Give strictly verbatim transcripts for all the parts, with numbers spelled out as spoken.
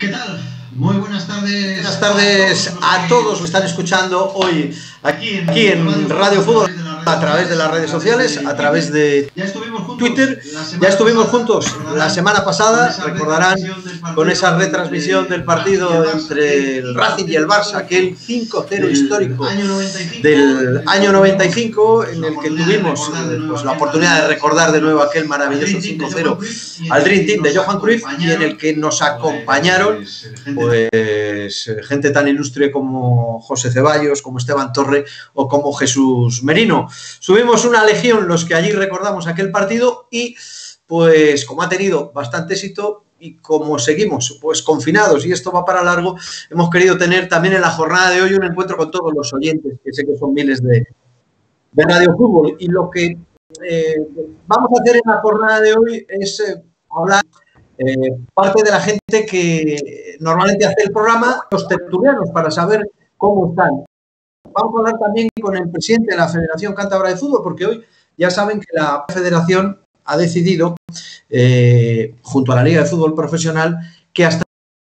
¿Qué tal? Muy buenas tardes. Buenas tardes a todos los que están escuchando hoy aquí en, aquí en Radio Fútbol, a través de las redes sociales, a través de Twitter. Ya estuvimos juntos la semana pasada, recordarán, con esa retransmisión del partido entre el Racing y el Barça, aquel cinco cero histórico del año noventa y cinco, en el que tuvimos pues, la oportunidad de recordar de nuevo aquel maravilloso cinco cero al Dream Team de Johan Cruyff, y en el que nos acompañaron pues gente tan ilustre como José Ceballos, como Esteban Torre o como Jesús Merino. Subimos una legión los que allí recordamos aquel partido, y pues como ha tenido bastante éxito y como seguimos pues confinados y esto va para largo, hemos querido tener también en la jornada de hoy un encuentro con todos los oyentes, que sé que son miles de, de Radio Fútbol, y lo que eh, vamos a hacer en la jornada de hoy es eh, hablar Eh, parte de la gente que normalmente hace el programa, los tertulianos, para saber cómo están. Vamos a hablar también con el presidente de la Federación Cántabra de Fútbol, porque hoy ya saben que la Federación ha decidido, eh, junto a la Liga de Fútbol Profesional, que hasta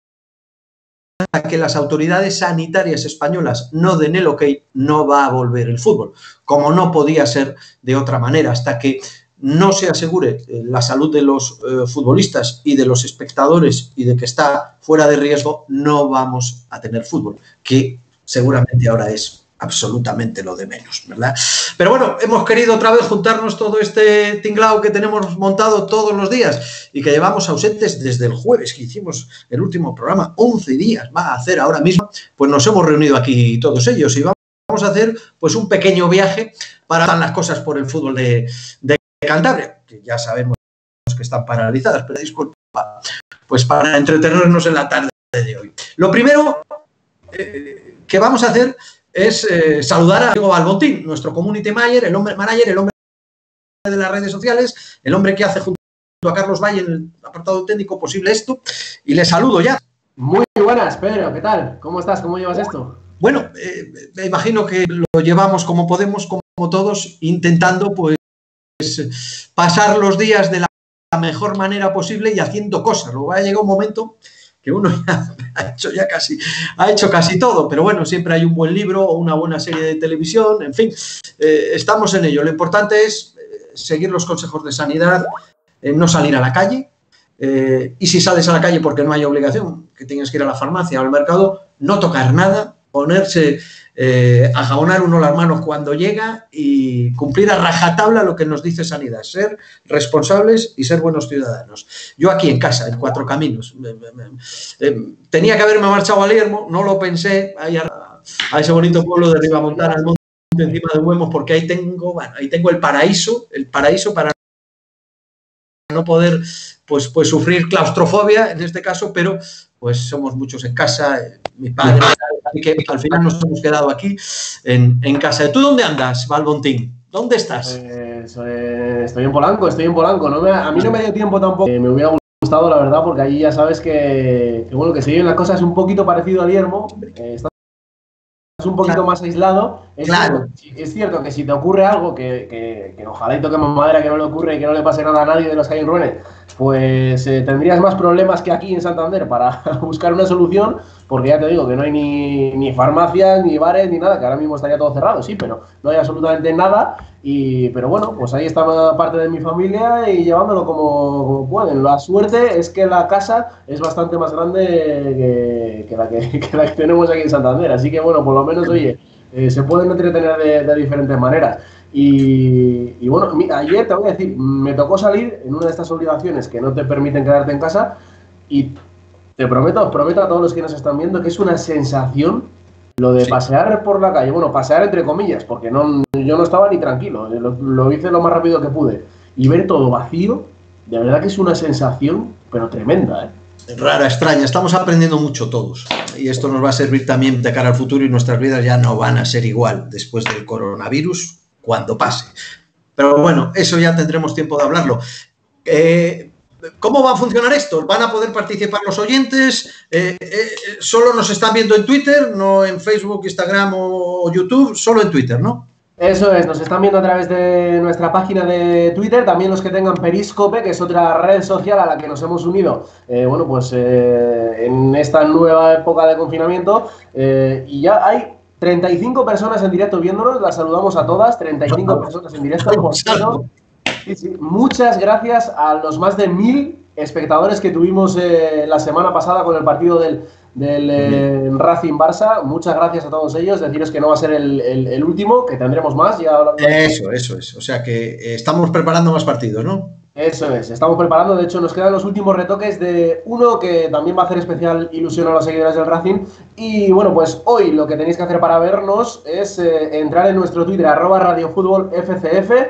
que las autoridades sanitarias españolas no den el ok, no va a volver el fútbol, como no podía ser de otra manera, hasta que no se asegure la salud de los eh, futbolistas y de los espectadores y de que está fuera de riesgo, no vamos a tener fútbol, que seguramente ahora es absolutamente lo de menos, ¿verdad? Pero bueno, hemos querido otra vez juntarnos todo este tinglao que tenemos montado todos los días y que llevamos ausentes desde el jueves que hicimos el último programa, once días va a hacer ahora mismo, pues nos hemos reunido aquí todos ellos y vamos a hacer pues un pequeño viaje para hacer las cosas por el fútbol de, de Cantabria, que ya sabemos que están paralizadas, pero disculpa, pues para entretenernos en la tarde de hoy. Lo primero eh, que vamos a hacer es eh, saludar a Diego Balbontín, nuestro community manager, el hombre manager, el hombre de las redes sociales, el hombre que hace junto a Carlos Valle en el apartado técnico posible esto, y le saludo ya. Muy buenas, Pedro, ¿qué tal? ¿Cómo estás? ¿Cómo llevas esto? Bueno, eh, me imagino que lo llevamos como podemos, como todos, intentando pues pasar los días de la mejor manera posible y haciendo cosas. Luego va a llegar un momento que uno ya ha hecho ya casi, ha hecho casi todo, pero bueno, siempre hay un buen libro o una buena serie de televisión, en fin, eh, estamos en ello. Lo importante es eh, seguir los consejos de sanidad, eh, no salir a la calle, eh, y si sales a la calle porque no hay obligación, que tienes que ir a la farmacia o al mercado, no tocar nada, ponerse eh, a jabonar uno las manos cuando llega y cumplir a rajatabla lo que nos dice Sanidad, ser responsables y ser buenos ciudadanos. Yo aquí en casa, en Cuatro Caminos, me, me, me, eh, tenía que haberme marchado a Liermo, no lo pensé, ahí a, a ese bonito pueblo de Ribamontana, al monte encima de Huemos, porque ahí tengo, bueno, ahí tengo el paraíso, el paraíso para no poder pues, pues sufrir claustrofobia en este caso, pero pues somos muchos en casa, eh, mis padres, así que al final nos hemos quedado aquí en, en casa. ¿Tú dónde andas, Balbontín? ¿Dónde estás? Pues, eh, estoy en Polanco, estoy en Polanco. No me, a mí no me dio tiempo tampoco. Eh, me hubiera gustado, la verdad, porque allí ya sabes que, que bueno, que se viven las cosas un poquito parecido a Liermo. Eh, está un poquito claro. más aislado. Es, claro. cierto, es cierto que si te ocurre algo, que, que, que ojalá y toquemos madera, que no le ocurre y que no le pase nada a nadie de los que hay en Ruenes, pues eh, tendrías más problemas que aquí en Santander para buscar una solución, porque ya te digo que no hay ni, ni farmacias, ni bares, ni nada, que ahora mismo estaría todo cerrado, sí, pero no hay absolutamente nada. Y, pero bueno, pues ahí está parte de mi familia y llevándolo como, como pueden. La suerte es que la casa es bastante más grande que, que, la que, que la que tenemos aquí en Santander, así que bueno, por lo menos, oye, eh, se pueden entretener de, de diferentes maneras. Y, y bueno, ayer te voy a decir, me tocó salir en una de estas obligaciones que no te permiten quedarte en casa, y te prometo, os prometo a todos los que nos están viendo que es una sensación lo de sí. pasear por la calle, bueno, pasear entre comillas, porque no, yo no estaba ni tranquilo, lo, lo hice lo más rápido que pude, y ver todo vacío, de verdad que es una sensación, pero tremenda, ¿eh? Rara, extraña, estamos aprendiendo mucho todos, y esto nos va a servir también de cara al futuro, y nuestras vidas ya no van a ser igual después del coronavirus cuando pase. Pero bueno, eso ya tendremos tiempo de hablarlo. Eh, ¿Cómo va a funcionar esto? ¿Van a poder participar los oyentes? Eh, eh, ¿Solo nos están viendo en Twitter? ¿No en Facebook, Instagram o YouTube? Solo en Twitter, ¿no? Eso es, nos están viendo a través de nuestra página de Twitter, también los que tengan Periscope, que es otra red social a la que nos hemos unido, eh, bueno, pues eh, en esta nueva época de confinamiento, eh, y ya hay treinta y cinco personas en directo viéndonos, las saludamos a todas, treinta y cinco personas en directo, por cierto. Sí, sí. Muchas gracias a los más de mil espectadores que tuvimos eh, la semana pasada con el partido del... del eh, Racing Barça. Muchas gracias a todos ellos. Deciros que no va a ser el, el, el último, que tendremos más. Ya eso, eso es. O sea que eh, estamos preparando más partidos, ¿no? Eso es, estamos preparando. De hecho, nos quedan los últimos retoques de uno que también va a hacer especial ilusión a los seguidores del Racing. Y bueno, pues hoy lo que tenéis que hacer para vernos es eh, entrar en nuestro Twitter, arroba radiofutbol F C F.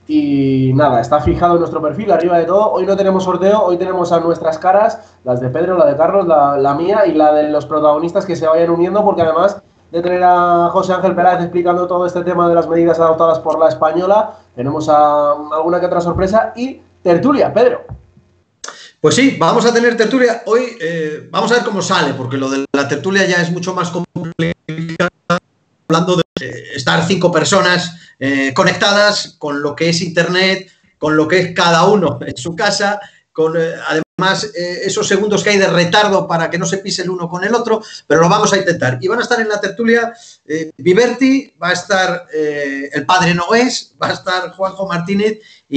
Y nada, está fijado en nuestro perfil, arriba de todo. Hoy no tenemos sorteo, hoy tenemos a nuestras caras, las de Pedro, la de Carlos, la, la mía y la de los protagonistas que se vayan uniendo, porque además de tener a José Ángel Peláez explicando todo este tema de las medidas adoptadas por la española, tenemos a alguna que otra sorpresa y tertulia, Pedro. Pues sí, vamos a tener tertulia. Hoy eh, vamos a ver cómo sale, porque lo de la tertulia ya es mucho más complicado, hablando de estar cinco personas eh, conectadas con lo que es internet, con lo que es cada uno en su casa, con eh, además eh, esos segundos que hay de retardo para que no se pise el uno con el otro, pero lo vamos a intentar. Y van a estar en la tertulia eh, Viverti, va a estar eh, el padre Nogués, va a estar Juanjo Martínez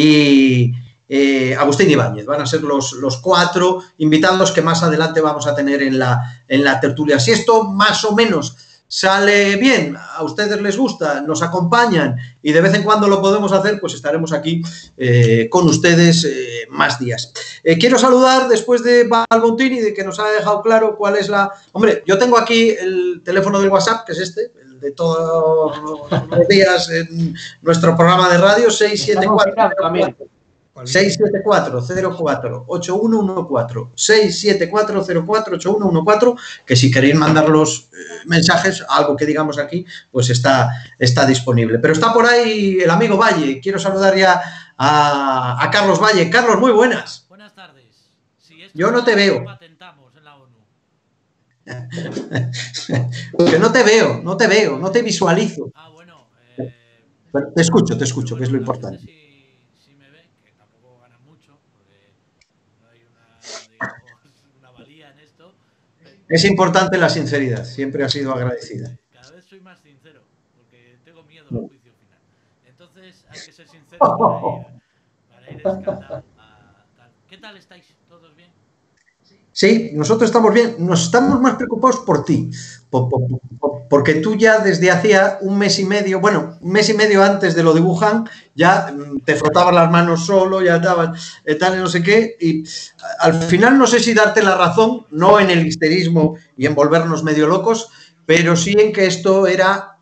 y eh, Agustín Ibáñez. Van a ser los, los cuatro invitados que más adelante vamos a tener en la, en la tertulia. Si esto más o menos sale bien, a ustedes les gusta, nos acompañan y de vez en cuando lo podemos hacer, pues estaremos aquí eh, con ustedes eh, más días. Eh, quiero saludar después de Balbontini, de que nos ha dejado claro cuál es la... Hombre, yo tengo aquí el teléfono del WhatsApp, que es este, el de todos los días en nuestro programa de radio, seis siete cuatro seis siete cuatro cero cuatro ocho uno uno cuatro, seis siete cuatro cero cuatro ocho uno uno cuatro, que si queréis mandar los eh, mensajes, algo que digamos aquí, pues está, está disponible. Pero está por ahí el amigo Valle. Quiero saludar ya a, a Carlos Valle. Carlos, muy buenas. Buenas tardes. Si Yo no te veo. Patentamos en la ONU. Que no te veo, no te veo, no te visualizo. Ah, bueno. Eh, Pero te escucho, te escucho, que es lo importante. Es importante la sinceridad, siempre ha sido agradecida. Cada vez soy más sincero, porque tengo miedo al juicio final. Entonces hay que ser sincero para ir, para ir descartando a tal. ¿Qué tal estáis? ¿Todos bien? Sí, nosotros estamos bien. Nos estamos más preocupados por ti, por, por, por, porque tú ya desde hacía un mes y medio, bueno, un mes y medio antes de lo de Wuhan, ya te frotabas las manos solo, ya estabas eh, tal y no sé qué, y al final no sé si darte la razón, no en el histerismo y en volvernos medio locos, pero sí en que esto era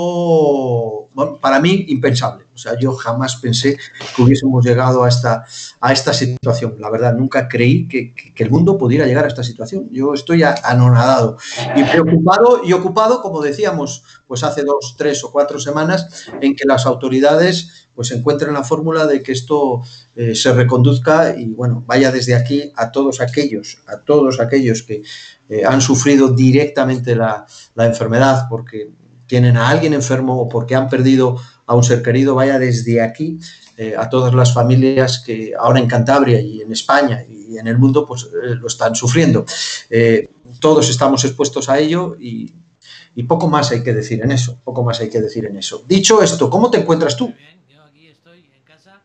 algo, bueno, para mí, impensable. O sea, yo jamás pensé que hubiésemos llegado a esta, a esta situación. La verdad, nunca creí que, que, que el mundo pudiera llegar a esta situación. Yo estoy anonadado y preocupado y ocupado, como decíamos, pues hace dos, tres o cuatro semanas, en que las autoridades pues encuentren la fórmula de que esto eh, se reconduzca y, bueno, vaya desde aquí a todos aquellos, a todos aquellos que eh, han sufrido directamente la, la enfermedad porque tienen a alguien enfermo o porque han perdido a un ser querido, vaya desde aquí eh, a todas las familias que ahora en Cantabria y en España y en el mundo pues eh, lo están sufriendo. Eh, todos estamos expuestos a ello y, y poco más hay que decir en eso, poco más hay que decir en eso. Dicho esto, ¿cómo te encuentras tú? Bien, yo aquí estoy en casa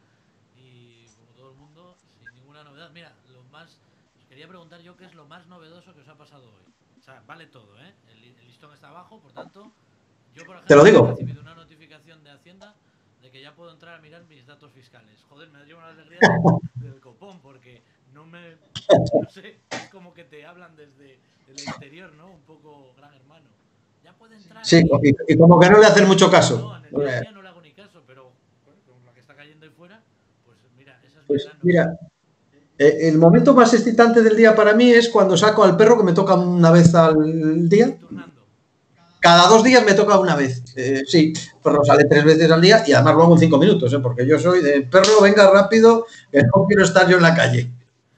y como todo el mundo, sin ninguna novedad. Mira, lo más, os quería preguntar yo qué es lo más novedoso que os ha pasado hoy. O sea, vale todo, ¿eh? El, el listón está abajo, por tanto, yo por ejemplo te lo digo. he recibido una notificación de Hacienda de que ya puedo entrar a mirar mis datos fiscales. Joder, me da una alegría del copón porque no me, no sé, es como que te hablan desde el exterior, ¿no? Un poco gran hermano. Ya puede entrar. Sí, y, y como que no le hacen mucho caso. No, en el día a día no le hago ni caso, pero bueno, con la que está cayendo ahí fuera, pues mira, esas pues mira, eh, el momento más excitante del día para mí es cuando saco al perro, que me toca una vez al día. Turnando. Cada dos días me toca una vez. Eh, sí, el perro sale tres veces al día y además lo hago en cinco minutos, ¿eh? Porque yo soy de perro, venga rápido, que no quiero estar yo en la calle.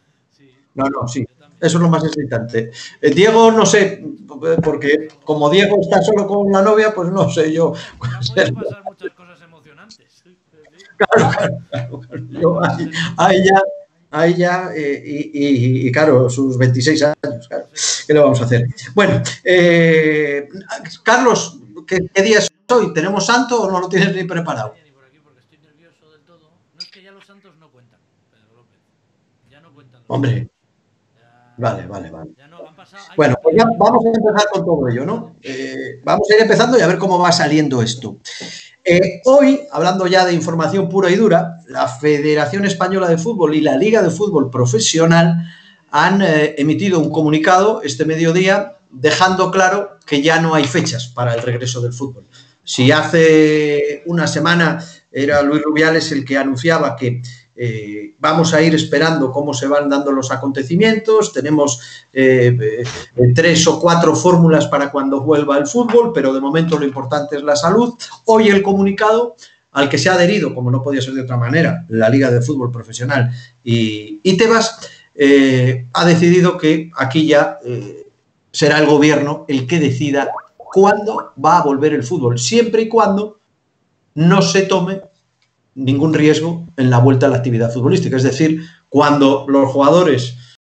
No, no, sí. Eso es lo más excitante. Eh, Diego, no sé, porque como Diego está solo con la novia, pues no sé yo. Ya pueden pasar muchas cosas antes. Claro, claro, claro, claro. Yo, ahí, ahí ya, ahí ya eh, y, y, y, claro, sus veintiséis años, claro. ¿Qué le vamos a hacer? Bueno, eh, Carlos, ¿qué, ¿qué día es hoy? ¿Tenemos santo o no lo tienes ni preparado? Ni por aquí porque estoy nervioso del todo. No es que ya los santos no cuentan, Pedro López. Ya no cuentan los Hombre. santos. Ya, Vale, vale, vale. ya no, han pasado, Bueno, pues ya vamos a empezar con todo ello, ¿no? Eh, vamos a ir empezando y a ver cómo va saliendo esto. Eh, hoy, hablando ya de información pura y dura, la Federación Española de Fútbol y la Liga de Fútbol Profesional han eh, emitido un comunicado este mediodía dejando claro que ya no hay fechas para el regreso del fútbol. Si hace una semana era Luis Rubiales el que anunciaba que Eh, vamos a ir esperando cómo se van dando los acontecimientos, tenemos eh, eh, tres o cuatro fórmulas para cuando vuelva el fútbol, pero de momento lo importante es la salud. Hoy el comunicado al que se ha adherido, como no podía ser de otra manera, la Liga de Fútbol Profesional y, y Tebas, eh, ha decidido que aquí ya eh, será el gobierno el que decida cuándo va a volver el fútbol, siempre y cuando no se tome ningún riesgo en la vuelta a la actividad futbolística. Es decir, cuando los jugadores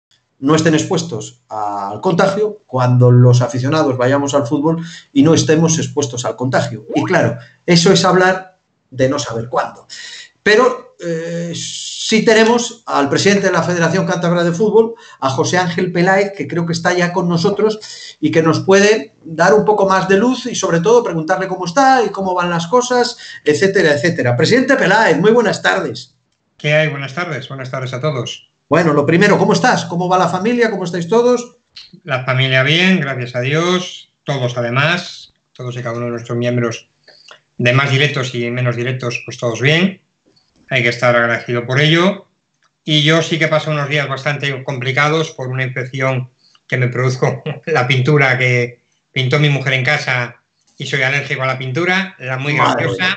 no estén expuestos al contagio, cuando los aficionados vayamos al fútbol y no estemos expuestos al contagio. Y claro, eso es hablar de no saber cuándo. Pero eh, sí tenemos al presidente de la Federación Cántabra de Fútbol, a José Ángel Peláez, que creo que está ya con nosotros y que nos puede dar un poco más de luz y sobre todo preguntarle cómo está y cómo van las cosas, etcétera, etcétera. Presidente Peláez, muy buenas tardes. ¿Qué hay? Buenas tardes, buenas tardes a todos. Bueno, lo primero, ¿cómo estás? ¿Cómo va la familia? ¿Cómo estáis todos? La familia bien, gracias a Dios, todos además, todos y cada uno de nuestros miembros, de más directos y menos directos, pues todos bien. Hay que estar agradecido por ello. Y yo sí que paso unos días bastante complicados por una infección que me produjo la pintura que pintó mi mujer en casa y soy alérgico a la pintura, era muy graciosa.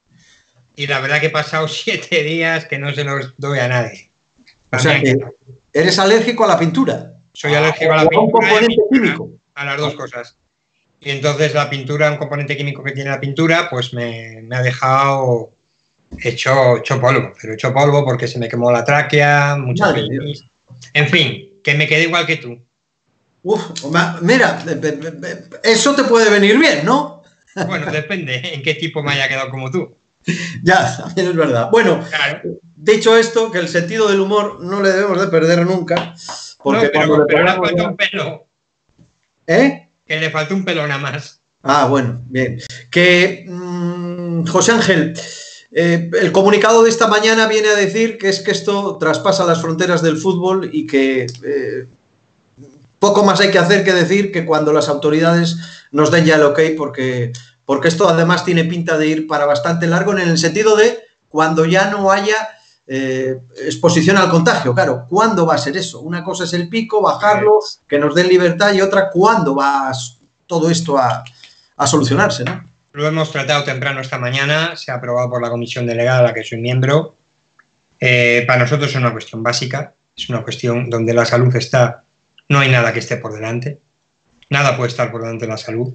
Y la verdad que he pasado siete días que no se los doy a nadie. O sea que eres alérgico a la pintura. Soy alérgico a la pintura, un componente químico. A las dos cosas. Y entonces la pintura, un componente químico que tiene la pintura, pues me, me ha dejado hecho, hecho polvo. Pero hecho polvo porque se me quemó la tráquea, muchas veces. En fin, que me quedé igual que tú. Uf, mira, eso te puede venir bien, ¿no? Bueno, depende en qué tipo me haya quedado como tú. Ya, también es verdad. Bueno, claro. Dicho esto, que el sentido del humor no le debemos de perder nunca. Porque no, pero, cuando pero le, le falta un pelo. ¿Eh? Que le falta un pelo nada más. Ah, bueno, bien. Que, mmm, José Ángel, eh, el comunicado de esta mañana viene a decir que es que esto traspasa las fronteras del fútbol y que eh, poco más hay que hacer que decir que cuando las autoridades nos den ya el ok, porque, porque esto además tiene pinta de ir para bastante largo en el sentido de cuando ya no haya eh, exposición al contagio. Claro, ¿cuándo va a ser eso? Una cosa es el pico, bajarlo, que nos den libertad, y otra, ¿cuándo va todo esto a, a solucionarse, ¿no? Lo hemos tratado temprano esta mañana, se ha aprobado por la comisión delegada a la que soy miembro. Eh, para nosotros es una cuestión básica, es una cuestión donde la salud está, no hay nada que esté por delante, nada puede estar por delante de la salud.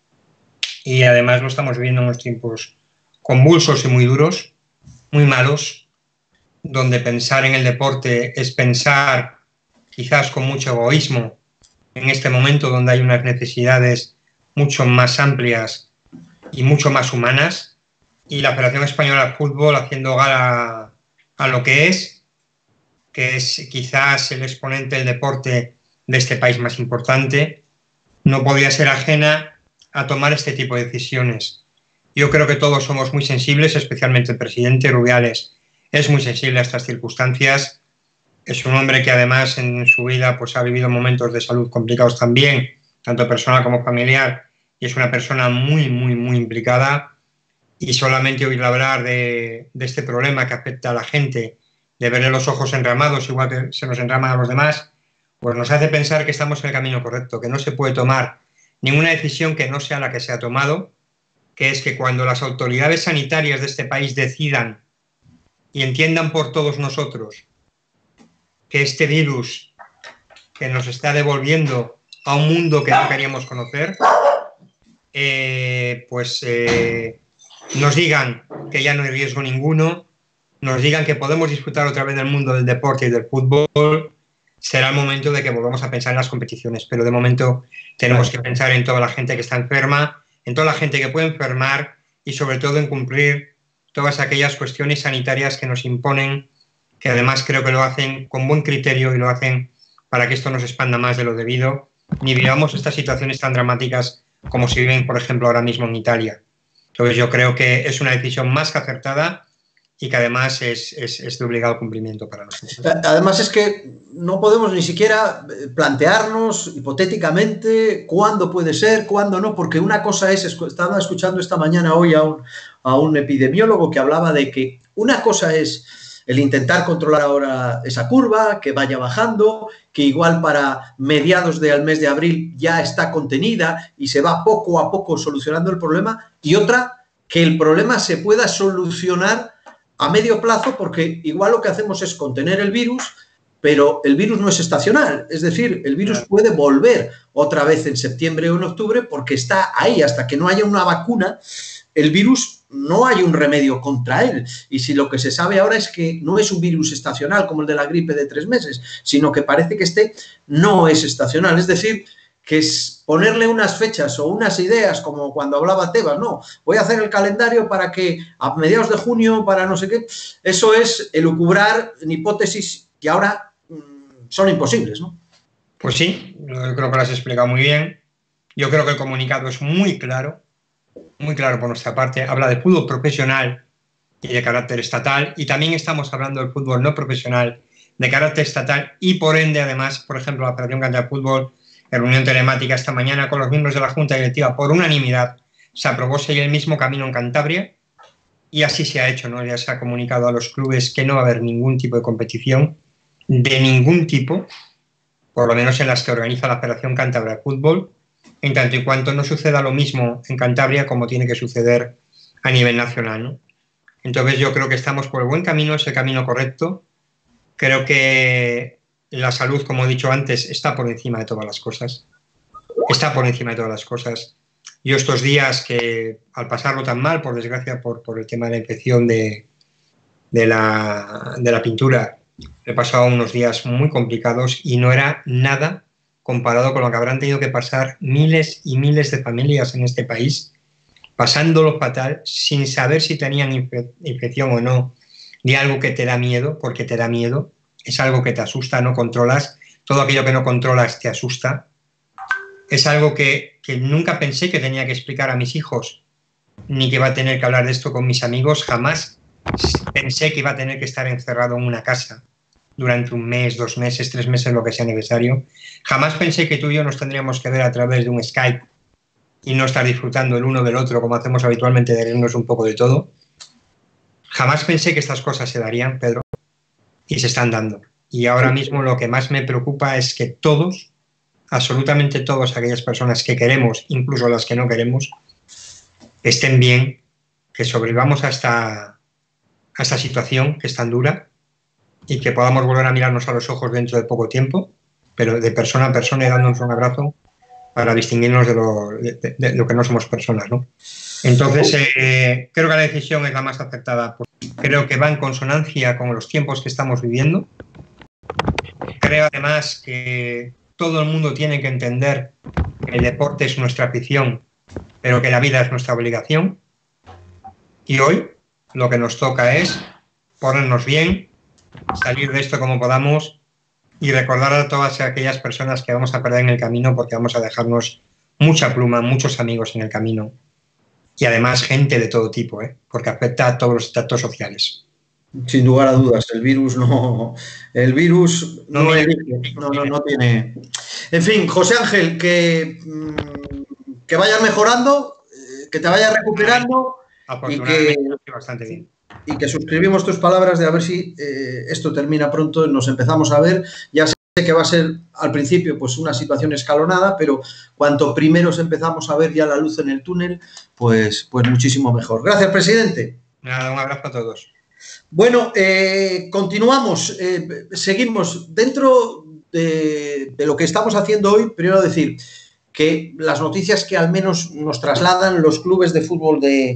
Y además lo estamos viviendo en unos tiempos convulsos y muy duros, muy malos, donde pensar en el deporte es pensar quizás con mucho egoísmo en este momento donde hay unas necesidades mucho más amplias y mucho más humanas, y la Federación Española de Fútbol haciendo gala a lo que es, que es quizás el exponente del deporte de este país más importante, no podía ser ajena a tomar este tipo de decisiones. Yo creo que todos somos muy sensibles, especialmente el presidente Rubiales es muy sensible a estas circunstancias. Es un hombre que además en su vida pues, ha vivido momentos de salud complicados también, tanto personal como familiar, y es una persona muy, muy, muy implicada. Y solamente oír hablar de, de este problema que afecta a la gente, de verle los ojos enramados, igual que se nos enraman a los demás, pues nos hace pensar que estamos en el camino correcto, que no se puede tomar ninguna decisión que no sea la que se ha tomado, que es que cuando las autoridades sanitarias de este país decidan y entiendan por todos nosotros que este virus que nos está devolviendo a un mundo que no queríamos conocer, eh, pues eh, nos digan que ya no hay riesgo ninguno, nos digan que podemos disfrutar otra vez del mundo del deporte y del fútbol, será el momento de que volvamos a pensar en las competiciones. Pero de momento tenemos que pensar en toda la gente que está enferma, en toda la gente que puede enfermar y sobre todo en cumplir todas aquellas cuestiones sanitarias que nos imponen, que además creo que lo hacen con buen criterio y lo hacen para que esto no se expanda más de lo debido, ni vivamos estas situaciones tan dramáticas como se viven, por ejemplo, ahora mismo en Italia. Entonces yo creo que es una decisión más que acertada y que además es, es, es de obligado cumplimiento para nosotros. Además es que no podemos ni siquiera plantearnos hipotéticamente cuándo puede ser, cuándo no, porque una cosa es, estaba escuchando esta mañana hoy a un, a un epidemiólogo que hablaba de que una cosa es el intentar controlar ahora esa curva, que vaya bajando, que igual para mediados del mes de abril ya está contenida y se va poco a poco solucionando el problema, y otra, que el problema se pueda solucionar a medio plazo, porque igual lo que hacemos es contener el virus, pero el virus no es estacional, es decir, el virus puede volver otra vez en septiembre o en octubre porque está ahí, hasta que no haya una vacuna, el virus no hay un remedio contra él. Y si lo que se sabe ahora es que no es un virus estacional como el de la gripe de tres meses, sino que parece que este no es estacional, es decir, que es ponerle unas fechas o unas ideas, como cuando hablaba Tebas, no, voy a hacer el calendario para que a mediados de junio, para no sé qué, eso es elucubrar en hipótesis que ahora mmm, son imposibles, ¿no? Pues sí, yo creo que lo has explicado muy bien. Yo creo que el comunicado es muy claro, muy claro por nuestra parte. Habla de fútbol profesional y de carácter estatal, y también estamos hablando del fútbol no profesional de carácter estatal y por ende, además, por ejemplo, la Federación Catalana de Fútbol, en reunión telemática esta mañana con los miembros de la Junta Directiva, por unanimidad, se aprobó seguir el mismo camino en Cantabria y así se ha hecho, ¿no? Ya se ha comunicado a los clubes que no va a haber ningún tipo de competición, de ningún tipo, por lo menos en las que organiza la Federación Cántabra de Fútbol, en tanto y cuanto no suceda lo mismo en Cantabria como tiene que suceder a nivel nacional, ¿no? Entonces yo creo que estamos por el buen camino, es el camino correcto. Creo que la salud, como he dicho antes, está por encima de todas las cosas. Está por encima de todas las cosas. Yo estos días que, al pasarlo tan mal, por desgracia, por, por el tema de la infección de, de, la, de la pintura, he pasado unos días muy complicados y no era nada comparado con lo que habrán tenido que pasar miles y miles de familias en este país, pasándolo fatal, sin saber si tenían infe infección o no, de algo que te da miedo, porque te da miedo. Es algo que te asusta, no controlas. Todo aquello que no controlas te asusta. Es algo que, que nunca pensé que tenía que explicar a mis hijos, ni que iba a tener que hablar de esto con mis amigos. Jamás pensé que iba a tener que estar encerrado en una casa durante un mes, dos meses, tres meses, lo que sea necesario. Jamás pensé que tú y yo nos tendríamos que ver a través de un Skype y no estar disfrutando el uno del otro como hacemos habitualmente, de reírnos un poco de todo. Jamás pensé que estas cosas se darían, Pedro. Y se están dando. Y ahora mismo lo que más me preocupa es que todos, absolutamente todas aquellas personas que queremos, incluso las que no queremos, estén bien, que sobrevivamos a esta, a esta situación que es tan dura y que podamos volver a mirarnos a los ojos dentro de poco tiempo, pero de persona a persona y dándonos un abrazo para distinguirnos de lo, de, de, de lo que no somos personas, ¿no? Entonces, eh, creo que la decisión es la más acertada. Creo que va en consonancia con los tiempos que estamos viviendo. Creo además que todo el mundo tiene que entender que el deporte es nuestra afición, pero que la vida es nuestra obligación. Y hoy lo que nos toca es ponernos bien, salir de esto como podamos y recordar a todas aquellas personas que vamos a perder en el camino, porque vamos a dejarnos mucha pluma, muchos amigos en el camino. Y además gente de todo tipo, ¿eh? Porque afecta a todos los estratos sociales. Sin lugar a dudas, el virus no, el virus no, no, elige, no, no, no tiene. En fin, José Ángel, que, que vayas mejorando, que te vayas recuperando y que, bastante bien. y que suscribimos tus palabras de a ver si eh, esto termina pronto, nos empezamos a ver. Ya sé que va a ser al principio pues una situación escalonada, pero cuanto primero empezamos a ver ya la luz en el túnel, pues, pues muchísimo mejor. Gracias, presidente. Nada, un abrazo a todos. Bueno, eh, continuamos, eh, seguimos. Dentro de, de lo que estamos haciendo hoy, primero decir que las noticias que al menos nos trasladan los clubes de fútbol de,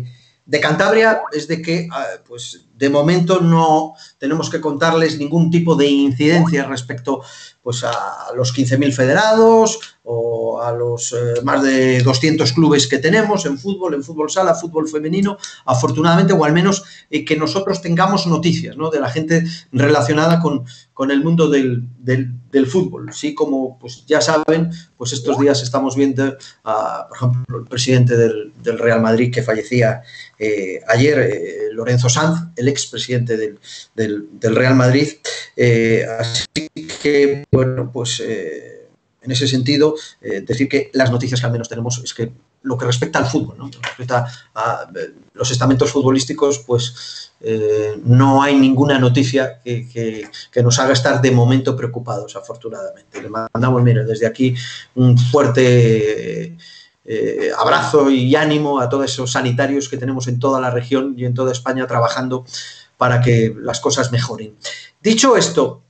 de Cantabria es de que, pues, de momento no tenemos que contarles ningún tipo de incidencia respecto, pues, a los quince mil federados o a los eh, más de doscientos clubes que tenemos en fútbol, en fútbol sala, fútbol femenino, afortunadamente, o al menos eh, que nosotros tengamos noticias, ¿no?, de la gente relacionada con, con el mundo del, del, del fútbol. Sí, como pues ya saben, pues estos días estamos viendo, a, por ejemplo, el presidente del, del Real Madrid que fallecía eh, ayer, eh, Lorenzo Sanz, el expresidente del, del, del Real Madrid. Eh, así que, bueno, pues eh, en ese sentido, eh, decir que las noticias que al menos tenemos es que lo que respecta al fútbol, ¿no?, lo que respecta a eh, los estamentos futbolísticos, pues eh, no hay ninguna noticia que, que, que nos haga estar de momento preocupados, afortunadamente. Le mandamos, mire, desde aquí un fuerte eh, abrazo y ánimo a todos esos sanitarios que tenemos en toda la región y en toda España trabajando para que las cosas mejoren. Dicho esto,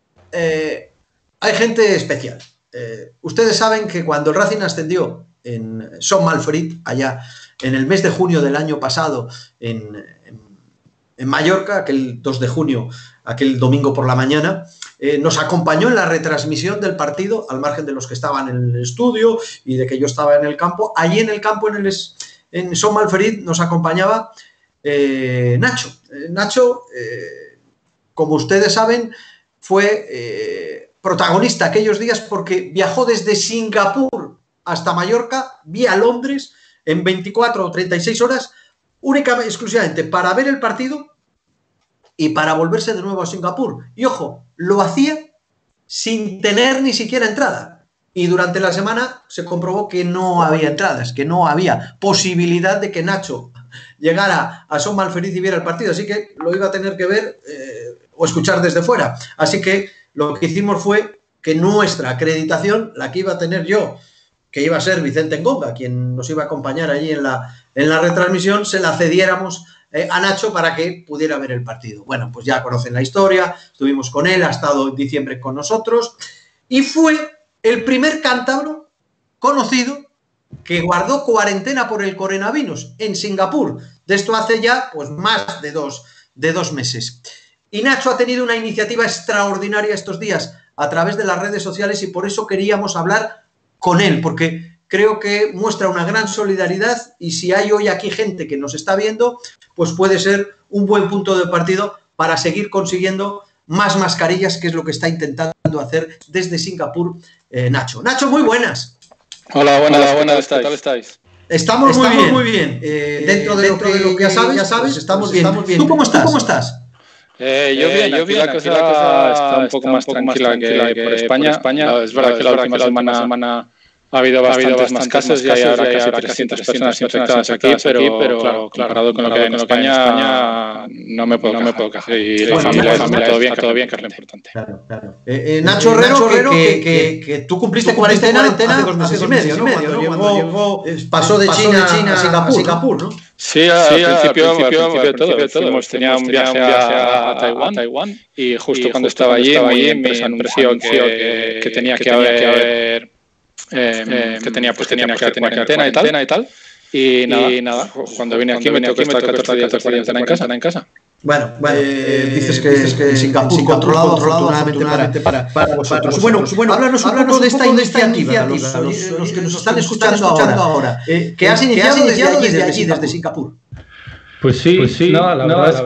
eh, hay gente especial. Eh, ustedes saben que cuando el Racing ascendió en Son Malferit, allá en el mes de junio del año pasado, en, en, en Mallorca, aquel dos de junio, aquel domingo por la mañana, eh, nos acompañó en la retransmisión del partido, al margen de los que estaban en el estudio y de que yo estaba en el campo. Allí en el campo, en, el, en Son Malferit, nos acompañaba eh, Nacho. Eh, Nacho, eh, como ustedes saben, fue eh, protagonista aquellos días porque viajó desde Singapur hasta Mallorca, vía Londres, en veinticuatro o treinta y seis horas, únicamente, exclusivamente para ver el partido y para volverse de nuevo a Singapur. Y ojo, lo hacía sin tener ni siquiera entrada. Y durante la semana se comprobó que no había entradas, que no había posibilidad de que Nacho llegara a Son Malferit y viera el partido. Así que lo iba a tener que ver eh, o escuchar desde fuera. Así que lo que hicimos fue que nuestra acreditación, la que iba a tener yo, que iba a ser Vicente Ngonga, quien nos iba a acompañar allí en la, en la retransmisión, se la cediéramos eh, a Nacho para que pudiera ver el partido. Bueno, pues ya conocen la historia, estuvimos con él, ha estado en diciembre con nosotros, y fue el primer cántabro conocido que guardó cuarentena por el coronavirus en Singapur. De esto hace ya pues más de dos, de dos meses. Y Nacho ha tenido una iniciativa extraordinaria estos días a través de las redes sociales y por eso queríamos hablar con él, porque creo que muestra una gran solidaridad y si hay hoy aquí gente que nos está viendo, pues puede ser un buen punto de partida para seguir consiguiendo más mascarillas, que es lo que está intentando hacer desde Singapur eh, Nacho. Nacho, muy buenas. Hola, buenas, Hola, buenas, ¿qué tal estáis? Estamos, estamos muy bien. Muy bien. Eh, dentro, de, dentro lo que, de lo que ya sabes, ya sabes pues estamos, pues bien. estamos bien. ¿Tú cómo estás? ¿Tú cómo estás? Eh, yo bien, eh, yo bien, la cosa, la cosa está un poco, está más, un poco tranquila más tranquila que, que por España. Por España. No, es verdad no, que la última semana, semana ha habido bastantes, habido bastantes más casos y hay ahora casi trescientas personas infectadas aquí, pero, aquí, pero claro, comparado con lo que hay en España, España no me puedo, no me puedo quejar. Y la familia, la familia todo bien, todo bien, que es lo importante. Claro, claro. Eh, eh, Nacho Herrero, que, que, que, que tú cumpliste cuarentena, cuarentena hace dos meses y medio, ¿no? Cuando llegó, pasó de China a Singapur, ¿no? Sí, al sí, principio, al principio, al principio de todo. Al principio Fuimos, tenía un viaje, un viaje a, a, Taiwán, a Taiwán y justo y cuando justo estaba allí, allí me anunció que, que, que tenía que, que haber... Que haber Eh, eh, que tenía pues tenía, tenía que hacer cuarentena, cuarentena y tal y nada, y nada cuando vine aquí me tocó estar catorce días de cuarentena en casa, en casa. Bueno, bueno eh, dices que, dices que en Singapur, Singapur controlado, controlado afortunadamente para, para, para vosotros. Bueno, bueno, háblanos un poco de esta iniciativa, los, los, los que nos están escuchando ahora, eh, que has iniciado desde allí, desde allí, desde Singapur. Pues sí, pues sí, no, la verdad es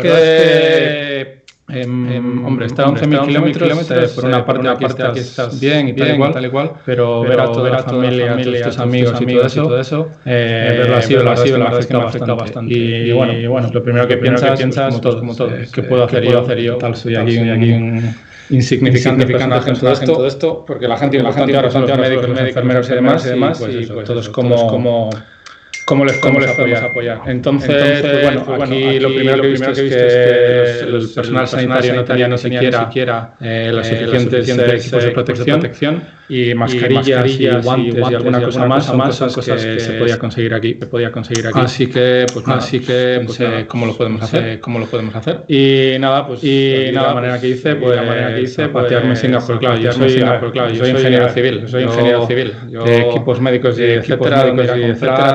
que Eh, eh, hombre, está a once mil kilómetros, por una parte, una parte aquí estás bien y tal, bien, igual, tal igual, pero, pero ver a toda ver la familia, familia, tus amigos, amigos y todo eso, eh, verlo así, verlo así, la verdad es que me ha afectado bastante. Y, y bueno, y bueno, lo primero que piensas, que piensas como todo, como todo, eh, ¿qué puedo hacer yo? Hacer yo? Tal, soy aquí, soy aquí un insignificante personaje en todo esto, todo esto, porque la gente importante ahora son los médicos, los enfermeros y demás, y demás, y pues todos como ¿Cómo les, cómo les podemos apoyar? apoyar? Entonces, Entonces pues bueno, pues aquí, aquí lo primero que he visto es que, es que el, el personal sanitario no tenía ni siquiera, siquiera eh, los suficientes eh, equipos de protección, de protección y mascarillas y, mascarillas y guantes y, guantes y alguna cosa más, son cosas, cosas que, que se podía conseguir aquí, se podía conseguir aquí. Así que, pues nada, así que, pues, eh, ¿cómo lo podemos hacer? ¿Cómo lo podemos hacer? Y nada, pues, y nada, la manera que hice, pues, la manera que hice, patearme en Singapur. Claro, yo soy, yo soy ingeniero civil, soy ingeniero civil, equipos médicos y etcétera, etcétera,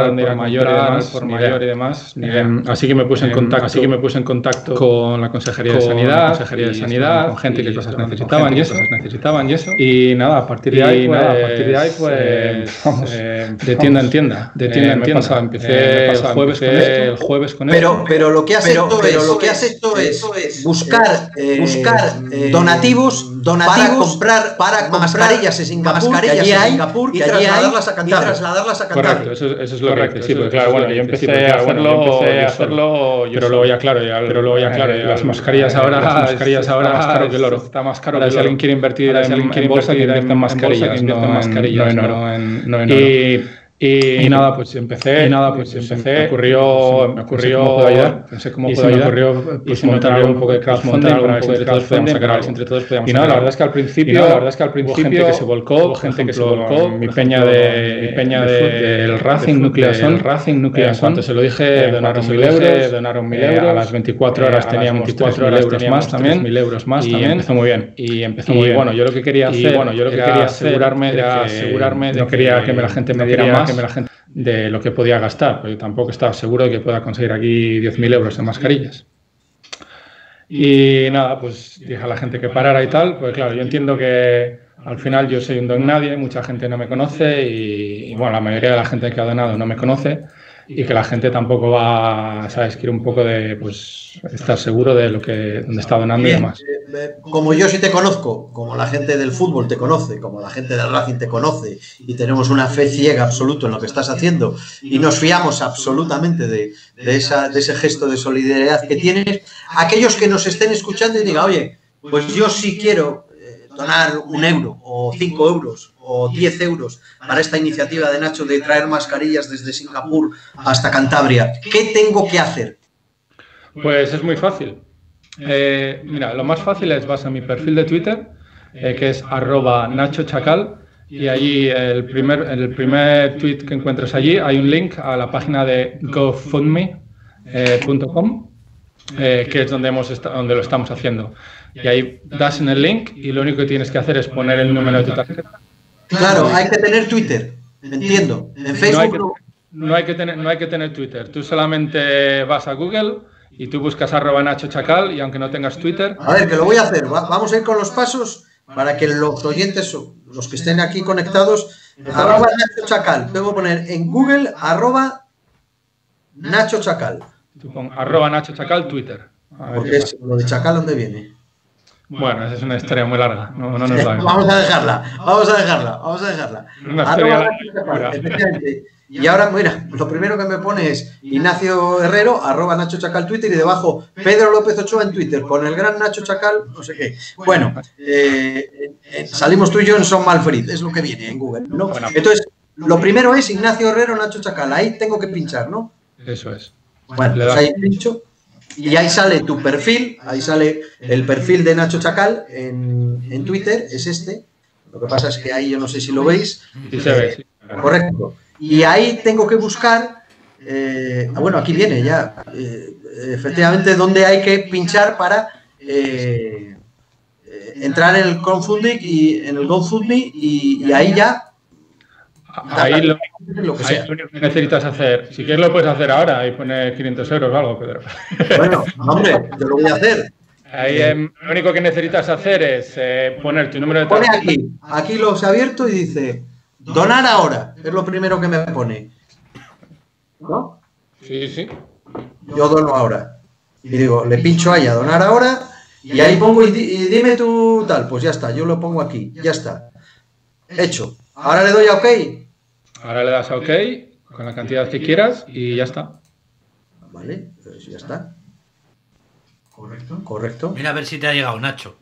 mayor y demás, por mayor y demás. Eh, así que me puse en contacto, así que me puse en contacto con la Consejería de Sanidad, Consejería de Sanidad, con gente que cosas necesitaban y eso, necesitaban y eso. Y nada, a partir de ahí, pues, nada, a partir de ahí, pues, eh, vamos, eh, de tienda en tienda, de tienda eh, en tienda. Pasaba, empecé eh, el jueves con esto, el jueves con pero, esto. Pero lo que has pero, hecho, pero es, lo que has hecho es, es buscar, eh, buscar eh, donativos, donativos para comprar, para mascarillas en Singapur, mascarillas que allí hay, Singapur, y, trasladarlas a Cantabria. Y trasladarlas a Cantabria. Correcto, eso, eso es lo correcto, que sí, porque claro, bueno, yo empecé a hacerlo, empecé a hacerlo, pero luego ya claro, ya, pero luego ya claro, ya, las mascarillas ahora, las mascarillas ahora está más caro que el oro, está más caro. Ahora si alguien quiere invertir en bolsa, que invierta en mascarillas, no en oro, no en oro. Y, y nada, pues empecé, y nada, pues empecé, me ocurrió, me ocurrió, pensé cómo puedo ayudar, me ocurrió pues, montar un poco de crowdfunding para ver si entre todos podíamos sacar algo. Entre todos podíamos y nada, la verdad es que al principio, la verdad es que al principio hubo gente que se volcó, hubo gente que se volcó, mi peña de, mi peña del Racing Nucleason, Racing Nucleason, cuando se lo dije, donaron mil euros, donaron mil euros, a las veinticuatro horas teníamos tres mil euros más también, mil euros más también, empezó muy bien, y empezó muy bien. Bueno, yo lo que quería hacer, bueno, yo lo que quería asegurarme de que, asegurarme, no quería que la gente me diera más, la gente de lo que podía gastar, porque tampoco estaba seguro de que pueda conseguir aquí diez mil euros en mascarillas. Y nada, pues dije a la gente que parara y tal, pues claro, yo entiendo que al final yo soy un don nadie, mucha gente no me conoce y, y bueno, la mayoría de la gente que ha donado no me conoce y que la gente tampoco va, sabes, quiere un poco de, pues, estar seguro de lo que, dónde está donando Bien, y demás. Como yo sí te conozco, como la gente del fútbol te conoce, como la gente del Racing te conoce y tenemos una fe ciega absoluta en lo que estás haciendo y nos fiamos absolutamente de, de, esa, de ese gesto de solidaridad que tienes, aquellos que nos estén escuchando y digan, oye, pues yo sí quiero donar un euro o cinco euros o diez euros para esta iniciativa de Nacho de traer mascarillas desde Singapur hasta Cantabria. ¿Qué tengo que hacer? Pues es muy fácil. Eh, mira, lo más fácil es vas a mi perfil de Twitter, eh, que es arroba Nacho Chacal, y allí el primer, el primer tweet que encuentres allí hay un link a la página de GoFundMe punto com, eh, que es donde, hemos donde lo estamos haciendo. Y ahí das en el link y lo único que tienes que hacer es poner el número de tu tarjeta. Claro, hay que tener Twitter, entiendo. En Facebook no hay que, no hay que tener, no hay que tener Twitter. Tú solamente vas a Google y tú buscas arroba Nacho Chacal y aunque no tengas Twitter... A ver, que lo voy a hacer. Vamos a ir con los pasos para que los oyentes, los que estén aquí conectados, arroba Nacho Chacal. Tengo que poner en Google arroba Nacho Chacal. Tú pon arroba Nacho Chacal Twitter. Porque es lo de Chacal, ¿dónde viene? Bueno, esa es una historia muy larga. No, no nos va vamos a dejarla, vamos a dejarla, vamos a dejarla. Una historia larga. Y ahora, mira, lo primero que me pone es Ignacio Herrero, arroba Nacho Chacal Twitter, y debajo Pedro López Ochoa en Twitter, con el gran Nacho Chacal, no sé qué. Bueno, eh, eh, salimos tú y yo en Son Malfrid, es lo que viene en Google, ¿no? Entonces, lo primero es Ignacio Herrero, Nacho Chacal, ahí tengo que pinchar, ¿no? Eso es. Bueno, pues ahí pincho. Y ahí sale tu perfil, ahí sale el perfil de Nacho Chacal en, en Twitter, es este. Lo que pasa es que ahí yo no sé si lo veis. Sí, se ve, sí. Correcto. Y ahí tengo que buscar, eh, bueno, aquí viene ya, eh, efectivamente, donde hay que pinchar para eh, eh, entrar en el GoFundMe y, en el GoFundMe y, y ahí ya... Ahí lo, lo, que ahí lo único que necesitas hacer, si quieres lo puedes hacer ahora y poner quinientos euros o algo, Pedro. Bueno, hombre, yo lo voy a hacer. Ahí eh, lo único que necesitas hacer es eh, poner tu número de tarjeta. Pone aquí, aquí lo he abierto y dice, donar ahora, es lo primero que me pone. ¿No? Sí, sí. Yo dono ahora. Y digo, le pincho ahí a donar ahora y ahí pongo y, di, y dime tú tal, pues ya está, yo lo pongo aquí, ya está. Hecho. Ahora le doy a OK. Ahora le das a OK con la cantidad que quieras y ya está. Vale, pues ya está. Correcto. Correcto. Mira a ver si te ha llegado, Nacho.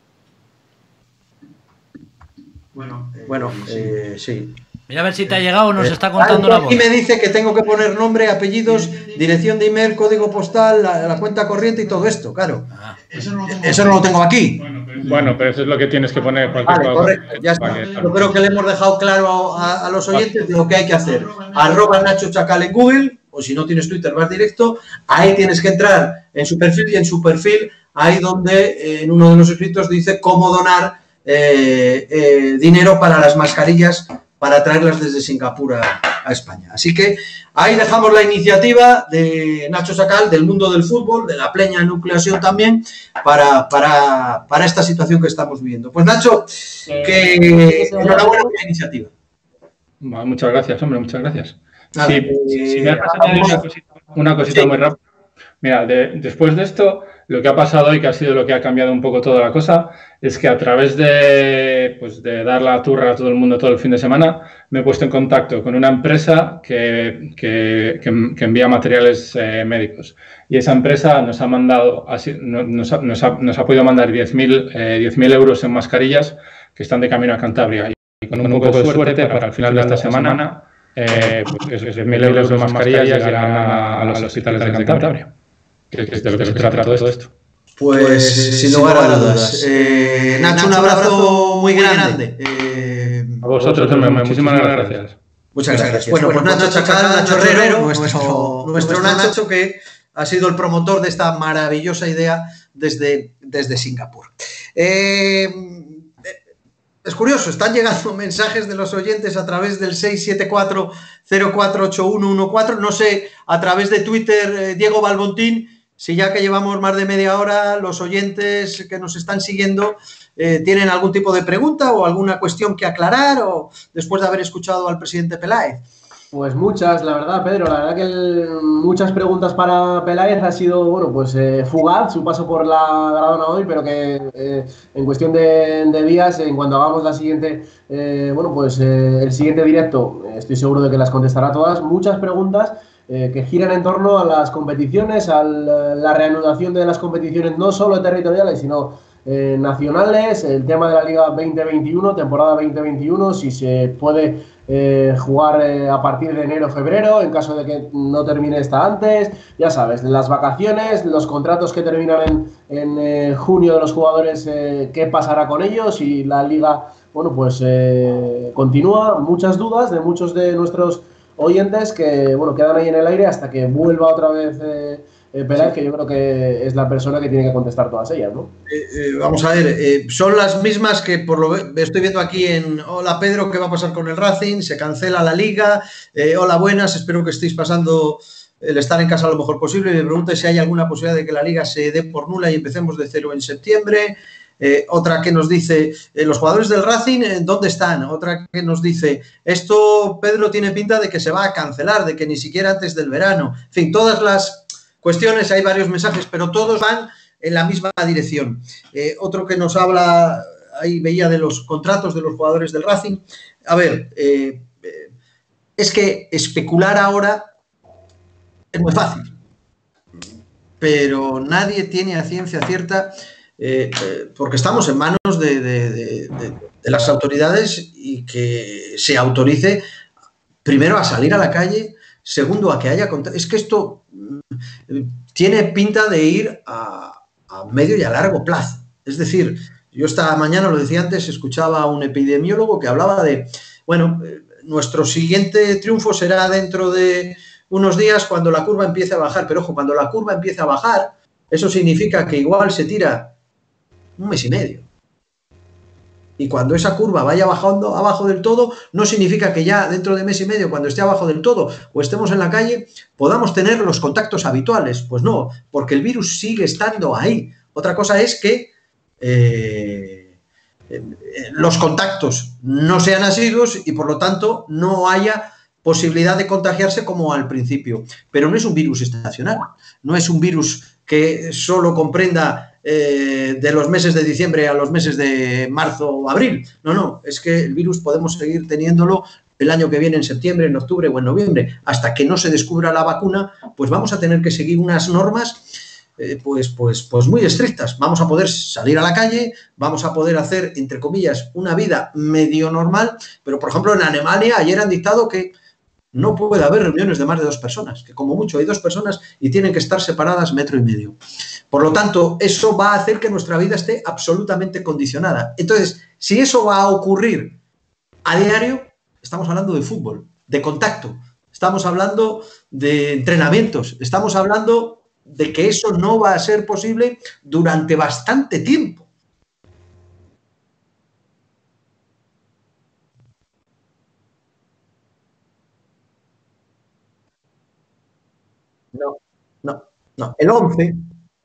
Bueno, eh, bueno eh, sí. Mira a ver si te ha llegado o nos eh, está contando la voz. Aquí me dice que tengo que poner nombre, apellidos, dirección de email, código postal, la, la cuenta corriente y todo esto, claro. Ah, eso, no eso no lo tengo aquí. Bueno pero, bueno, pero eso es lo que tienes que poner. Cualquier vale, correcto, ya está. Yo creo que le hemos dejado claro a, a los oyentes lo que hay que hacer. Arroba Nacho Chacal en Google, o si no tienes Twitter, vas directo. Ahí tienes que entrar en su perfil y en su perfil, ahí donde eh, en uno de los escritos dice cómo donar eh, eh, dinero para las mascarillas para traerlas desde Singapur a, a España. Así que ahí dejamos la iniciativa de Nacho Sacal, del mundo del fútbol, de la Pleña Nucleación también, para, para, para esta situación que estamos viviendo. Pues Nacho, que eh, enhorabuena por la iniciativa. Bueno, muchas gracias, hombre, muchas gracias. Nada, sí, eh, si me has añadido una cosita, una cosita sí. muy rápida. Mira, de, después de esto, lo que ha pasado hoy, que ha sido lo que ha cambiado un poco toda la cosa, es que a través de, pues, de dar la turra a todo el mundo todo el fin de semana, me he puesto en contacto con una empresa que, que, que, que envía materiales eh, médicos. Y esa empresa nos ha mandado, así, nos, ha, nos, ha, nos ha podido mandar diez mil euros en mascarillas que están de camino a Cantabria. Y con un, un poco de suerte, para el final de esta semana, eh, pues esos diez mil euros de mascarillas llegarán a, a los hospitales de Cantabria. Que es de lo que se trata todo esto. Pues, pues sin lugar a dudas. Eh, Nacho, un abrazo muy grande. Eh, a vosotros, hombre, muchísimas gracias. gracias. Muchas gracias. gracias. Bueno, pues Nacho Chacal, Nacho Herrero, nuestro, nuestro Nacho, que ha sido el promotor de esta maravillosa idea desde, desde Singapur. Eh, Es curioso, están llegando mensajes de los oyentes a través del seis siete cuatro cero cuatro ocho uno uno cuatro, no sé, a través de Twitter, eh, Diego Balbontín, si ya que llevamos más de media hora, los oyentes que nos están siguiendo eh, tienen algún tipo de pregunta o alguna cuestión que aclarar, o después de haber escuchado al presidente Peláez. Pues muchas, la verdad, Pedro, la verdad que el, muchas preguntas para Peláez. Ha sido, bueno, pues eh, fugaz su paso por la Gradona hoy, pero que eh, en cuestión de, de días, en cuanto hagamos la siguiente, eh, bueno, pues eh, el siguiente directo, eh, estoy seguro de que las contestará todas. Muchas preguntas eh, que giran en torno a las competiciones, a la reanudación de las competiciones, no solo territoriales, sino eh, nacionales, el tema de la Liga veinte veintiuno, temporada veinte veintiuno, si se puede Eh, jugar eh, a partir de enero o febrero, en caso de que no termine esta antes, ya sabes, las vacaciones, los contratos que terminan en, en eh, junio de los jugadores, eh, qué pasará con ellos, y la liga, bueno, pues eh, continúa. Muchas dudas de muchos de nuestros oyentes que, bueno, quedan ahí en el aire hasta que vuelva otra vez eh, Eh, Peláez, sí, que yo creo que es la persona que tiene que contestar todas ellas, ¿no? Eh, eh, vamos a ver, eh, son las mismas que por lo estoy viendo aquí en Hola Pedro, ¿qué va a pasar con el Racing? Se cancela la liga. Eh, hola, buenas, espero que estéis pasando el estar en casa lo mejor posible. Me pregunta si hay alguna posibilidad de que la liga se dé por nula y empecemos de cero en septiembre. Eh, otra que nos dice, eh, los jugadores del Racing, eh, ¿dónde están? Otra que nos dice, esto, Pedro, tiene pinta de que se va a cancelar, de que ni siquiera antes del verano. En fin, todas las cuestiones, hay varios mensajes, pero todos van en la misma dirección. Eh, otro que nos habla, ahí veía, de los contratos de los jugadores del Racing. A ver, eh, eh, es que especular ahora es muy fácil, pero nadie tiene a ciencia cierta, eh, eh, porque estamos en manos de, de, de, de, de las autoridades, y que se autorice primero a salir a la calle, segundo a que haya contratos. Es que esto tiene pinta de ir a, a medio y a largo plazo. Es decir, yo esta mañana, lo decía antes, escuchaba a un epidemiólogo que hablaba de, bueno, eh, nuestro siguiente triunfo será dentro de unos días, cuando la curva empiece a bajar. Pero ojo, cuando la curva empiece a bajar, eso significa que igual se tira un mes y medio. Y cuando esa curva vaya bajando abajo del todo, no significa que ya dentro de mes y medio, cuando esté abajo del todo o estemos en la calle, podamos tener los contactos habituales. Pues no, porque el virus sigue estando ahí. Otra cosa es que eh, eh, los contactos no sean asiduos y por lo tanto no haya posibilidad de contagiarse como al principio. Pero no es un virus estacional, no es un virus que solo comprenda Eh, de los meses de diciembre a los meses de marzo o abril. No, no, es que el virus podemos seguir teniéndolo el año que viene, en septiembre, en octubre o en noviembre. Hasta que no se descubra la vacuna, pues vamos a tener que seguir unas normas eh, pues, pues, pues muy estrictas. Vamos a poder salir a la calle, vamos a poder hacer, entre comillas, una vida medio normal, pero por ejemplo en Alemania ayer han dictado que no puede haber reuniones de más de dos personas, que como mucho hay dos personas y tienen que estar separadas metro y medio. Por lo tanto, eso va a hacer que nuestra vida esté absolutamente condicionada. Entonces, si eso va a ocurrir a diario, estamos hablando de fútbol, de contacto, estamos hablando de entrenamientos, estamos hablando de que eso no va a ser posible durante bastante tiempo. No, el once,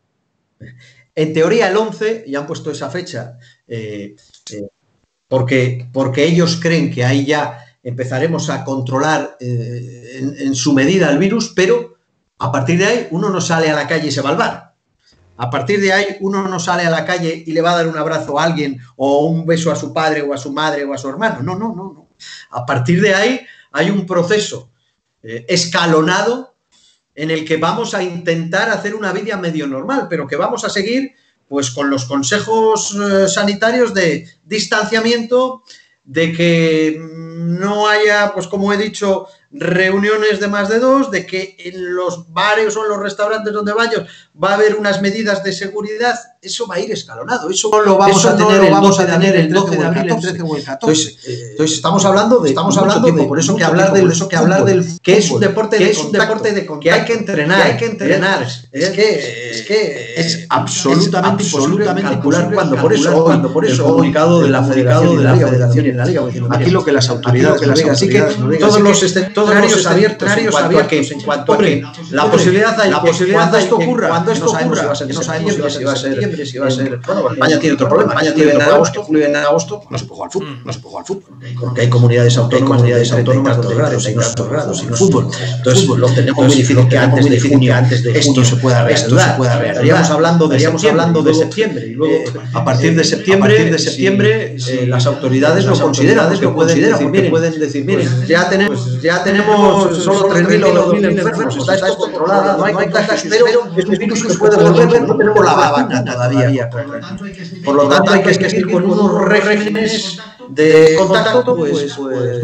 en teoría el once, ya han puesto esa fecha, eh, eh, porque, porque ellos creen que ahí ya empezaremos a controlar eh, en, en su medida el virus, pero a partir de ahí uno no sale a la calle y se va al bar. A partir de ahí uno no sale a la calle y le va a dar un abrazo a alguien o un beso a su padre o a su madre o a su hermano. No, no, no, no. A partir de ahí hay un proceso eh, escalonado en el que vamos a intentar hacer una vida medio normal, pero que vamos a seguir pues con los consejos eh, sanitarios de distanciamiento, de que no haya, pues como he dicho, reuniones de más de dos, de que en los bares o en los restaurantes donde vayas va a haber unas medidas de seguridad. Eso va a ir escalonado, eso no lo vamos, a, tener no lo vamos a tener el doce de abril, el trece o el catorce. Entonces, eh, entonces estamos hablando de estamos hablando tiempo, de por eso que hablar del eso que hablar del que es un deporte de es un deporte de contacto, que hay que entrenar, que hay que entrenar. Es, es que es que es absolutamente absolutamente calcular cuando por eso cuando por eso el comunicado de la Federación de la Federación y en la Liga, aquí lo que las autoridades que las así que todos los escenarios abiertos en cuanto a que en cuanto a que la posibilidad hay la posibilidad de esto ocurra cuando esto ocurra no sabemos si va a ser si va a ser. Bueno, España tiene otro problema. España tiene en agosto, julio en agosto, no se puede jugar al fútbol, no se puede jugar al fútbol. Porque hay comunidades autónomas, comunidades autónomas donde grados, hay tantos grados, y no fútbol. Entonces lo tenemos muy difícil que antes de junio, antes de junio se pueda reanudar. Estaríamos hablando de estaríamos hablando de septiembre y luego a partir de septiembre, a partir de septiembre las autoridades lo consideran, que pueden decir, miren, pueden decir, miren, ya tenemos ya tenemos solo tres mil o dos mil enfermos, está esto controlado, no hay contagios, pero es un virus que puede volver, no tenemos la vacuna todavía. Por lo tanto, hay que seguir con unos regímenes de contacto, pues... pues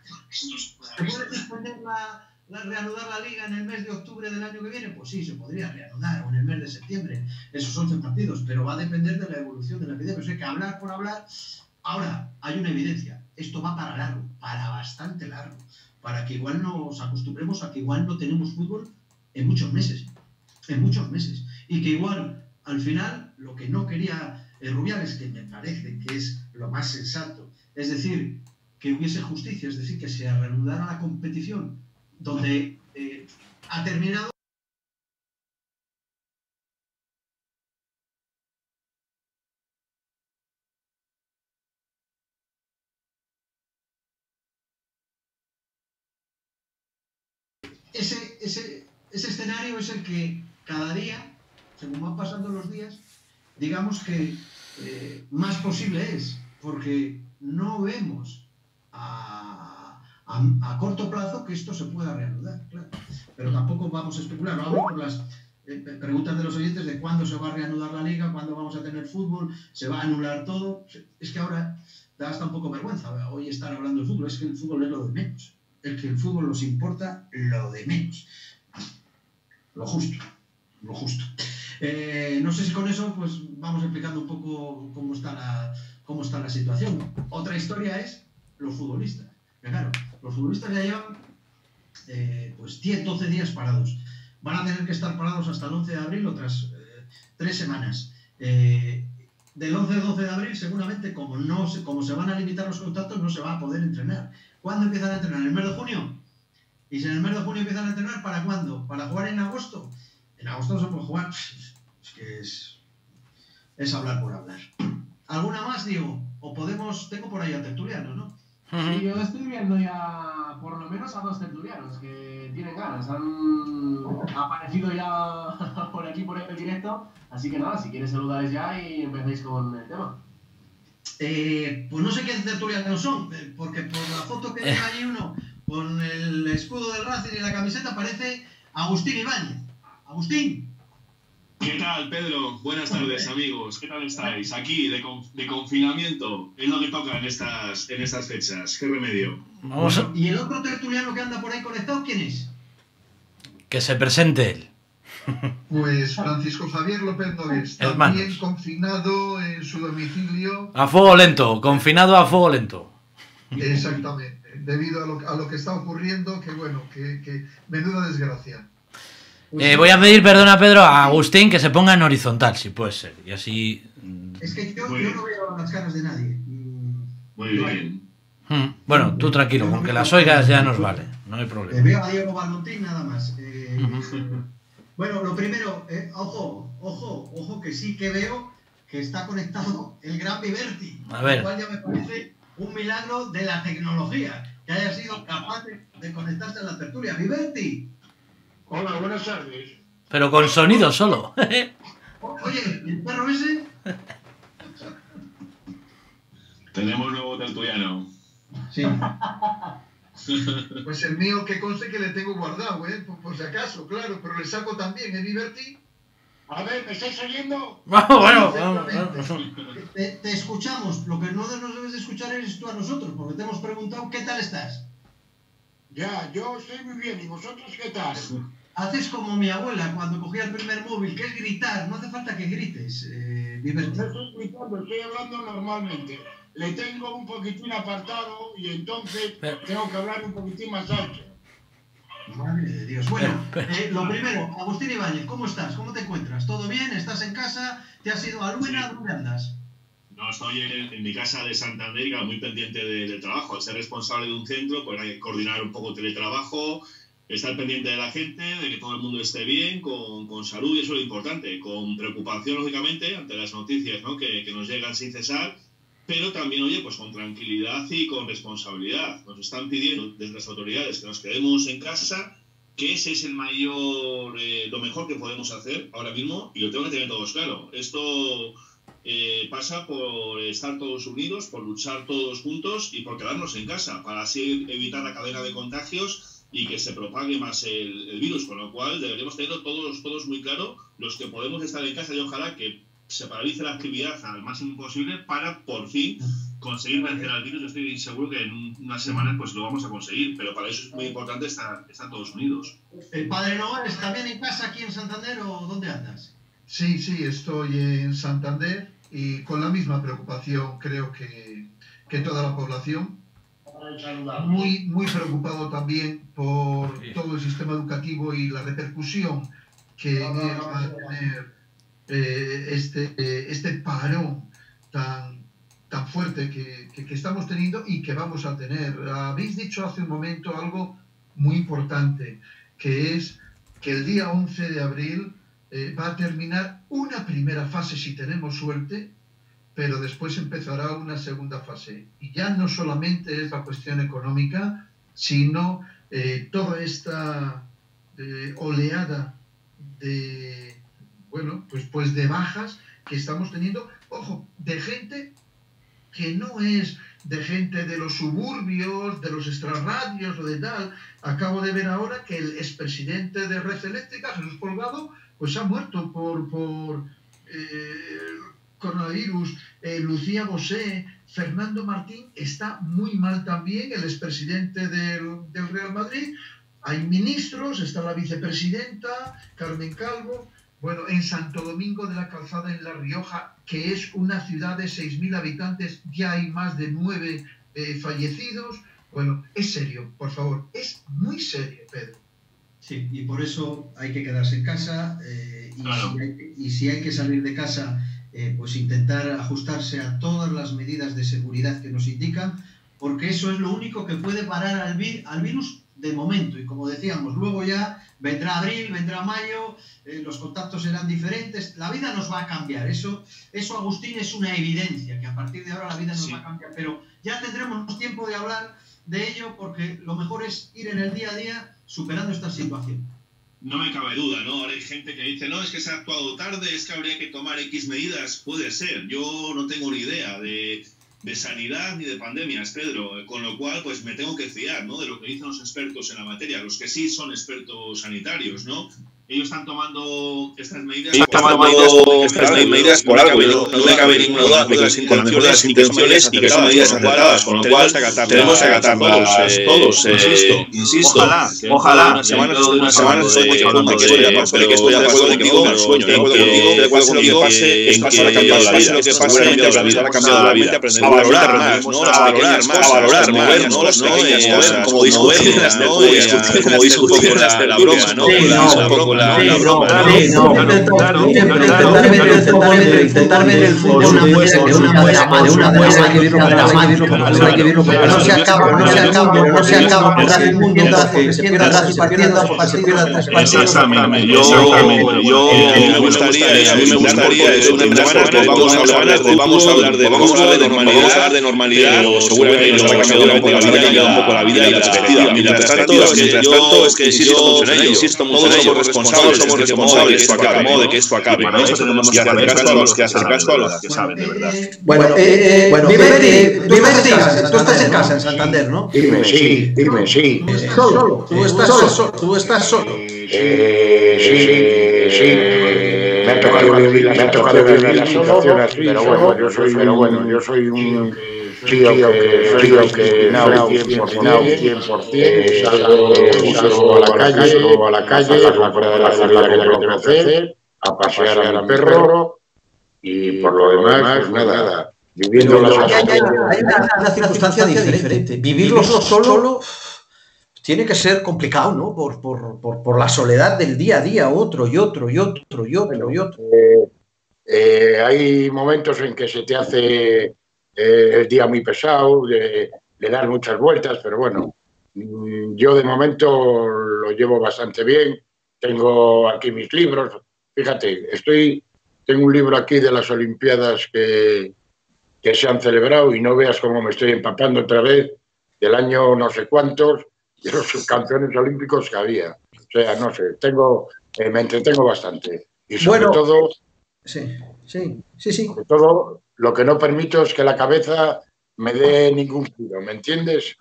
¿Se puede suspender la, la, reanudar la Liga en el mes de octubre del año que viene? Pues sí, se podría reanudar, o en el mes de septiembre, esos once partidos, pero va a depender de la evolución de la epidemia. O sea, que hablar por hablar... Ahora, hay una evidencia, esto va para largo, para bastante largo, para que igual nos acostumbremos a que igual no tenemos fútbol en muchos meses, en muchos meses, y que igual, al final, lo que no quería eh, Rubiales, que me parece que es lo más sensato, es decir, que hubiese justicia, es decir, que se reanudara la competición, donde eh, ha terminado. Ese, ese, ese escenario es el que cada día, según van pasando los días, digamos que eh, más posible es, porque no vemos a, a, a corto plazo que esto se pueda reanudar, claro. Pero tampoco vamos a especular, vamos por las eh, preguntas de los oyentes de cuándo se va a reanudar la Liga, cuándo vamos a tener fútbol, se va a anular todo. Es que ahora da hasta un poco vergüenza hoy estar hablando de fútbol, es que el fútbol es lo de menos. El que el fútbol nos importa lo de menos. Lo justo, lo justo. Eh, no sé si con eso pues vamos explicando un poco cómo está la, cómo está la situación. Otra historia es los futbolistas. Claro, los futbolistas ya llevan eh, pues diez, doce días parados. Van a tener que estar parados hasta el once de abril, otras eh, tres semanas. Eh, del once al doce de abril seguramente como, no se, como se van a limitar los contactos no se va a poder entrenar. ¿Cuándo empiezan a entrenar? ¿En el mes de junio? Y si en el mes de junio empiezan a entrenar, ¿para cuándo? ¿Para jugar en agosto? En agosto no se puede jugar. Es que es, es hablar por hablar. ¿Alguna más, Diego? O podemos... Tengo por ahí a tertulianos, ¿no? Sí, yo estoy viendo ya por lo menos a dos tertulianos que tienen ganas. Han aparecido ya por aquí, por el directo. Así que nada, si quieres saludáis ya y empezáis con el tema. Eh, pues no sé qué tertulianos son, porque por la foto que tiene allí uno con el escudo del Racing y la camiseta parece Agustín Ibáñez. Agustín. ¿Qué tal, Pedro? Buenas tardes, amigos. ¿Qué tal estáis? Aquí, de, conf de confinamiento. Es lo que toca en estas, en estas fechas. ¿Qué remedio? Vamos a... ¿Y el otro tertuliano que anda por ahí conectado, quién es? Que se presente él. Pues Francisco Javier López Nogués, también confinado en su domicilio. A fuego lento, confinado a fuego lento. Exactamente, debido a lo, a lo que está ocurriendo, que bueno, que, que menuda desgracia. Pues eh, voy a pedir perdón a Pedro, a Agustín, que se ponga en horizontal, si puede ser, y así... Es que yo, yo no veo las caras de nadie. Muy bien. Hmm. Bueno, tú tranquilo, aunque las oigas ya nos vale, no hay problema. Eh, veo a Diego Balmontín nada más. Eh, uh-huh. Bueno, lo primero, eh, ojo, ojo, ojo, que sí que veo que está conectado el gran Viverti. A ver. Lo cual ya me parece un milagro de la tecnología, que haya sido capaz de, de conectarse a la tertulia. Viverti. Hola, buenas tardes. Pero con sonido solo. Oye, ¿el perro ese? Tenemos nuevo tertuliano. Sí. Pues el mío, que conste que le tengo guardado, ¿eh? Por, por si acaso, claro, pero le saco también, ¿eh, Viverti? A ver, ¿me estáis oyendo? Bueno, bueno, vamos. Te, te escuchamos. Lo que no nos debes de escuchar eres tú a nosotros, porque te hemos preguntado qué tal estás. Ya, yo estoy muy bien. ¿Y vosotros qué tal? Haces como mi abuela cuando cogía el primer móvil, que es gritar. No hace falta que grites, eh, Viverti. No estoy gritando, estoy hablando normalmente. Le tengo un poquitín apartado y entonces tengo que hablar un poquitín más alto. Madre de Dios. Bueno, eh, lo primero, Agustín Ibáñez, ¿cómo estás? ¿Cómo te encuentras? ¿Todo bien? ¿Estás en casa? ¿Te has ido a Luena? Sí. ¿Dónde andas? No, estoy en, en mi casa de Santander, muy pendiente de, del trabajo. Al ser responsable de un centro, pues hay que coordinar un poco el teletrabajo, estar pendiente de la gente, de que todo el mundo esté bien, con, con salud, y eso es lo importante. Con preocupación, lógicamente, ante las noticias, ¿no?, que, que nos llegan sin cesar, pero también, oye, pues con tranquilidad y con responsabilidad. Nos están pidiendo desde las autoridades que nos quedemos en casa, que ese es el mayor, eh, lo mejor que podemos hacer ahora mismo, y lo tengo que tener todos claro. Esto eh, pasa por estar todos unidos, por luchar todos juntos y por quedarnos en casa, para así evitar la cadena de contagios y que se propague más el, el virus, con lo cual deberíamos tenerlo todos, todos muy claro, los que podemos estar en casa, y ojalá que se paralice la actividad al máximo posible para, por fin, conseguir vencer al virus. Yo estoy seguro que en unas semanas pues lo vamos a conseguir, pero para eso es muy importante estar, estar todos unidos. ¿El Padre Noel está también en casa aquí en Santander o dónde andas? Sí, sí, estoy en Santander y con la misma preocupación, creo que, que toda la población. Muy, muy preocupado también por todo el sistema educativo y la repercusión que va a tener eh, este, eh, este parón tan, tan fuerte que, que, que estamos teniendo y que vamos a tener. Habéis dicho hace un momento algo muy importante, que es que el día once de abril eh, va a terminar una primera fase, si tenemos suerte, pero después empezará una segunda fase. Y ya no solamente es la cuestión económica, sino eh, toda esta eh, oleada de, bueno, pues, pues de bajas que estamos teniendo, ojo, de gente que no es de gente de los suburbios, de los extrarradios o de tal. Acabo de ver ahora que el expresidente de Red Eléctrica, Jesús Colgado, pues ha muerto por... por eh, coronavirus, eh, Lucía Bosé, Fernando Martín está muy mal también, el expresidente del, del Real Madrid. Hay ministros, está la vicepresidenta, Carmen Calvo. Bueno, en Santo Domingo de la Calzada, en La Rioja, que es una ciudad de seis mil habitantes, ya hay más de nueve eh, fallecidos. Bueno, es serio, por favor, es muy serio, Pedro. Sí, y por eso hay que quedarse en casa eh, y, claro. si hay, y si hay que salir de casa, Eh, pues intentar ajustarse a todas las medidas de seguridad que nos indican, porque eso es lo único que puede parar al, vi al virus de momento. Y como decíamos, luego ya vendrá abril, vendrá mayo, eh, los contactos serán diferentes, la vida nos va a cambiar. Eso, eso, Agustín, es una evidencia, que a partir de ahora la vida nos sí. va a cambiar. Pero ya tendremos tiempo de hablar de ello, porque lo mejor es ir en el día a día superando esta situación. No me cabe duda, ¿no? Ahora hay gente que dice, no, es que se ha actuado tarde, es que habría que tomar X medidas. Puede ser, yo no tengo ni idea de, de sanidad ni de pandemias, Pedro, con lo cual pues me tengo que fiar, ¿no?, de lo que dicen los expertos en la materia, los que sí son expertos sanitarios, ¿no? Ellos están tomando estas medidas, están tomando estas medidas por algo, no debe haber ninguna duda de que las intenciones, intenciones y que son medidas acertadas, con lo cual tenemos que acatarlas todos, insisto, insisto. Ojalá, ojalá, una semana una semana estoy de acuerdo contigo, me sueño, de acuerdo contigo, de acuerdo contigo, pase en que ha cambiado la vida, lo que pasa en que la vida ha cambiado la vida, a valorar más, ¿no?, a valorar más, a valorar más, ¿no?, las pequeñas cosas, como discutir, como discutir la broma, ¿no?, la, sí, la broma. No, sí, no, intentar ver el fútbol de una manera que una manera, de una manera que vivirlo con dramática, hay que vivirlo con no se acaba, no se acaba, pero no se acaba por hacer un mundo porque se pierda las partidas, porque se pierda tres partidas. Exactamente. Yo, yo me gustaría, a mí me gustaría es una semana que vamos a hablar de vamos a hablar de vamos a hablar de normalidad, vamos a hablar de normalidad, pero seguramente nos ha cambiado un poco la vida, ya un poco la vida y la perspectiva. Mientras tanto, mientras tanto es que insisto mucho en ello, insisto mucho en ello, somos responsables, somos responsables de que esto acabe, de que esto acabe. Para eso tenemos que hacer caso a los que hacer caso a los que saben de verdad. Bueno, eh, bueno, Viverti, tú estás en casa en Santander, ¿no? Dime, sí, dime, sí. Solo, tú estás solo, tú estás solo. Eh, sí, sí. Me ha tocado vivir la, me ha tocado vivir la situación así, pero bueno, yo soy, pero bueno, yo soy un tío que soy que cien por cien, salgo a la calle, salgo a la calle, a la fuera de la ciudad que tengo que hacer, a pasear a mi perro y por lo demás, pues nada, viviendo la hay una circunstancia diferente. Vivirlo solo tiene que ser complicado, ¿no? Por, por, por, por la soledad del día a día, otro y otro y otro y otro y otro. Eh, eh, hay momentos en que se te hace eh, el día muy pesado, de, le das muchas vueltas, pero bueno, yo de momento lo llevo bastante bien. Tengo aquí mis libros. Fíjate, estoy, tengo un libro aquí de las Olimpiadas que, que se han celebrado y no veas cómo me estoy empapando otra vez del año no sé cuántos, de los subcampeones olímpicos que había. O sea, no sé, tengo, eh, me entretengo bastante. Y sobre bueno, todo, sí, sí, sí, sí. Sobre todo, lo que no permito es que la cabeza me dé ningún giro, ¿me entiendes?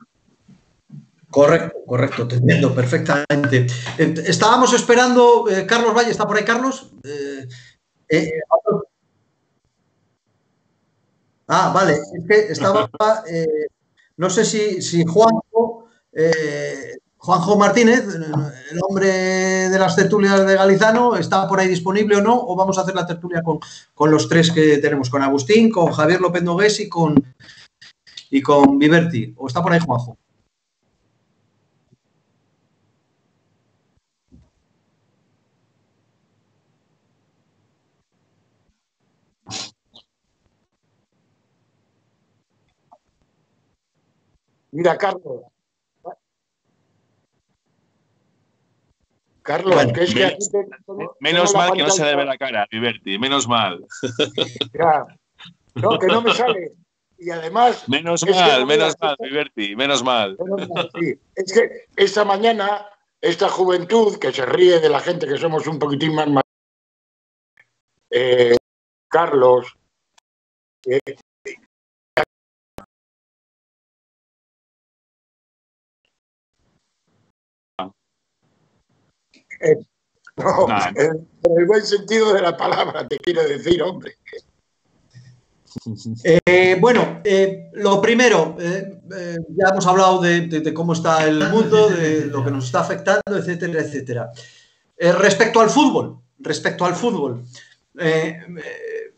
Correcto, correcto, te entiendo perfectamente. Estábamos esperando, eh, Carlos Valle, ¿está por ahí, Carlos? Eh, eh, ah, vale, es que estaba, eh, no sé si, si Juanjo, eh, Juanjo Martínez, el hombre de las tertulias de Galizano, está por ahí disponible o no, o vamos a hacer la tertulia con, con los tres que tenemos, con Agustín, con Javier López Nogués y con, y con Viverti, o está por ahí Juanjo. Mira, Carlos. Carlos, bueno, que es que aquí te, menos mal que no se le ve la cara, Viverti, menos mal. Ya, no, que no me sale. Y además... Menos mal, menos mal, Viverti, menos mal. Menos mal, sí. Es que esta mañana, esta juventud que se ríe de la gente que somos un poquitín más... Eh, Carlos... Eh, Eh, no, nah, en, en el buen sentido de la palabra, te quiero decir, hombre. Eh, bueno, eh, lo primero, eh, eh, ya hemos hablado de, de, de cómo está el mundo, de lo que nos está afectando, etcétera, etcétera. Eh, respecto al fútbol, respecto al fútbol, eh, eh,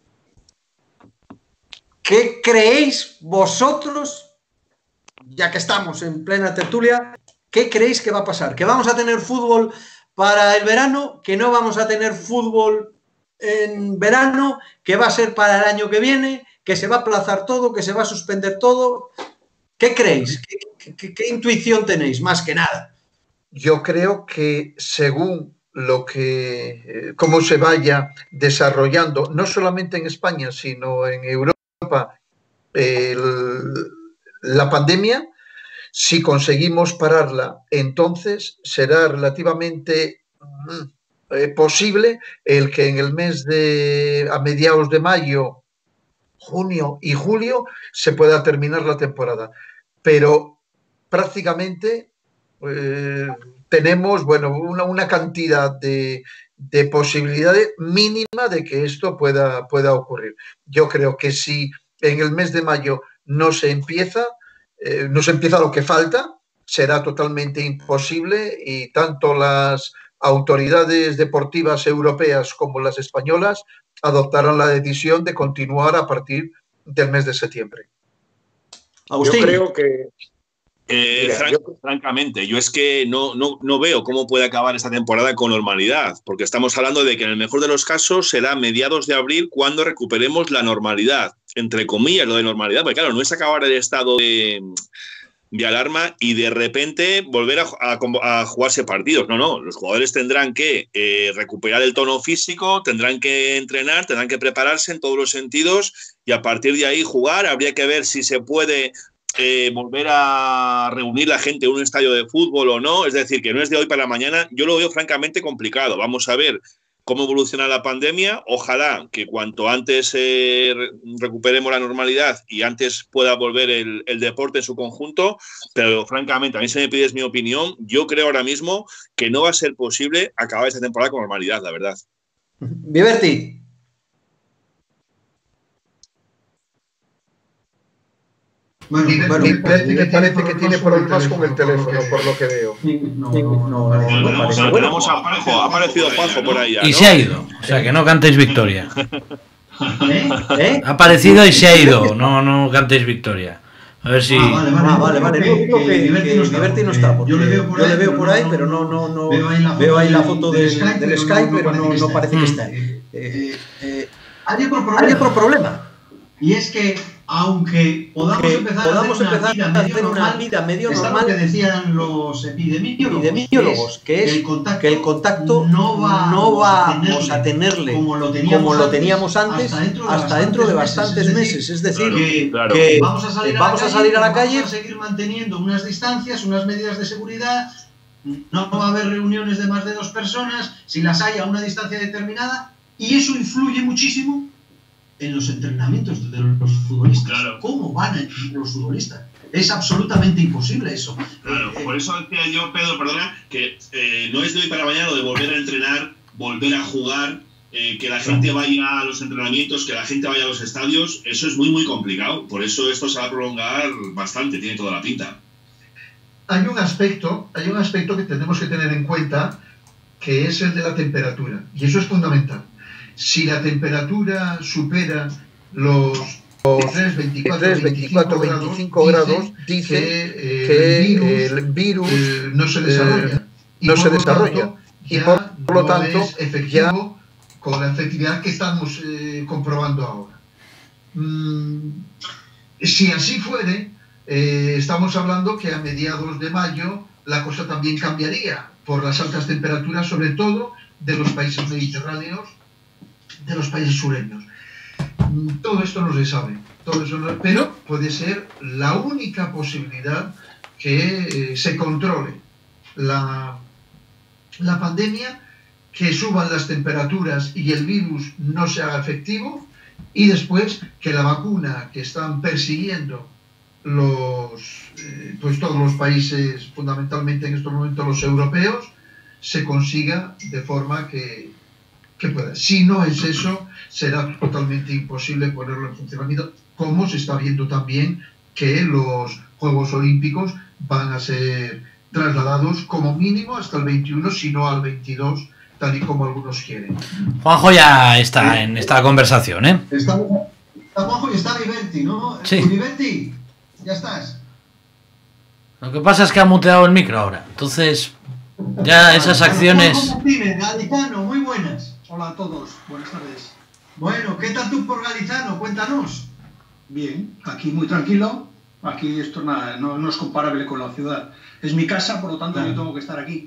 ¿qué creéis vosotros, ya que estamos en plena tertulia, qué creéis que va a pasar? ¿Que vamos a tener fútbol para el verano, que no vamos a tener fútbol en verano, que va a ser para el año que viene, que se va a aplazar todo, que se va a suspender todo? ¿Qué creéis? ¿Qué, qué, qué intuición tenéis, más que nada? Yo creo que según lo que, eh, cómo se vaya desarrollando, no solamente en España, sino en Europa, eh, el, la pandemia, si conseguimos pararla, entonces será relativamente eh, posible el que en el mes de, a mediados de mayo, junio y julio, se pueda terminar la temporada. Pero prácticamente eh, tenemos, bueno, una, una cantidad de, de posibilidades mínima de que esto pueda, pueda ocurrir. Yo creo que si en el mes de mayo no se empieza, Eh, no se empieza lo que falta, será totalmente imposible y tanto las autoridades deportivas europeas como las españolas adoptarán la decisión de continuar a partir del mes de septiembre. Agustín. Yo creo que, Eh, fran yo... Francamente, yo es que no, no, no veo cómo puede acabar esta temporada con normalidad, porque estamos hablando de que en el mejor de los casos será mediados de abril cuando recuperemos la normalidad, entre comillas lo de normalidad, porque claro, no es acabar el estado de, de alarma y de repente volver a, a, a jugarse partidos. No, no, los jugadores tendrán que eh, recuperar el tono físico, tendrán que entrenar, tendrán que prepararse en todos los sentidos y a partir de ahí jugar. Habría que ver si se puede eh, volver a reunir la gente en un estadio de fútbol o no. Es decir, que no es de hoy para mañana. Yo lo veo francamente complicado. Vamos a ver cómo evoluciona la pandemia. Ojalá que cuanto antes eh, recuperemos la normalidad y antes pueda volver el, el deporte en su conjunto, pero francamente, a mí si me pides mi opinión, yo creo ahora mismo que no va a ser posible acabar esta temporada con normalidad, la verdad. Viverti. Bueno, bueno, me parece que, parece que tiene problemas con el teléfono, por lo que veo. No, no, no, no, tenemos, no, tenemos a Juanjo, ha aparecido Juanjo por ahí ya, ¿no? Y se ha ido, o sea que no cantéis victoria. ¿Eh? ¿Eh? Ha aparecido y se ha ido, no, no cantéis victoria. A ver si... Ah, vale, vale, ah, vale, vale. No, digo que Liberty no está, porque yo le veo por ahí, yo le veo por ahí pero no, no, no, veo ahí la foto del, del Skype, pero no, no parece que esté. Eh, eh, hay otro problema. Hay otro problema. Y es que aunque podamos que empezar, podamos a hacer, empezar una, a vida hacer una vida medio normal, que decían los epidemiólogos, epidemiólogos que es, que, es el contacto que el contacto no, va, no vamos a tenerle como lo teníamos, como lo teníamos antes, antes hasta dentro de bastantes, de bastantes meses. Es decir, claro, que, claro. que vamos a salir, vamos a, a, salir a la calle, vamos a seguir manteniendo unas distancias, unas medidas de seguridad. No va a haber reuniones de más de dos personas, si las hay a una distancia determinada, y eso influye muchísimo en los entrenamientos de los futbolistas. Claro. ¿Cómo van a entrenar los futbolistas? Es absolutamente imposible eso. Claro, eh, por eso decía yo, Pedro, perdona, que eh, no es de hoy para mañana lo de volver a entrenar, volver a jugar, eh, que la gente vaya a los entrenamientos, que la gente vaya a los estadios. Eso es muy, muy complicado. Por eso esto se va a prolongar bastante, tiene toda la pinta. Hay un aspecto, hay un aspecto que tenemos que tener en cuenta, que es el de la temperatura, y eso es fundamental. Si la temperatura supera los tres, veinticuatro, veinticinco grados, dice que, que el virus, el virus eh, no se desarrolla. Eh, y no se desarrolla. Y por, por lo tanto, no es efectivo ya, con la efectividad que estamos eh, comprobando ahora. Mm, si así fuere, eh, estamos hablando que a mediados de mayo la cosa también cambiaría por las altas temperaturas, sobre todo de los países mediterráneos, de los países sureños. Todo esto no se sabe, todo eso no, pero puede ser la única posibilidad que eh, se controle la, la pandemia, que suban las temperaturas y el virus no se haga efectivo, y después que la vacuna que están persiguiendo los, eh, pues todos los países, fundamentalmente en estos momentos los europeos, se consiga de forma que que pueda. Si no es eso, será totalmente imposible ponerlo en funcionamiento, como se está viendo también que los Juegos Olímpicos van a ser trasladados como mínimo hasta el veintiuno, si no al veintidós, tal y como algunos quieren. Juanjo ya está ¿Eh? en esta conversación, ¿eh? Está, está Juanjo y está Viverti, ¿no? Sí. Viverti, ya estás. Lo que pasa es que ha muteado el micro ahora, entonces ya esas acciones... Juanjo Martínez, Galicano, muy buenas. Hola a todos, buenas tardes. Bueno, ¿qué tal tú por Galizano? Cuéntanos. Bien, aquí muy tranquilo. Aquí esto nada, no, no es comparable con la ciudad. Es mi casa, por lo tanto claro. Yo tengo que estar aquí.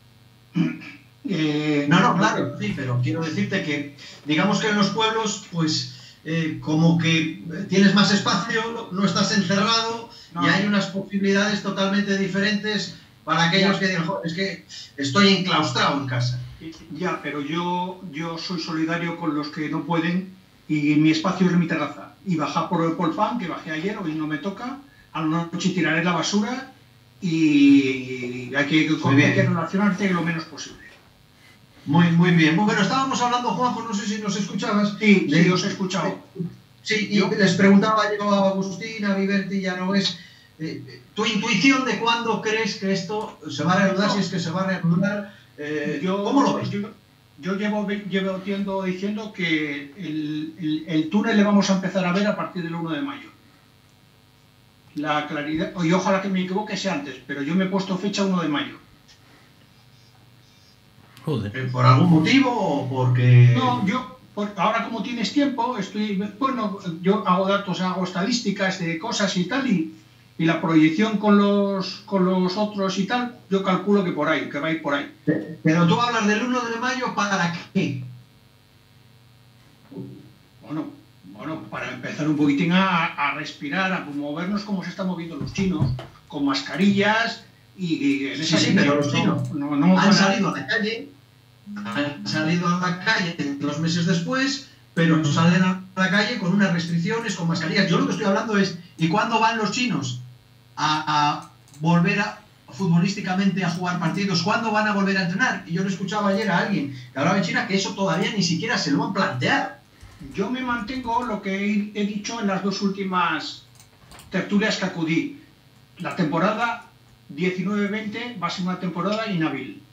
Eh, no, no, claro, sí, pero quiero decirte que, digamos que en los pueblos, pues, eh, como que tienes más espacio, no estás encerrado no. Y hay unas posibilidades totalmente diferentes para aquellos que digan, es que estoy enclaustrado en casa. Ya, pero yo, yo soy solidario con los que no pueden y mi espacio es mi terraza. Y bajar por el Polpan, que bajé ayer, hoy no me toca, a la noche tiraré la basura y hay que, hay que relacionarte lo menos posible. Muy, muy bien. Bueno, estábamos hablando, Juanjo, no sé si nos escuchabas. Sí, sí, os he escuchado. Sí, y ¿Yo? les preguntaba yo a Agustín, a Viverti, ya no es... Eh, tu intuición de cuándo crees que esto se va a reanudar, no. si es que se va a reanudar... Eh, yo, ¿Cómo lo ves? Yo, yo llevo, llevo tiempo diciendo que el, el, el túnel le vamos a empezar a ver a partir del uno de mayo. la claridad, y ojalá que me equivoque sea antes, pero yo me he puesto fecha uno de mayo. Joder. ¿Por algún motivo o porque...? No, yo, por, ahora como tienes tiempo, estoy, bueno, yo hago datos, hago estadísticas de cosas y tal, y, y la proyección con los, con los otros y tal, yo calculo que por ahí, que va a ir por ahí. Pero tú hablas del uno de mayo, ¿para qué? Bueno, bueno, para empezar un poquitín a, a respirar, a movernos como se están moviendo los chinos, con mascarillas y, y en esa sí, sí, pero los chinos no, no, no han salido a la calle, han salido a la calle dos meses después, pero salen a la calle con unas restricciones, con mascarillas. Yo lo que estoy hablando es, ¿y cuándo van los chinos a, a volver a, futbolísticamente a jugar partidos? ¿Cuándo van a volver a entrenar? Y yo le escuchaba ayer a alguien que hablaba en China que eso todavía ni siquiera se lo han planteado. Yo me mantengo lo que he, he dicho en las dos últimas tertulias que acudí. La temporada diecinueve veinte va a ser una temporada inhábil.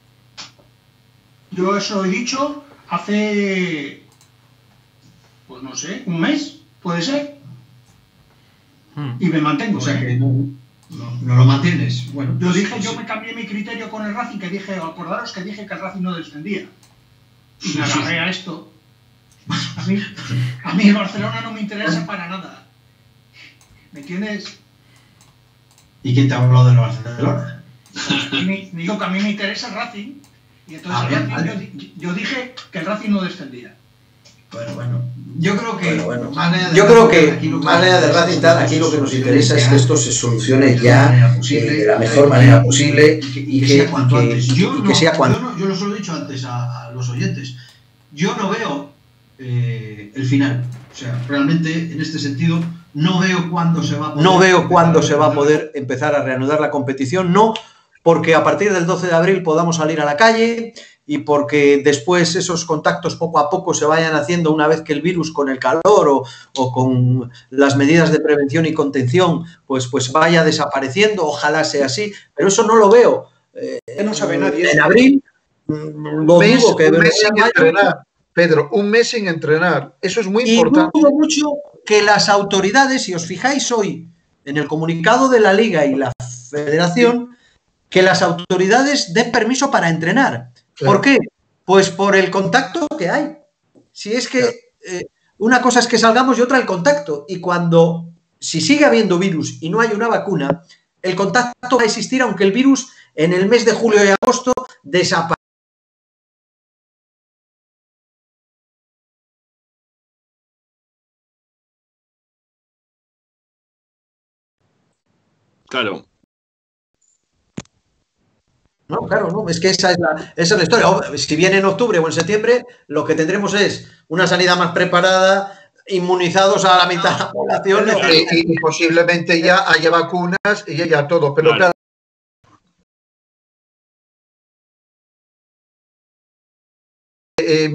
Yo eso he dicho hace, pues no sé, un mes, puede ser. Hmm. Y me mantengo. O sea que no, no, no lo mantienes. Bueno, yo dije, pues, yo me cambié mi criterio con el Racing, que dije, acordaros que dije que el Racing no descendía. Y me agarré a esto. A mí, a mí el Barcelona no me interesa para nada. ¿Me entiendes? ¿Y quién te ha hablado del Barcelona? Digo que a mí me interesa el Racing. Y entonces ah, el Racing, vale. yo, yo dije que el Racing no descendía. Bueno, bueno. Yo creo que, bueno, bueno. Más allá de yo creo que, que más allá del Racing tal, aquí lo que nos interesa es que esto se solucione ya posible, de la mejor manera posible y que, y que, que sea cuanto antes. Yo, y que no, sea cuanto... yo, no, yo lo he dicho antes a, a los oyentes. Yo no veo eh, el final. O sea, realmente en este sentido no veo cuándo se va a poder... No veo cuándo se va a poder empezar a reanudar la competición, no porque a partir del doce de abril podamos salir a la calle y porque después esos contactos poco a poco se vayan haciendo una vez que el virus con el calor o, o con las medidas de prevención y contención pues, pues vaya desapareciendo, ojalá sea así, pero eso no lo veo. Eh, no sabe nadie. En abril, lo mes, digo que... Un mes sin entrenar, Pedro, un mes sin entrenar, eso es muy y importante. Y dudo mucho que las autoridades, si os fijáis hoy en el comunicado de la Liga y la Federación, que las autoridades den permiso para entrenar. Claro. ¿Por qué? Pues por el contacto que hay. Si es que claro. eh, una cosa es que salgamos y otra el contacto. Y cuando, si sigue habiendo virus y no hay una vacuna, el contacto va a existir aunque el virus en el mes de julio y agosto desaparezca. Claro. No, claro, no, es que esa es, la, esa es la historia. Si viene en octubre o en septiembre, lo que tendremos es una sanidad más preparada, inmunizados a la mitad de la población. Claro. Y, y posiblemente ya haya vacunas y haya todo, pero claro. Eh,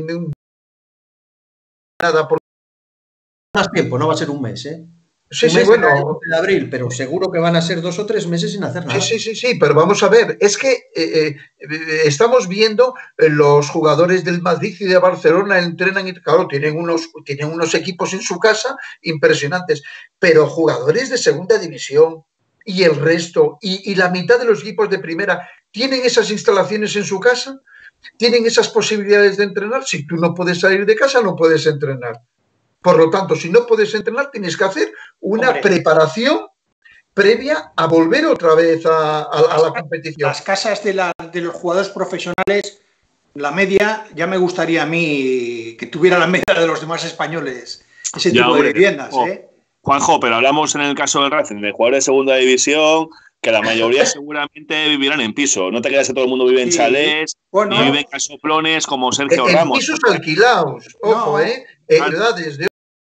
nada por más tiempo, no va a ser un mes, ¿eh? Sí, un sí, mes bueno. de abril, pero seguro que van a ser dos o tres meses sin hacer nada. Sí, sí, sí, sí, pero vamos a ver, es que eh, eh, estamos viendo eh, los jugadores del Madrid y de Barcelona entrenan y, claro, tienen unos, tienen unos equipos en su casa impresionantes, pero jugadores de segunda división y el resto, y, y la mitad de los equipos de primera, ¿tienen esas instalaciones en su casa? ¿Tienen esas posibilidades de entrenar? Si tú no puedes salir de casa, no puedes entrenar. Por lo tanto, si no puedes entrenar, tienes que hacer una Hombre. preparación previa a volver otra vez a, a, a la competición. Las casas de, la, de los jugadores profesionales, la media, ya me gustaría a mí que tuviera la media de los demás españoles. Ese ya, tipo hombre, de viviendas, oh, ¿eh? Juanjo, pero hablamos en el caso del Racing de jugadores de segunda división, que la mayoría seguramente vivirán en piso. No te creas que todo el mundo vive en sí. chalés, bueno, ni vive en casoplones como Sergio en Ramos. En pisos alquilados, ojo, no. ¿eh? En ah. edades de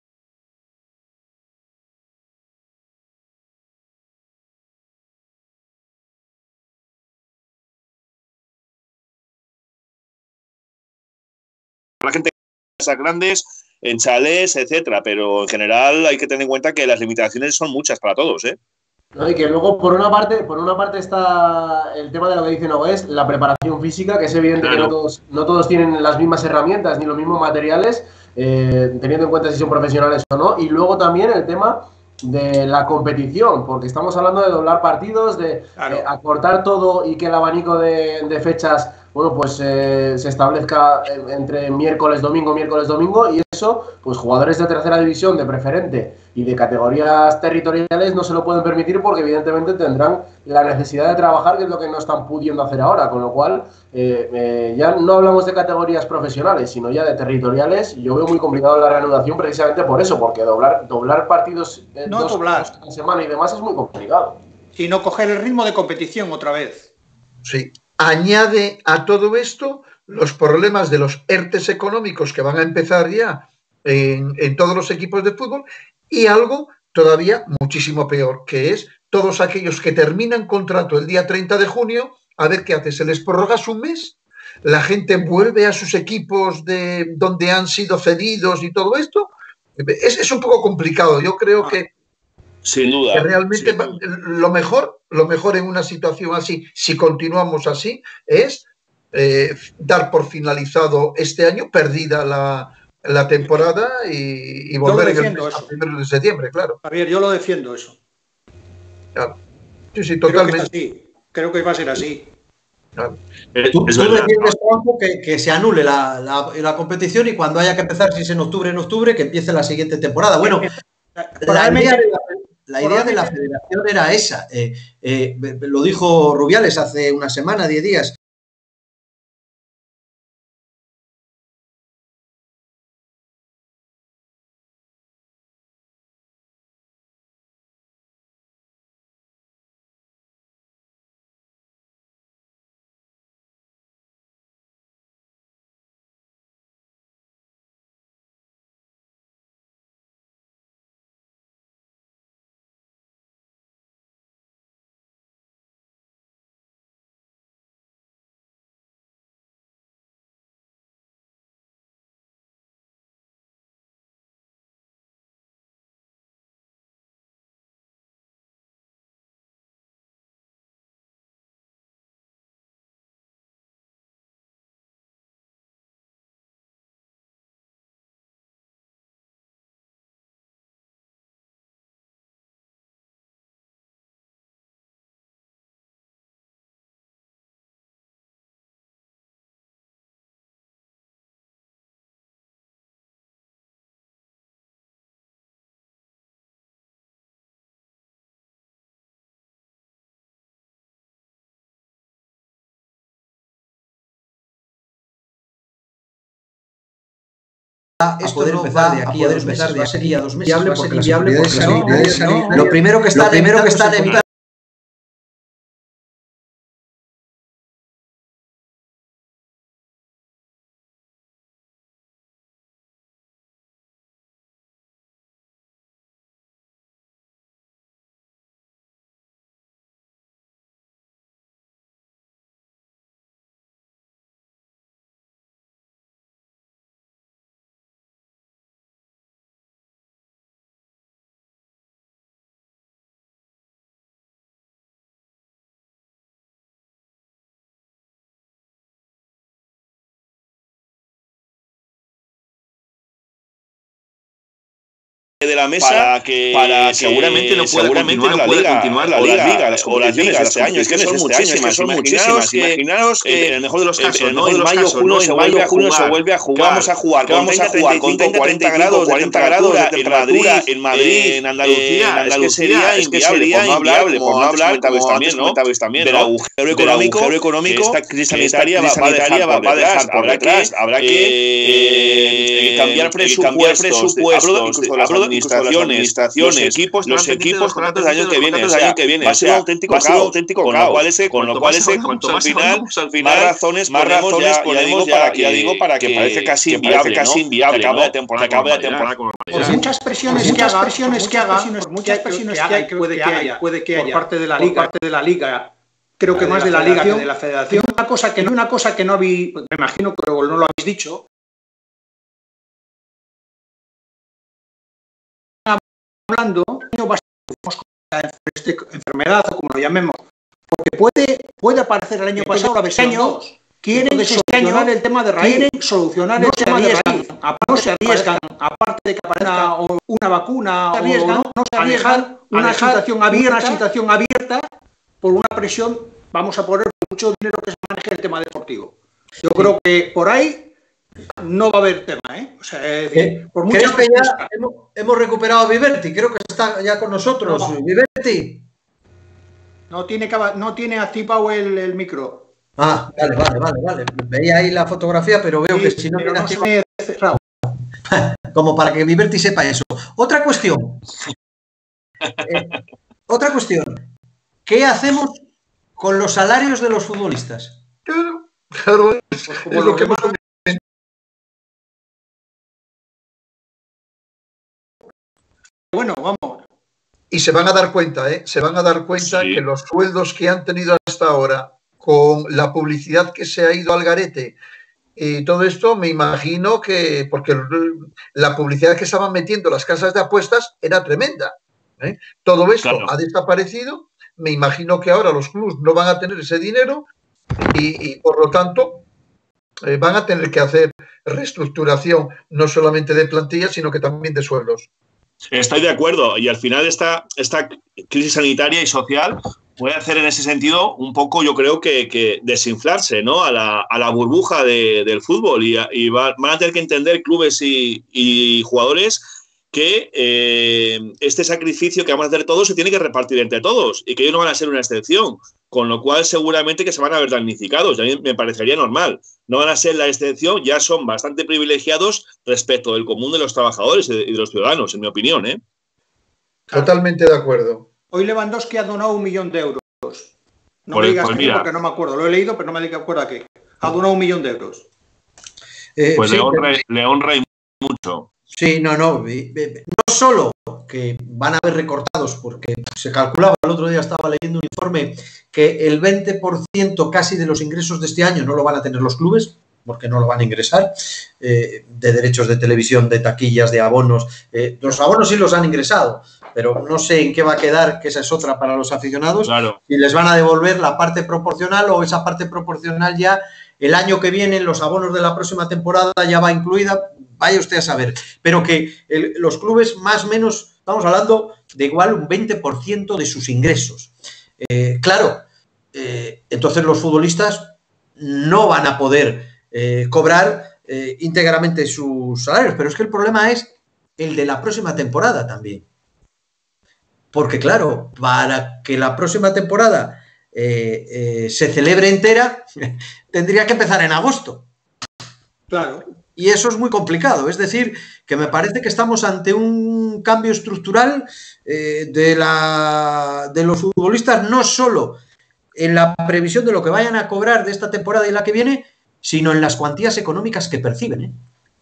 la gente de casas grandes, en chalés, etcétera, pero en general hay que tener en cuenta que las limitaciones son muchas para todos, ¿eh? No, y que luego por una parte, por una parte está el tema de lo que dice Nogués, la preparación física, que es evidente claro. que no todos, no todos tienen las mismas herramientas ni los mismos materiales, eh, teniendo en cuenta si son profesionales o no, y luego también el tema de la competición, porque estamos hablando de doblar partidos, de claro. eh, acortar todo y que el abanico de, de fechas, bueno, pues eh, se establezca entre miércoles, domingo, miércoles, domingo, y eso, pues jugadores de tercera división, de preferente y de categorías territoriales no se lo pueden permitir porque evidentemente tendrán la necesidad de trabajar, que es lo que no están pudiendo hacer ahora, con lo cual eh, eh, ya no hablamos de categorías profesionales, sino ya de territoriales, y yo veo muy complicado la reanudación precisamente por eso, porque doblar, doblar partidos eh, no dos doblar a la semana y demás es muy complicado. Y no coger el ritmo de competición otra vez. Sí. Añade a todo esto los problemas de los ERTES económicos que van a empezar ya en, en todos los equipos de fútbol y algo todavía muchísimo peor, que es todos aquellos que terminan contrato el día treinta de junio, a ver qué hace, se les prorrogas un mes, la gente vuelve a sus equipos de donde han sido cedidos y todo esto. Es, es un poco complicado, yo creo ah. que Sin duda. Que realmente sin duda. lo mejor, lo mejor en una situación así, si continuamos así, es eh, dar por finalizado este año, perdida la, la temporada y, y volver en el mes a primeros de septiembre, claro. Javier, yo lo defiendo eso. Claro. Sí, sí, totalmente. Creo que, es así. Creo que va a ser así. Claro. Tú, tú defiendes, Juanjo, que, que se anule la, la, la competición y cuando haya que empezar, si es en octubre, en octubre, que empiece la siguiente temporada. Bueno, la idea de la, la idea de la federación era esa. Eh, eh, lo dijo Rubiales hace una semana, diez días. a poder no empezar de aquí a, a dos meses, de aquí a dos meses, viable porque las autoridades sanitarias, no, no, lo primero que está primero que está evitando de la mesa para que, para que seguramente no pueda seguramente continuar, no puede la liga, continuar la liga, liga, las competiciones de este año, es que son muchísimas, son muchísimas. Imaginaos que en el mejor de los casos, ¿no? En mayo, junio se vuelve a jugar, se vuelve a jugar, vamos a jugar, vamos a jugar con cuarenta grados, cuarenta grados de temperatura en Madrid, en Andalucía, es que sería inviable, por no hablar, por no hablar, también, ¿no? Del agujero económico, económico, esta crisis sanitaria va a dejar por detrás, habrá que cambiar presupuestos, hablo de administraciones, los equipos, los equipos contratos del año que viene, el año que viene, va a ser un auténtico caos, con lo cual ese, con lo cual ese, al final, más razones, más razones ponemos para que, digo, para que parece casi inviable, casi inviable, acaba de temporada, acaba de temporada. Por muchas presiones que haga, presiones que haga, muchas presiones que hay, puede que haya, puede que haya, por parte de la liga, parte de la liga. Creo que más de la liga que de la federación. Una cosa que no, una cosa que no habéis, me imagino que no lo habéis dicho. Hablando, esta enfermedad o como lo llamemos, porque puede, puede aparecer el año pasado, la vez año, quieren solucionar el tema de raíz, quieren solucionar el tema de raíz, no se arriesgan, aparte de que aparezca una vacuna, o no, no se a dejar una situación abierta, una situación abierta por una presión, vamos a poner mucho dinero que se maneje el tema deportivo. Yo creo que por ahí no va a haber tema, ¿eh? O sea, es decir, por muchas que ya hemos, hemos recuperado a Viverti, creo que está ya con nosotros. No. Viverti. No tiene, no tiene activado el, el micro. Ah, vale, vale, vale, vale. Veía ahí la fotografía, pero veo sí, que si no tiene no activado... cerrado. Como para que Viverti sepa eso. Otra cuestión. eh, otra cuestión. ¿Qué hacemos con los salarios de los futbolistas? Claro, claro. Es, pues como es lo, lo que hemos... Bueno, vamos. Y se van a dar cuenta, ¿eh? Se van a dar cuenta sí. que los sueldos que han tenido hasta ahora, con la publicidad que se ha ido al garete y todo esto, me imagino que, porque la publicidad que estaban metiendo las casas de apuestas era tremenda, ¿eh? Todo esto claro. ha desaparecido, me imagino que ahora los clubes no van a tener ese dinero y, y por lo tanto eh, van a tener que hacer reestructuración no solamente de plantillas, sino que también de sueldos. Estoy de acuerdo, y al final esta, esta crisis sanitaria y social puede hacer en ese sentido un poco, yo creo que, que desinflarse, ¿no? a, la, a la burbuja de, del fútbol y, a, y va, van a tener que entender clubes y, y jugadores que eh, este sacrificio que vamos a hacer todos se tiene que repartir entre todos y que ellos no van a ser una excepción, con lo cual seguramente que se van a ver damnificados, y a mí me parecería normal. No van a ser la excepción, ya son bastante privilegiados respecto del común de los trabajadores y de, y de los ciudadanos, en mi opinión, ¿eh? Totalmente de acuerdo. Hoy Lewandowski ha donado un millón de euros. No por me digas pues que porque no me acuerdo, lo he leído, pero no me acuerdo a qué. Ha donado un millón de euros. Eh, pues sí, le, honra, pero... le honra mucho. Sí, no, no. No solo que van a haber recortados, porque se calculaba, el otro día estaba leyendo un informe, que el veinte por ciento casi de los ingresos de este año no lo van a tener los clubes, porque no lo van a ingresar, eh, de derechos de televisión, de taquillas, de abonos. Eh, los abonos sí los han ingresado, pero no sé en qué va a quedar, que esa es otra para los aficionados, claro. Si les van a devolver la parte proporcional o esa parte proporcional ya el año que viene, los abonos de la próxima temporada ya va incluida, vaya usted a saber. Pero que el, los clubes más o menos, estamos hablando de igual un veinte por ciento de sus ingresos. Eh, claro, eh, entonces los futbolistas no van a poder eh, cobrar eh, íntegramente sus salarios, pero es que el problema es el de la próxima temporada también. Porque claro, para que la próxima temporada eh, eh, se celebre entera, tendría que empezar en agosto. Claro. Y eso es muy complicado. Es decir, que me parece que estamos ante un cambio estructural eh, de, la, de los futbolistas, no solo en la previsión de lo que vayan a cobrar de esta temporada y la que viene, sino en las cuantías económicas que perciben, ¿eh?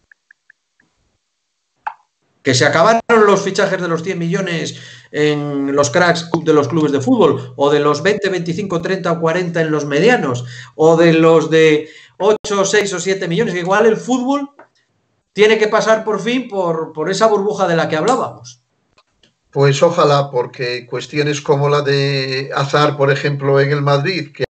Que se acabaron los fichajes de los cien millones en los cracks de los clubes de fútbol, o de los veinte, veinticinco, treinta o cuarenta en los medianos, o de los de ocho, seis o siete millones, que igual el fútbol tiene que pasar por fin por, por esa burbuja de la que hablábamos. Pues ojalá, porque cuestiones como la de Hazard, por ejemplo, en el Madrid, que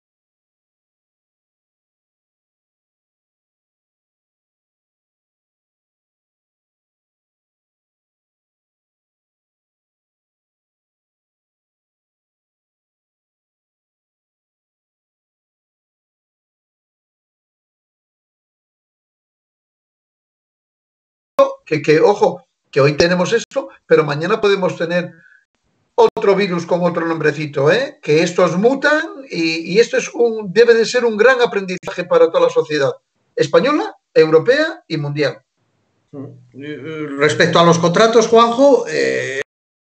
Que, que, ojo, que hoy tenemos esto, pero mañana podemos tener otro virus con otro nombrecito, ¿eh? Que estos mutan y, y esto es un, debe de ser un gran aprendizaje para toda la sociedad española, europea y mundial. Respecto a los contratos, Juanjo, eh...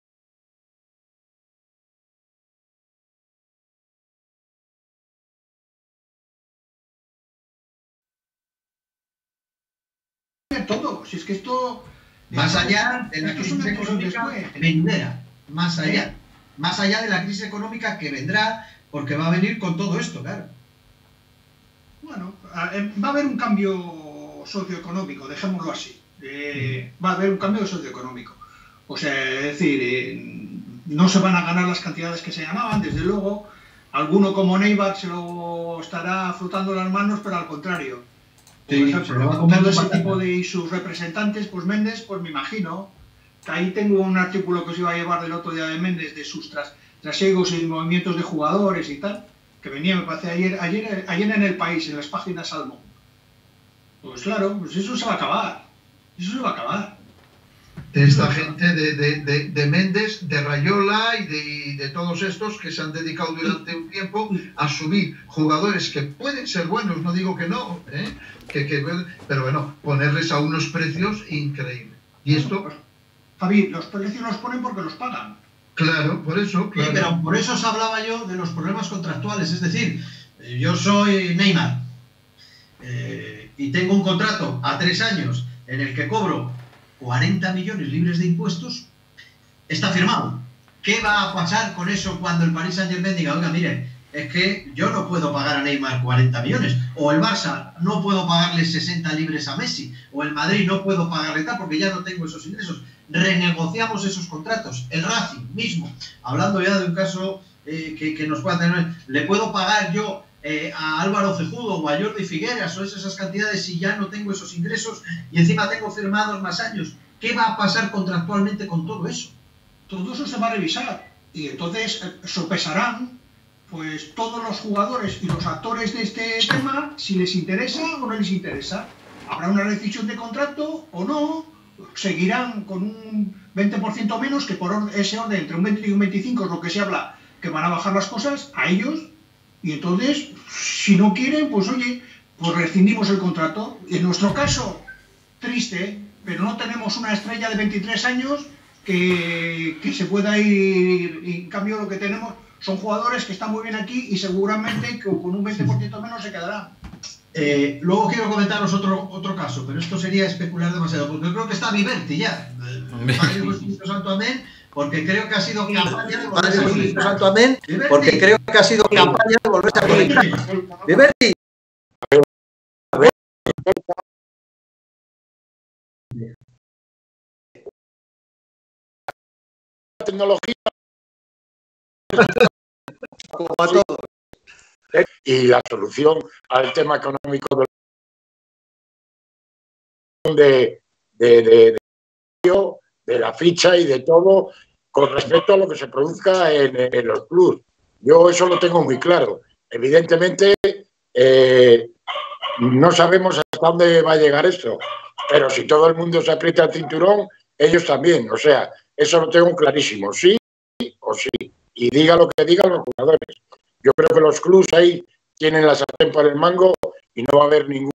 todo, si es que esto más allá de la crisis económica que vendrá, más allá, más allá de la crisis económica que vendrá, porque va a venir con todo esto, claro. Bueno, va a haber un cambio socioeconómico, dejémoslo así. Eh, va a haber un cambio socioeconómico. O sea, es decir, eh, no se van a ganar las cantidades que se ganaban, desde luego. Alguno como Neibar se lo estará frotando las manos, pero al contrario. Sí, pues, se lo va a comer todo ese tipo de y sus representantes, pues Méndez, pues me imagino, ahí tengo un artículo que os iba a llevar del otro día de Méndez, de sus tras, trasegos y movimientos de jugadores y tal, que venía, me parece, ayer, ayer, ayer en El País, en las páginas Salmón. Pues claro, pues eso se va a acabar. Eso se va a acabar. De esta gente de, de, de, de Méndez, de Rayola y de, y de todos estos que se han dedicado durante un tiempo a subir jugadores que pueden ser buenos, no digo que no, ¿eh? que, que, pero bueno, ponerles a unos precios increíbles. Y esto... Javi, los precios los ponen porque los pagan. Claro, por eso. Claro. Sí, pero por eso os hablaba yo de los problemas contractuales. Es decir, yo soy Neymar eh, y tengo un contrato a tres años en el que cobro cuarenta millones libres de impuestos, está firmado. ¿Qué va a pasar con eso cuando el Paris Saint-Germain diga, oiga, mire, es que yo no puedo pagar a Neymar cuarenta millones, o el Barça no puedo pagarle sesenta libres a Messi, o el Madrid no puedo pagarle tal porque ya no tengo esos ingresos? Renegociamos esos contratos. El Racing mismo, hablando ya de un caso eh, que, que nos pueda tener, ¿le puedo pagar yo Eh, a Álvaro Cejudo o a Jordi Figueras o esas cantidades si ya no tengo esos ingresos y encima tengo firmados más años? ¿Qué va a pasar contractualmente con todo eso? Todo eso se va a revisar y entonces eh, sopesarán pues todos los jugadores y los actores de este tema si les interesa o no les interesa. Habrá una decisión de contrato o no, seguirán con un veinte por ciento menos, que por ese orden entre un veinte y un veinticinco es lo que se habla, que van a bajar las cosas a ellos. Y entonces, si no quieren, pues oye, pues rescindimos el contrato. En nuestro caso, triste, pero no tenemos una estrella de veintitrés años que, que se pueda ir. Y en cambio, lo que tenemos son jugadores que están muy bien aquí y seguramente que con un veinte por ciento menos se quedarán. Eh, luego quiero comentaros otro, otro caso, pero esto sería especular demasiado, porque creo que está Viverti ya. Padre Espíritu Santo, amén. Porque creo que ha sido campaña de volverse a conectar. Santo, amén. Porque creo que ha sido campaña de volverse a conectar. Viverti. A ver. Tecnología. Como a todos. Y la solución al tema económico de, de, de, de, de la ficha y de todo con respecto a lo que se produzca en, en los clubes. Yo eso lo tengo muy claro. Evidentemente, eh, no sabemos hasta dónde va a llegar esto, pero si todo el mundo se aprieta el cinturón, ellos también. O sea, eso lo tengo clarísimo, sí o sí. Y diga lo que digan los jugadores. Yo creo que los clubes ahí tienen la sartén por el mango y no va a haber ningún...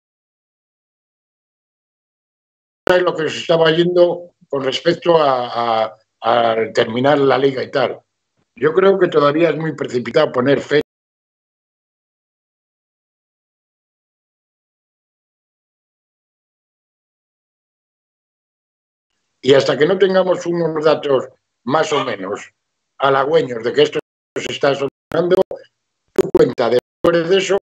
Es lo que se estaba yendo con respecto a, a, a terminar la liga y tal. Yo creo que todavía es muy precipitado poner fe. Y hasta que no tengamos unos datos más o menos halagüeños de que esto se está solucionando, tu cuenta después de eso,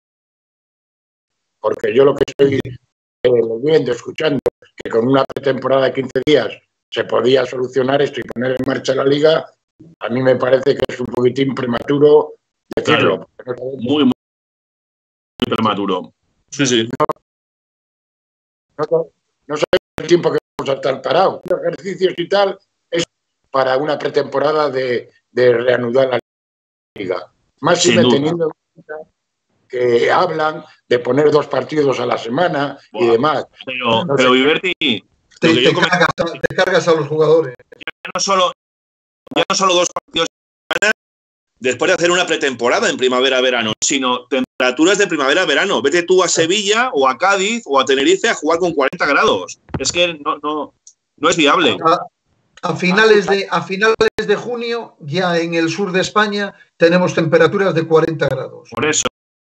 porque yo lo que estoy eh, viendo, escuchando, que con una pretemporada de quince días se podía solucionar esto y poner en marcha la liga, a mí me parece que es un poquitín prematuro decirlo. Claro. No muy, muy prematuro. Sí, sí. No, no, no sé el tiempo que vamos a estar parados. Los ejercicios y tal es para una pretemporada de, de reanudar la liga. Más si teniendo en cuenta que hablan de poner dos partidos a la semana. Buah, y demás. Pero, no pero Viverti, te, te, cargas, te cargas a los jugadores. Ya no solo, ya no solo dos partidos a la semana después de hacer una pretemporada en primavera-verano, sino temperaturas de primavera-verano. Vete tú a Sevilla o a Cádiz o a Tenerife a jugar con cuarenta grados. Es que no, no, no es viable. A, a, finales de, a finales de junio, ya en el sur de España, tenemos temperaturas de cuarenta grados. Por eso.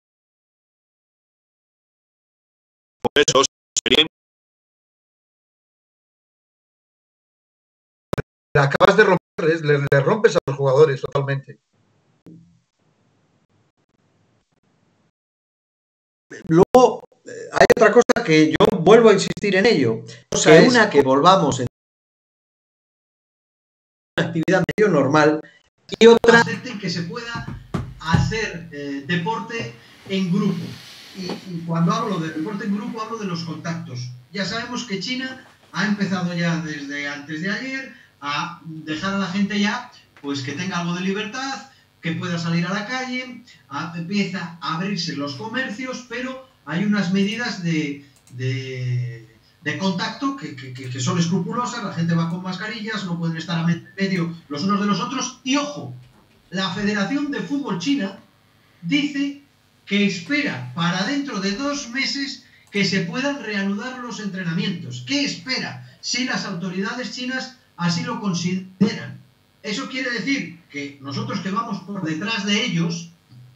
Por eso sería... Le acabas de romper, le, le rompes a los jugadores totalmente. Luego, hay otra cosa que yo vuelvo a insistir en ello. O sea, es una que volvamos en una actividad medio normal y otra que se pueda hacer eh, deporte en grupo. Y, y cuando hablo de deporte en grupo hablo de los contactos. Ya sabemos que China ha empezado ya desde antes de ayer a dejar a la gente ya pues que tenga algo de libertad, que pueda salir a la calle, a, empieza a abrirse los comercios, pero hay unas medidas de, de, de contacto que, que, que son escrupulosas, la gente va con mascarillas, no pueden estar a medio los unos de los otros, y ojo, la Federación de Fútbol China dice que espera para dentro de dos meses que se puedan reanudar los entrenamientos. ¿Qué espera? Si las autoridades chinas así lo consideran. Eso quiere decir que nosotros que vamos por detrás de ellos,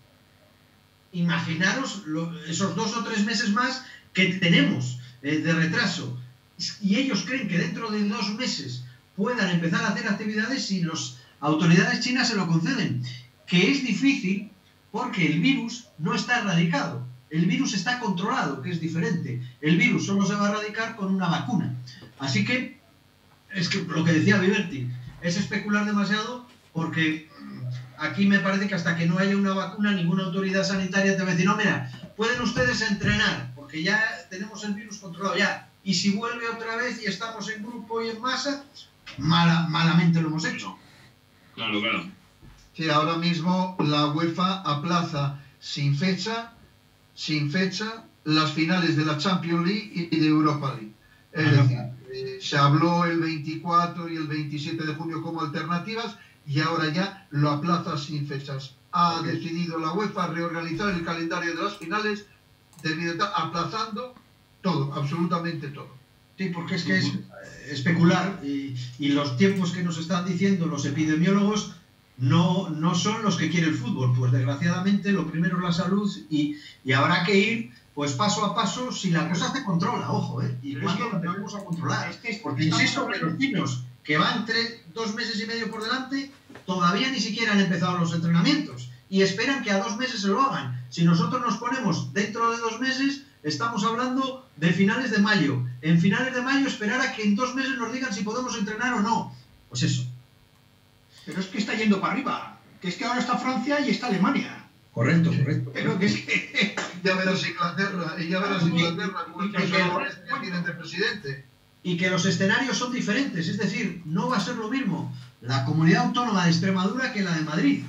imaginaros lo, esos dos o tres meses más que tenemos eh, de retraso. Y ellos creen que dentro de dos meses puedan empezar a hacer actividades si las autoridades chinas se lo conceden. Que es difícil porque el virus no está erradicado. El virus está controlado, que es diferente. El virus solo se va a erradicar con una vacuna. Así que, es que lo que decía Viverti, es especular demasiado porque aquí me parece que hasta que no haya una vacuna, ninguna autoridad sanitaria te va a decir, no, mira, pueden ustedes entrenar, porque ya tenemos el virus controlado ya. Y si vuelve otra vez y estamos en grupo y en masa, mala, malamente lo hemos hecho. Claro, claro. Sí, ahora mismo la UEFA aplaza sin fecha sin fecha las finales de la Champions League y de Europa League. Es Ajá. decir, eh, se habló el veinticuatro y el veintisiete de junio como alternativas y ahora ya lo aplaza sin fechas. Ha okay. decidido la UEFA reorganizar el calendario de las finales debido a aplazando todo, absolutamente todo. Sí, porque es que es especular y, y los tiempos que nos están diciendo los epidemiólogos No, no son los que quiere el fútbol, pues desgraciadamente lo primero es la salud y, y habrá que ir pues paso a paso si la cosa se controla, ojo, ¿eh? Y cuándo la vamos a controlar, es que, porque insisto que los niños que van tres, dos meses y medio por delante todavía ni siquiera han empezado los entrenamientos y esperan que a dos meses se lo hagan. Si nosotros nos ponemos dentro de dos meses, estamos hablando de finales de mayo. En finales de mayo esperar a que en dos meses nos digan si podemos entrenar o no. Pues eso. Pero es que está yendo para arriba, que es que ahora está Francia y está Alemania. Correcto, correcto. Pero que es que... ya verás Inglaterra, y ya verás Inglaterra con el que tienen de presidente. Y que los escenarios son diferentes, es decir, no va a ser lo mismo la comunidad autónoma de Extremadura que la de Madrid.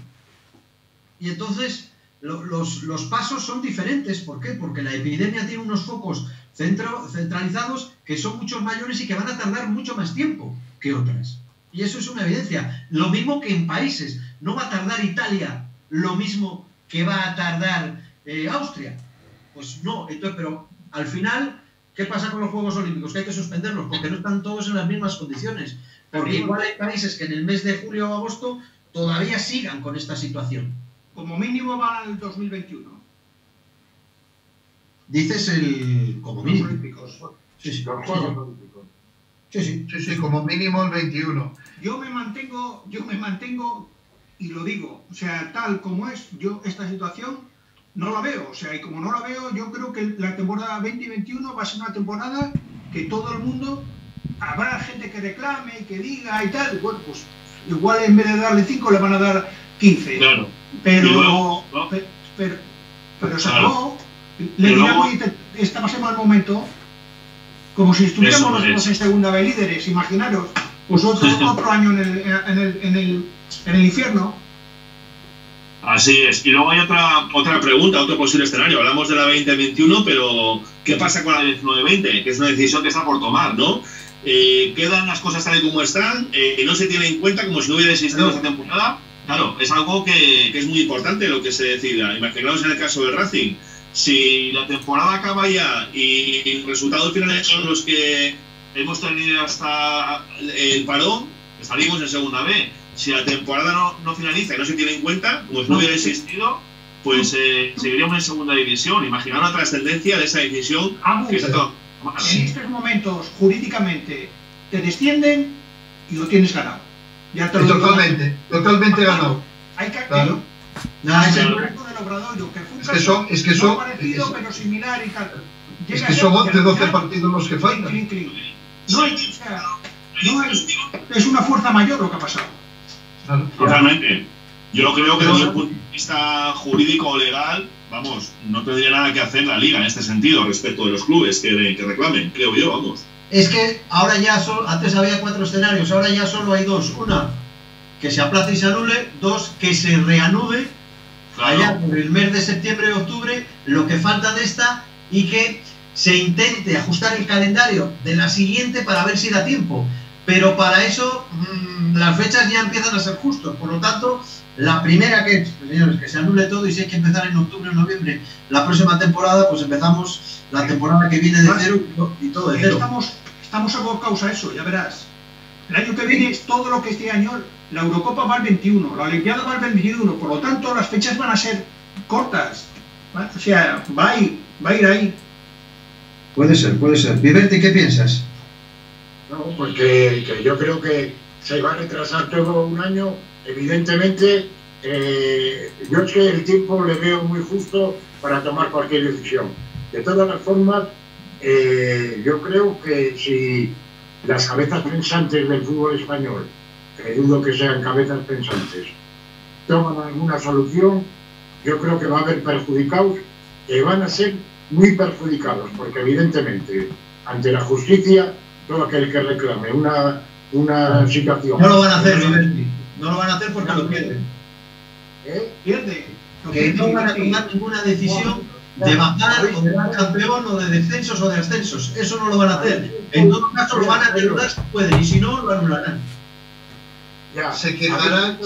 Y entonces lo, los, los pasos son diferentes. ¿Por qué? Porque la epidemia tiene unos focos centro, centralizados que son muchos mayores y que van a tardar mucho más tiempo que otras. Y eso es una evidencia. Lo mismo que en países. No va a tardar Italia lo mismo que va a tardar eh, Austria. Pues no. Entonces, pero al final, ¿qué pasa con los Juegos Olímpicos? Que hay que suspenderlos porque no están todos en las mismas condiciones. Porque igual hay países que en el mes de julio o agosto todavía sigan con esta situación. Como mínimo van al dos mil veintiuno. Dices el... como mínimo. Los Olímpicos. Sí, sí. Los Juegos Olímpicos. Sí, sí. Sí, sí, como mínimo el veintiuno. Yo me mantengo, yo me mantengo y lo digo, o sea, tal como es, yo esta situación no la veo, o sea, y como no la veo, yo creo que la temporada veinte veintiuno va a ser una temporada que todo el mundo, habrá gente que reclame y que diga y tal, bueno, pues igual en vez de darle cinco le van a dar quince. Claro. Pero, luego, ¿no? pero, pero, pero se acabó, le dirán, oye, estamos en mal momento. Como si estuviéramos nosotros en segunda B líderes, imaginaros, pues otro, otro año en el, en, el, en, el, en el infierno. Así es. Y luego hay otra otra pregunta, otro posible escenario. Hablamos de la veinte veintiuno, pero ¿qué pasa con la diecinueve veinte? Que es una decisión que está por tomar, ¿no? Eh, quedan las cosas tal y como están, eh, no se tiene en cuenta como si no hubiera existido esta temporada. Claro, es algo que, que es muy importante lo que se decida. Imaginaos en el caso del Racing. Si la temporada acaba ya y los resultados finales son los que hemos tenido hasta el parón, estaríamos en segunda B. Si la temporada no, no finaliza y no se tiene en cuenta, como si no hubiera existido, pues eh, seguiríamos en segunda división. Imaginar la trascendencia de esa decisión. Ah, que se toma. En estos momentos, jurídicamente, te descienden y lo tienes ganado. Ya te lo totalmente, digo. totalmente ganado. Hay que... Claro. No, es el resto del Obradoiro, que fue un es que son, es que son, parecido es, pero similar y tal. Es que son once, doce partidos los que faltan. Clink, clink. No hay, o sea, no hay, es una fuerza mayor lo que ha pasado. Claro. Totalmente. Yo creo que desde el punto de vista jurídico o legal, vamos, no tendría nada que hacer la Liga en este sentido respecto de los clubes que, que reclamen, creo yo, vamos. es que ahora ya solo, antes había cuatro escenarios, ahora ya solo hay dos. Una, que se aplace y se anule. Dos, que se reanude claro. allá por el mes de septiembre o octubre, lo que falta de esta, y que se intente ajustar el calendario de la siguiente para ver si da tiempo. Pero para eso mmm, las fechas ya empiezan a ser justos. Por lo tanto, la primera que, señores, que se anule todo, y si hay que empezar en octubre o noviembre la próxima temporada, pues empezamos la temporada que viene de cero y todo de cero. Estamos, estamos abocados a eso, ya verás. El año que viene es todo lo que este año, la Eurocopa va al veintiuno, la Olimpiada va al veintiuno, por lo tanto las fechas van a ser cortas. ¿Vale? O sea, va a ir, va a ir ahí. Puede ser, puede ser. Viverti, ¿qué piensas? No, pues que, que yo creo que se va a retrasar todo un año. Evidentemente, eh, yo es que el tiempo le veo muy justo para tomar cualquier decisión. De todas las formas, eh, yo creo que si las cabezas pensantes del fútbol español, que dudo que sean cabezas pensantes, toman alguna solución, yo creo que va a haber perjudicados que van a ser muy perjudicados, porque evidentemente, ante la justicia, todo aquel que reclame una, una situación... No lo van a hacer, Roberti. No lo van a hacer porque no, lo pierden. ¿Eh? Pierde. Que no van a tomar ninguna decisión de bajar o de dar campeón o de descensos o de ascensos. Eso no lo van a hacer. En todo caso lo van a anular si pueden, y si no, lo anularán. Ya, se quedarán...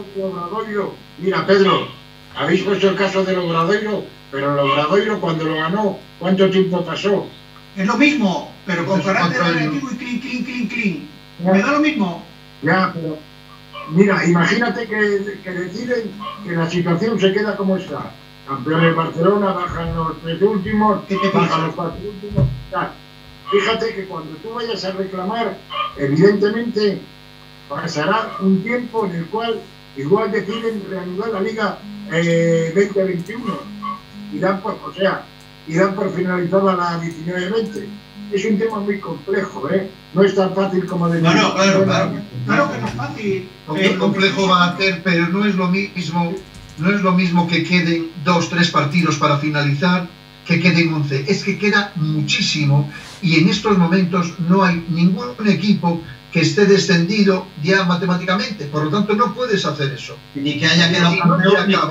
Mira, Pedro, habéis puesto el caso del Obradoiro, pero el Obradoiro cuando lo ganó, ¿cuánto tiempo pasó? Es lo mismo, pero con carácter negativo y clean, clean, clean, clean. ¿Me da lo mismo? Ya, pero... Mira, imagínate que, que deciden que la situación se queda como está. Campeón el Barcelona, bajan los tres últimos, bajan los cuatro últimos. Ya. Fíjate que cuando tú vayas a reclamar, evidentemente pasará un tiempo en el cual igual deciden reanudar la Liga eh, veinte veintiuno. Y dan por, o sea, y dan por finalizada la diecinueve veinte. Es un tema muy complejo, ¿eh? No es tan fácil como decir. No, no, claro, claro. Claro que no es fácil. Qué complejo va a ser, pero no es lo mismo, no es lo mismo que queden dos, tres partidos para finalizar, que queden once. Es que queda muchísimo, y en estos momentos no hay ningún equipo que esté descendido ya matemáticamente. Por lo tanto, no puedes hacer eso. Ni que haya quedado campeón, ni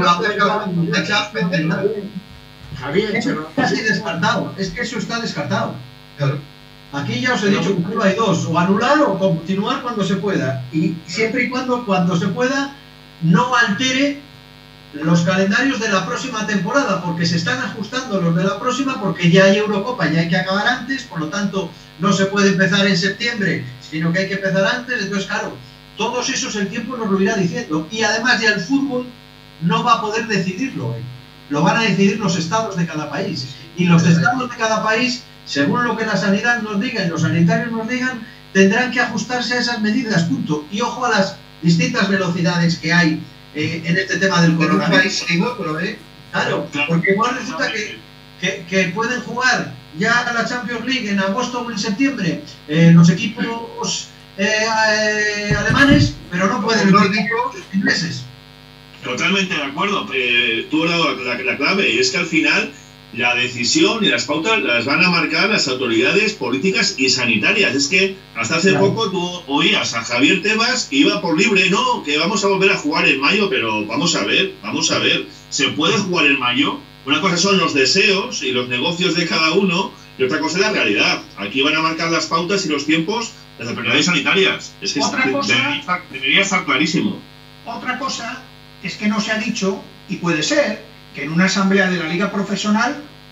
que haya quedado. Javier, eso está así descartado. Es que eso está descartado. Claro. Aquí ya os he dicho que solo hay dos, o anular o continuar cuando se pueda. Y siempre y cuando, cuando se pueda, no altere los calendarios de la próxima temporada, porque se están ajustando los de la próxima, porque ya hay Eurocopa, ya hay que acabar antes, por lo tanto no se puede empezar en septiembre, sino que hay que empezar antes. Entonces, claro, todos esos el tiempo nos lo irá diciendo, y además ya el fútbol no va a poder decidirlo, ¿eh? Lo van a decidir los estados de cada país, y los estados de cada país, según lo que la sanidad nos diga y los sanitarios nos digan, tendrán que ajustarse a esas medidas, punto. Y ojo a las distintas velocidades que hay eh, en este tema del coronavirus. ¿eh? Claro, porque igual resulta que, que, que pueden jugar ya la Champions League en agosto o en septiembre eh, los equipos eh, eh, alemanes, pero no pueden los equipos ingleses. Totalmente de acuerdo. Eh, tú has dado la, la clave, y es que al final la decisión y las pautas las van a marcar las autoridades políticas y sanitarias. Es que hasta hace claro. poco tú oías a Javier Tebas que iba por libre, no, que vamos a volver a jugar en mayo, pero vamos a ver, vamos a ver, ¿se puede jugar en mayo? Una cosa son los deseos y los negocios de cada uno, y otra cosa es la realidad. Aquí van a marcar las pautas y los tiempos las autoridades sanitarias. Es que otra cosa, debería, estar, debería estar clarísimo. Otra cosa es que no se ha dicho, y puede ser, que en una asamblea de la liga profesional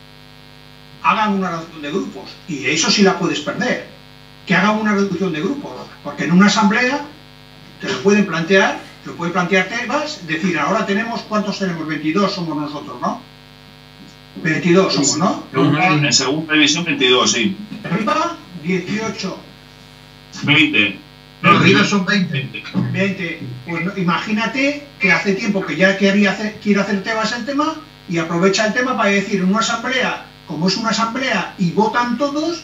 hagan una reducción de grupos, y eso sí la puedes perder, que hagan una reducción de grupos, porque en una asamblea te lo pueden plantear, te lo puede plantear Tebas, decir, ahora tenemos, ¿cuántos tenemos? veintidós somos nosotros, ¿no? veintidós somos, ¿no? En segunda división veintidós, sí. Arriba, dieciocho. veinte. No, arriba son veinte. veinte. Pues no, imagínate que hace tiempo que ya quería hacer, quiere hacer Tebas el tema, y aprovecha el tema para decir, en una asamblea, como es una asamblea y votan todos,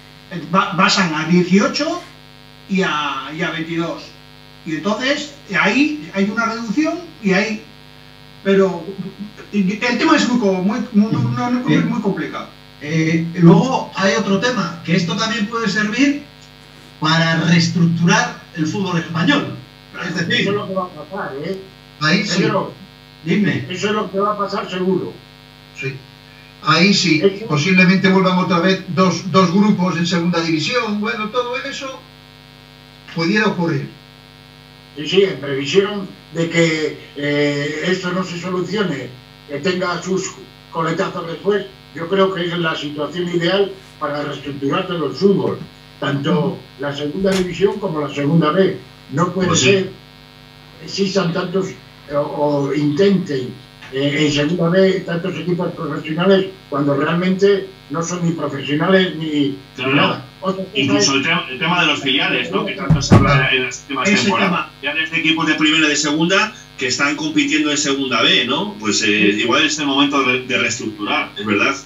basan a dieciocho y a, y a veintidós. Y entonces ahí hay una reducción y hay... Pero el tema es muy, muy, muy, muy, muy complicado. Eh, luego hay otro tema, que esto también puede servir para reestructurar el fútbol español. Es decir, eso es lo que va a pasar, ¿eh? Ahí sí. Pero, dime. Eso es lo que va a pasar seguro. Sí. Ahí sí. Eso. Posiblemente vuelvan otra vez dos, dos grupos en segunda división. Bueno, todo eso pudiera ocurrir. Sí, sí, en previsión de que eh, esto no se solucione, que tenga sus coletazos después, yo creo que es la situación ideal para reestructurar todo el fútbol, tanto la segunda división como la segunda B. No puede pues sí. ser que existan tantos o, o intenten eh, en segunda B tantos equipos profesionales cuando realmente no son ni profesionales ni, claro, ni nada. Incluso el tema, el tema de los filiales, ¿no? Que tanto se habla en las últimas temporadas. Filiales de equipos de primera y de segunda que están compitiendo en segunda B, ¿no? Pues eh, sí. igual es el momento de, de reestructurar, es verdad.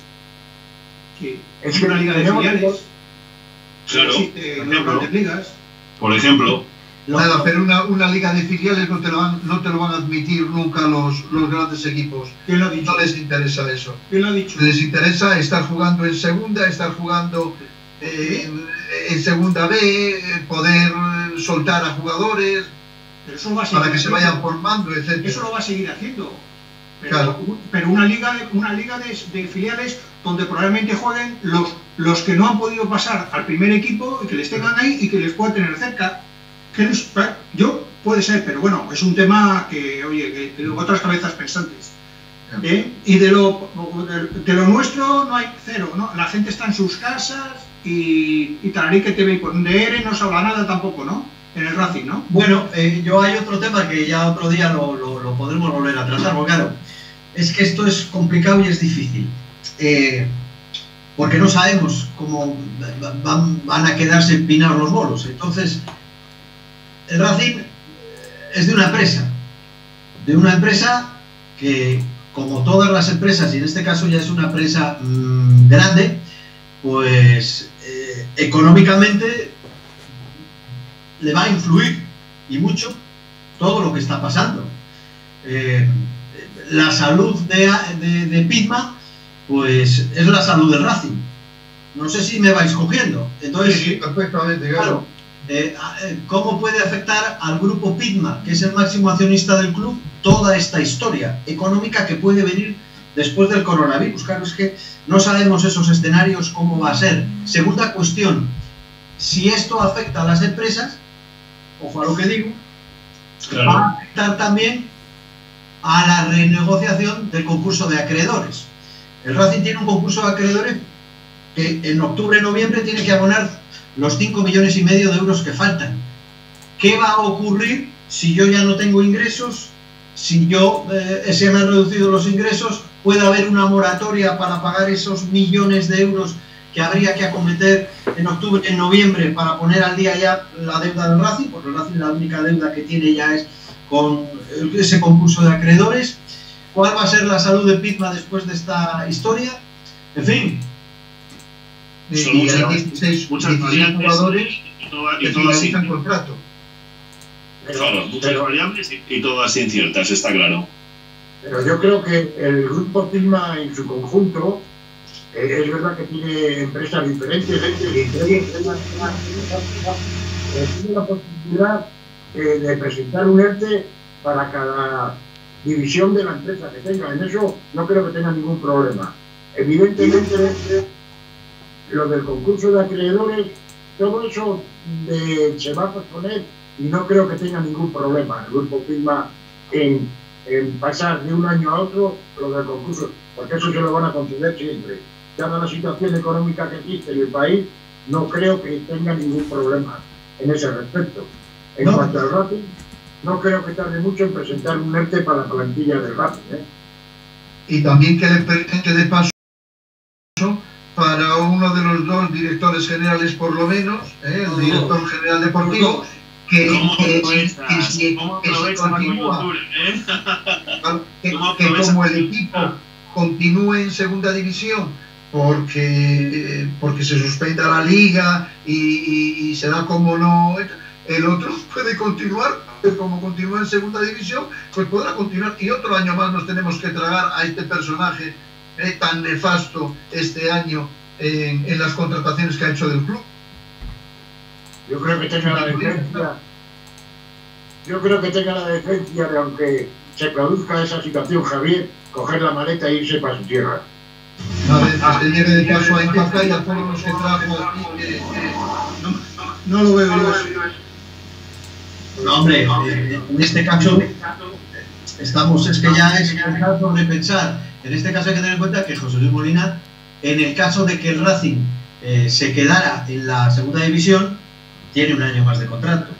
Sí. Es una liga de filiales. Claro. Existe por ejemplo. Ligas. Por ejemplo. Nada, pero una, una liga de filiales no te lo van, no te lo van a admitir nunca los, los grandes equipos. ¿Quién lo ha dicho? No les interesa eso. ¿Quién lo ha dicho? Les interesa estar jugando en segunda, estar jugando eh, en, en segunda B, poder soltar a jugadores pero eso va a seguir para que haciendo. se vayan formando, etcétera. Eso lo va a seguir haciendo. Pero, claro. pero una liga, de, una liga de, de filiales donde probablemente jueguen los, los que no han podido pasar al primer equipo y que les tengan ahí y que les puedan tener cerca. Que les, yo puede ser, pero bueno, es un tema que, oye, que, que otras cabezas pensantes. ¿Eh? Y de lo, de, de lo nuestro no hay cero, ¿no? La gente está en sus casas y, y talarí que te ve, pues de E R E no se habla nada tampoco, ¿no? En el Racing, ¿no? Bueno, eh, yo hay otro tema que ya otro día lo, lo, lo podremos volver a tratar, porque claro, es que esto es complicado y es difícil. Eh, porque no sabemos cómo van, van a quedarse empinados los bolos. Entonces, el Racing es de una empresa, de una empresa que, como todas las empresas, y en este caso ya es una empresa mmm, grande, pues eh, económicamente le va a influir, y mucho, todo lo que está pasando. Eh, la salud de, de, de Pitma, pues es la salud del Racing. No sé si me vais cogiendo. Entonces, sí, sí, perfectamente, claro. Eh, ¿Cómo puede afectar al grupo Pitma, que es el máximo accionista del club, toda esta historia económica que puede venir después del coronavirus? Claro, es que no sabemos esos escenarios cómo va a ser. Segunda cuestión, si esto afecta a las empresas, ojo a lo que digo, claro, va a afectar también a la renegociación del concurso de acreedores. El Racing tiene un concurso de acreedores que en octubre-noviembre tiene que abonar los cinco millones y medio de euros que faltan. ¿Qué va a ocurrir si yo ya no tengo ingresos? Si yo eh, se me han reducido los ingresos, ¿puede haber una moratoria para pagar esos millones de euros que habría que acometer en octubre, en noviembre, para poner al día ya la deuda del Racing? Porque el Racing la única deuda que tiene ya es con ese concurso de acreedores. ¿Cuál va a ser la salud de Pitma después de esta historia? En fin. Son y muchas, hay dieciséis, muchas dieciséis jugadores y, toda, y que todas finalizan contrato. Claro, muchas pero, variables y, y todas inciertas, está claro. Pero yo creo que el grupo Pitma en su conjunto, eh, es verdad que tiene empresas diferentes, y tiene la posibilidad eh, de presentar un ERTE para cada división de la empresa que tenga. En eso no creo que tenga ningún problema. Evidentemente, lo del concurso de acreedores, todo eso de, se va a posponer y no creo que tenga ningún problema el grupo Pitma en, en pasar de un año a otro lo del concurso, porque eso se lo van a conceder siempre. Dada la situación económica que existe en el país, no creo que tenga ningún problema en ese respecto. En no. cuanto al Racing, no creo que tarde mucho en presentar un ERTE para la plantilla del Racing, ¿eh? Y también que le permite de paso para uno de los dos directores generales, por lo menos, ¿eh? el director general deportivo, que, que, que, si, que si continúa, ¿eh? que, que como el equipo continúe en segunda división porque, porque se suspenda la liga y, y, y se da como no, el otro puede continuar, como continúa en segunda división, pues podrá continuar y otro año más nos tenemos que tragar a este personaje eh, tan nefasto este año en, en las contrataciones que ha hecho del club. Yo creo que tenga la decencia, yo creo que tenga la decencia de, aunque se produzca esa situación, Javier, coger la maleta e irse para su tierra. A ver, que se lleve de paso a Encaca y a todos los que trajo aquí, que, que no, no lo veo yo eso. No, hombre, eh, en este caso estamos, es que ya es empezar sobre pensar. En este caso hay que tener en cuenta que José Luis Molina, en el caso de que el Racing eh, se quedara en la segunda división, tiene un año más de contrato.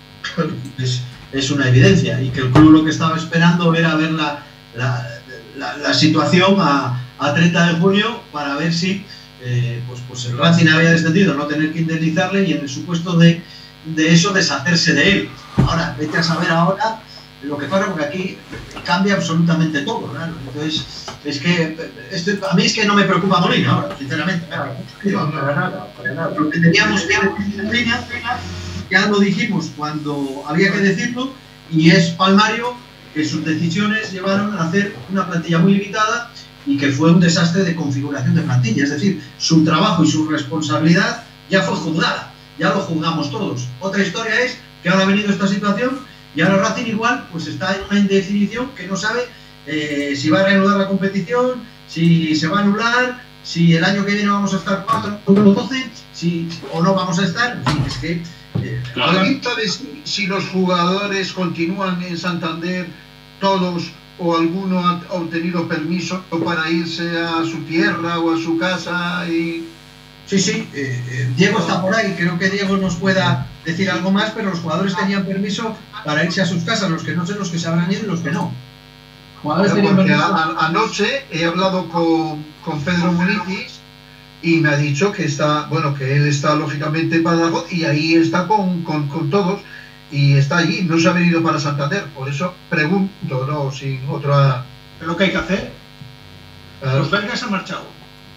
Es, es una evidencia, y que el club lo que estaba esperando era ver la, la, la, la situación a, a treinta de junio para ver si eh, pues, pues el Racing había descendido, no tener que indemnizarle, y en el supuesto de, de eso deshacerse de él. Ahora, vete a saber ahora lo que pasa, porque aquí cambia absolutamente todo, claro. Entonces, es que esto, a mí es que no me preocupa Molina ahora, sinceramente. No, para nada, para nada. Lo que teníamos que decir en línea, ya lo dijimos cuando había que decirlo, y es palmario que sus decisiones llevaron a hacer una plantilla muy limitada y que fue un desastre de configuración de plantilla. Es decir, su trabajo y su responsabilidad ya fue juzgada, ya lo juzgamos todos. Otra historia es que ahora ha venido esta situación y ahora Racing igual pues está en una indefinición que no sabe eh, si va a reanudar la competición, si se va a anular, si el año que viene vamos a estar cuatro o doce, si, o no vamos a estar. En fin, es que eh, ¿alguien sabe si, si los jugadores continúan en Santander todos o alguno ha obtenido permiso para irse a su tierra o a su casa? Y... Sí, sí, eh, eh, Diego está por ahí, creo que Diego nos pueda decir algo más, pero los jugadores tenían permiso para irse a sus casas, los que no sé los que se habrán ido y los que no. Jugadores tenían permiso. A, anoche he hablado con, con Pedro Muniz y me ha dicho que está, bueno, que él está lógicamente en Badajoz y ahí está con, con, con todos y está allí, no se ha venido para Santander, por eso pregunto, no, sin otra... ¿Es lo que hay que hacer? Claro. Los belgas han marchado.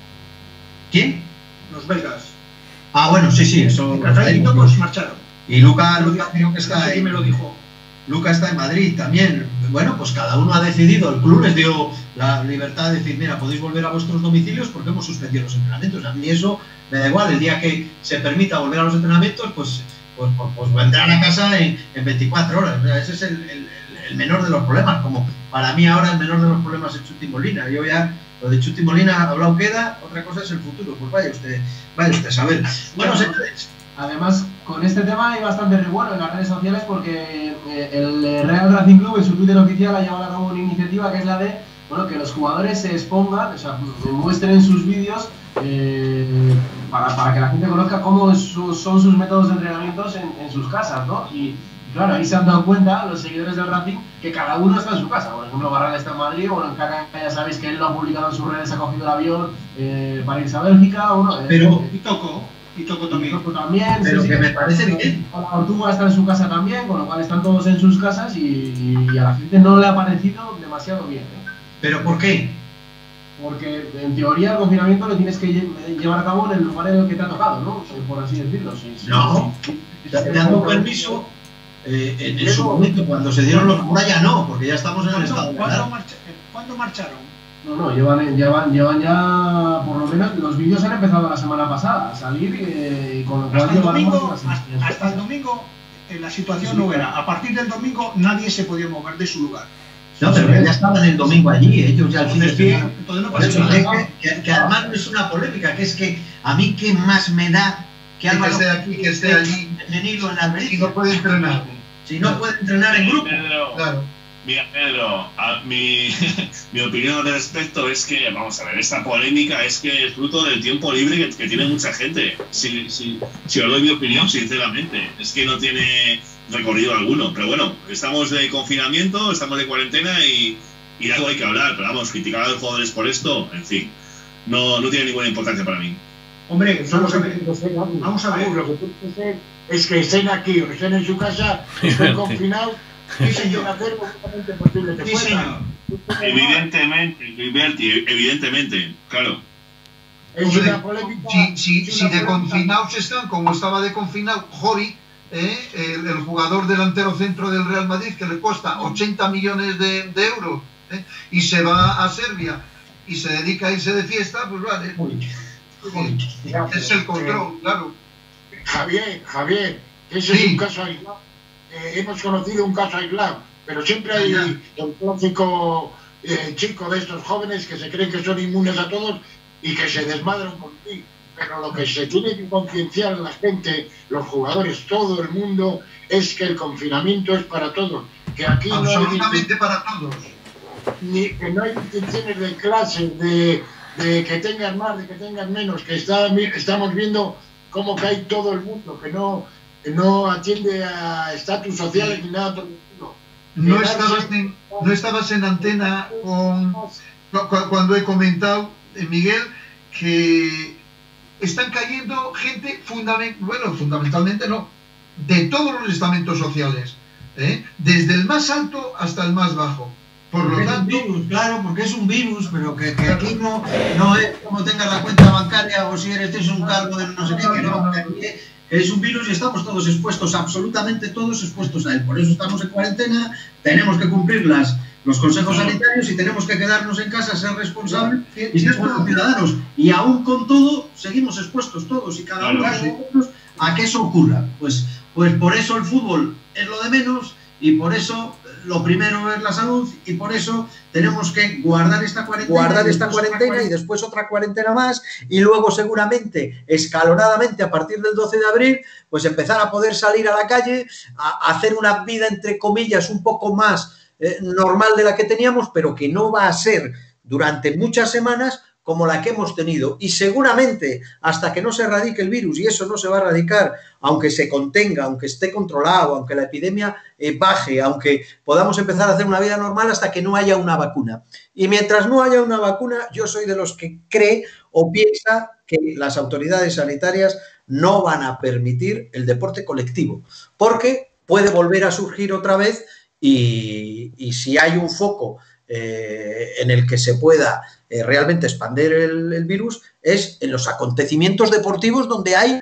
¿Quién? Los belgas. Ah, bueno, sí, sí, eso... Y todos marcharon. Y Luca, Luca creo que está ahí. Me lo dijo. Luca está en Madrid también. Bueno, pues cada uno ha decidido, el club les dio la libertad de decir, mira, podéis volver a vuestros domicilios porque hemos suspendido los entrenamientos. A mí eso me da igual, el día que se permita volver a los entrenamientos, pues, pues, pues, pues vendrán a casa en, en veinticuatro horas. O sea, ese es el, el, el menor de los problemas, como para mí ahora el menor de los problemas es Chuti Molina. Yo ya, lo de Chuti Molina hablado queda, otra cosa es el futuro, pues vaya usted, vaya usted a saber. Bueno, señores. Además, con este tema hay bastante revuelo en las redes sociales porque eh, el Real Racing Club en su Twitter oficial ha llevado a cabo una iniciativa que es la de, bueno, que los jugadores se expongan, o sea, muestren sus vídeos eh, para, para que la gente conozca cómo su, son sus métodos de entrenamientos en, en sus casas, ¿no? Y claro, ahí se han dado cuenta los seguidores del Racing que cada uno está en su casa. Por ejemplo, Barral está en Madrid, bueno, en Caca ya sabéis que él lo ha publicado en sus redes, ha cogido el avión eh, para irse a Bélgica, bueno, eh, pero y Toco. Y Toco también. Toco también, pero sí, que sí, me parece bien. La Tortuga está en su casa también, con lo cual están todos en sus casas y, y a la gente no le ha parecido demasiado bien. ¿eh? ¿Pero por qué? Porque en teoría el confinamiento lo tienes que llevar a cabo en el lugar en el que te ha tocado, ¿no? Por así decirlo. Sí, sí, no, sí, sí, te dando permiso eh, en, en su momento, cuando se dieron los... Ahora ya no, porque ya estamos en el estado. ¿Cuándo, marcha, ¿Cuándo marcharon? No, no, llevan, llevan, llevan ya, por lo menos, los vídeos han empezado la semana pasada a salir y, y con lo cual hasta el domingo, hasta, hasta el domingo eh, la situación sí, no era. A partir del domingo nadie se podía mover de su lugar. No, pero ya estaban el domingo allí, ellos ya al fin de semana. Entonces no pasa nada. Que, que, que además no es una polémica, que es que a mí qué más me da que Álvaro esté aquí, que esté allí, en la Almería. Si no puede entrenar. Si no puede entrenar en grupo. Claro. Mira, Pedro, a, mi, mi opinión al respecto es que, vamos a ver, esta polémica es que es fruto del tiempo libre que, que tiene mucha gente. Si, si, si os doy mi opinión, sinceramente, es que no tiene recorrido alguno. Pero bueno, estamos de confinamiento, estamos de cuarentena y, y algo hay que hablar. Pero vamos, criticar a los jugadores por esto, en fin, no, no tiene ninguna importancia para mí. Hombre, vamos a ver, vamos a ver. Lo que tú quieres es que estén aquí o que estén en su casa, estén confinados. Sí, señor. Sí, señor. Evidentemente, Gilberti, evidentemente, claro. Es Hombre, una polémica. Si, si, es si una de polémica. confinados están, como estaba de confinado Jovi, eh, el, el jugador delantero centro del Real Madrid, que le cuesta ochenta millones de, de euros, eh, y se va a Serbia y se dedica a irse de fiesta, pues vale. Es el control, claro. Javier, Javier, ese sí. es un caso aislado. Eh, hemos conocido un caso aislado, pero siempre hay el clásico eh, chico de estos jóvenes que se creen que son inmunes a todos y que se desmadran por ti. Pero lo que se tiene que concienciar la gente, los jugadores, todo el mundo, es que el confinamiento es para todos. Que aquí absolutamente no hay, para todos. Ni, que no hay distinciones de clases, de, de que tengan más, de que tengan menos, que está, estamos viendo cómo cae todo el mundo, que no, que no atiende a estatus sociales ni nada por el mundo. No estabas, en, no estabas en antena con, cuando he comentado, Miguel, que están cayendo gente, fundament, bueno, fundamentalmente no, de todos los estamentos sociales, ¿eh? Desde el más alto hasta el más bajo. Por lo tanto, es un virus, claro, porque es un virus, pero que, que aquí no, no es como tengas la cuenta bancaria o si eres tienes un cargo de no sé qué, que no, que aquí es un virus y estamos todos expuestos, absolutamente todos expuestos a él. Por eso estamos en cuarentena, tenemos que cumplir las, los consejos sanitarios y tenemos que quedarnos en casa, ser responsables y ser buenos ciudadanos. Y aún con todo, seguimos expuestos todos y cada uno de nosotros a que eso ocurra. Pues, pues por eso el fútbol es lo de menos y por eso lo primero es la salud y por eso tenemos que guardar esta cuarentena, guardar esta cuarentena y después otra cuarentena más y luego seguramente escalonadamente a partir del doce de abril pues empezar a poder salir a la calle, a, a hacer una vida entre comillas un poco más eh, normal de la que teníamos, pero que no va a ser durante muchas semanas como la que hemos tenido y seguramente hasta que no se erradique el virus, y eso no se va a erradicar, aunque se contenga, aunque esté controlado, aunque la epidemia eh, baje, aunque podamos empezar a hacer una vida normal hasta que no haya una vacuna. Y mientras no haya una vacuna, yo soy de los que cree o piensa que las autoridades sanitarias no van a permitir el deporte colectivo, porque puede volver a surgir otra vez y, y si hay un foco eh, en el que se pueda Eh, realmente expandir el, el virus es en los acontecimientos deportivos donde hay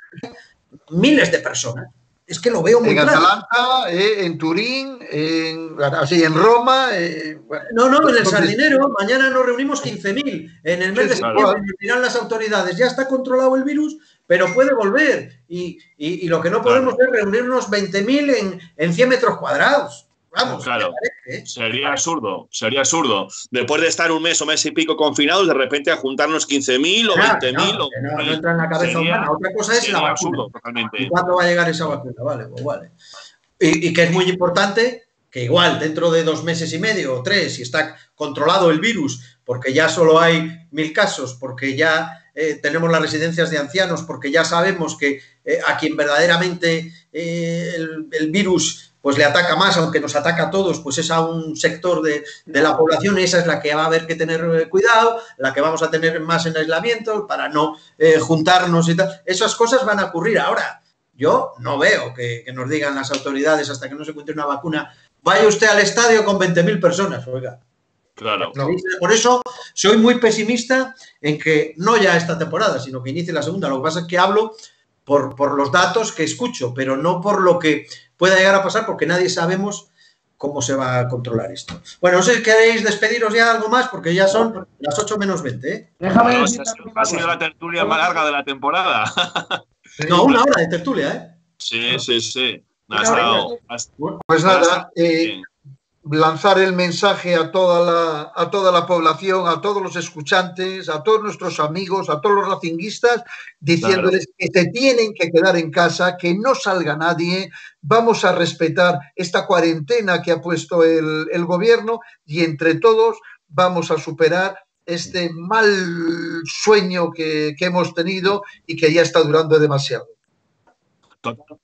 miles de personas. Es que lo veo muy en claro. En Atalanta, eh, en Turín, en, así, en Roma. Eh, bueno, no, no, en el Sardinero. Mañana nos reunimos quince mil. En el mes sí, de septiembre claro. Dirán las autoridades, ya está controlado el virus, pero puede volver. Y, y, y lo que no podemos claro. es reunirnos veinte mil en, en cien metros cuadrados. Vamos, claro, parece, ¿eh? Sería absurdo, sería absurdo. Después de estar un mes o mes y pico confinados, de repente a juntarnos quince mil o veinte mil. No, no, no entra en la cabeza sería, humana. Otra cosa es la vacuna. Absurdo, totalmente. ¿Y cuándo va a llegar esa vacuna? Vale, pues vale. Y, y que es muy importante que igual dentro de dos meses y medio o tres, si está controlado el virus, porque ya solo hay mil casos, porque ya eh, tenemos las residencias de ancianos, porque ya sabemos que eh, a quien verdaderamente eh, el, el virus pues le ataca más, aunque nos ataca a todos, pues es a un sector de, de la población, esa es la que va a haber que tener cuidado, la que vamos a tener más en aislamiento para no eh, juntarnos y tal. Esas cosas van a ocurrir. Ahora, yo no veo que, que nos digan las autoridades hasta que no se encuentre una vacuna, vaya usted al estadio con veinte mil personas, oiga. Claro. No. Por eso soy muy pesimista en que no ya esta temporada, sino que inicie la segunda. Lo que pasa es que hablo por, por los datos que escucho, pero no por lo que pueda llegar a pasar, porque nadie sabemos cómo se va a controlar esto. Bueno, no sé si queréis despediros ya algo más, porque ya son las ocho menos veinte, ¿eh? Déjame no, ha sido la tertulia más larga de la temporada. No, una hora de tertulia, ¿eh? Sí, sí, sí. Ha estado, ha estado, pues nada, eh, lanzar el mensaje a toda, la, a toda la población, a todos los escuchantes, a todos nuestros amigos, a todos los racinguistas, diciéndoles claro. que se tienen que quedar en casa, que no salga nadie, vamos a respetar esta cuarentena que ha puesto el, el gobierno y entre todos vamos a superar este mal sueño que, que hemos tenido y que ya está durando demasiado. Total.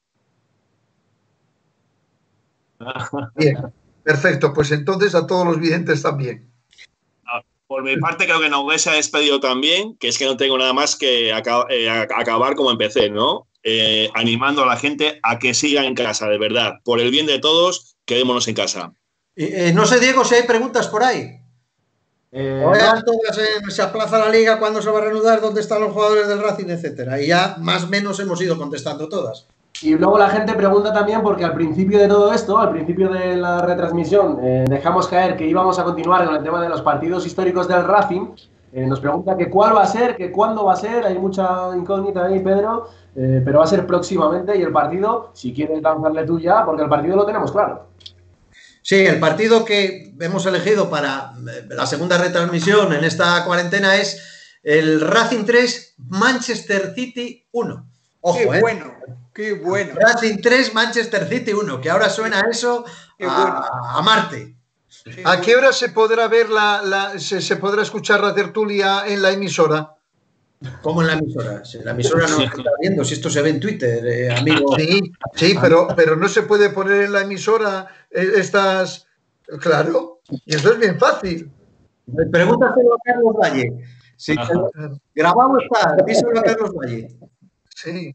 Bien. Perfecto, pues entonces a todos los videntes también. Por mi parte creo que Nogué se ha despedido también, que es que no tengo nada más que aca eh, acabar como empecé, ¿no? Eh, animando a la gente a que siga en casa, de verdad. Por el bien de todos, quedémonos en casa. Eh, eh, no sé, Diego, si hay preguntas por ahí. Eh, no. Todas, eh, se aplaza la liga, cuándo se va a reanudar, dónde están los jugadores del Racing, etcétera. Y ya más o menos hemos ido contestando todas. Y luego la gente pregunta también, porque al principio de todo esto, al principio de la retransmisión, eh, dejamos caer que íbamos a continuar con el tema de los partidos históricos del Racing. Eh, nos pregunta que cuál va a ser, que cuándo va a ser, hay mucha incógnita ahí, Pedro, eh, pero va a ser próximamente. Y el partido, si quieres lanzarle tú ya, porque el partido lo tenemos claro. Sí, el partido que hemos elegido para la segunda retransmisión en esta cuarentena es el Racing tres, Manchester City uno. Ojo, qué eh. bueno, qué bueno. Racing tres, Manchester City uno, que ahora suena eso a, bueno. a Marte. ¿A qué hora se podrá ver la, la se, se podrá escuchar la tertulia en la emisora? ¿Cómo en la emisora? Si la emisora no se está viendo, si esto se ve en Twitter, eh, amigo. Sí, sí, pero, pero no se puede poner en la emisora estas... Claro, y eso es bien fácil. Pregúntaselo a Carlos Valle. Sí, grabado está, díselo a Carlos Valle. Sí.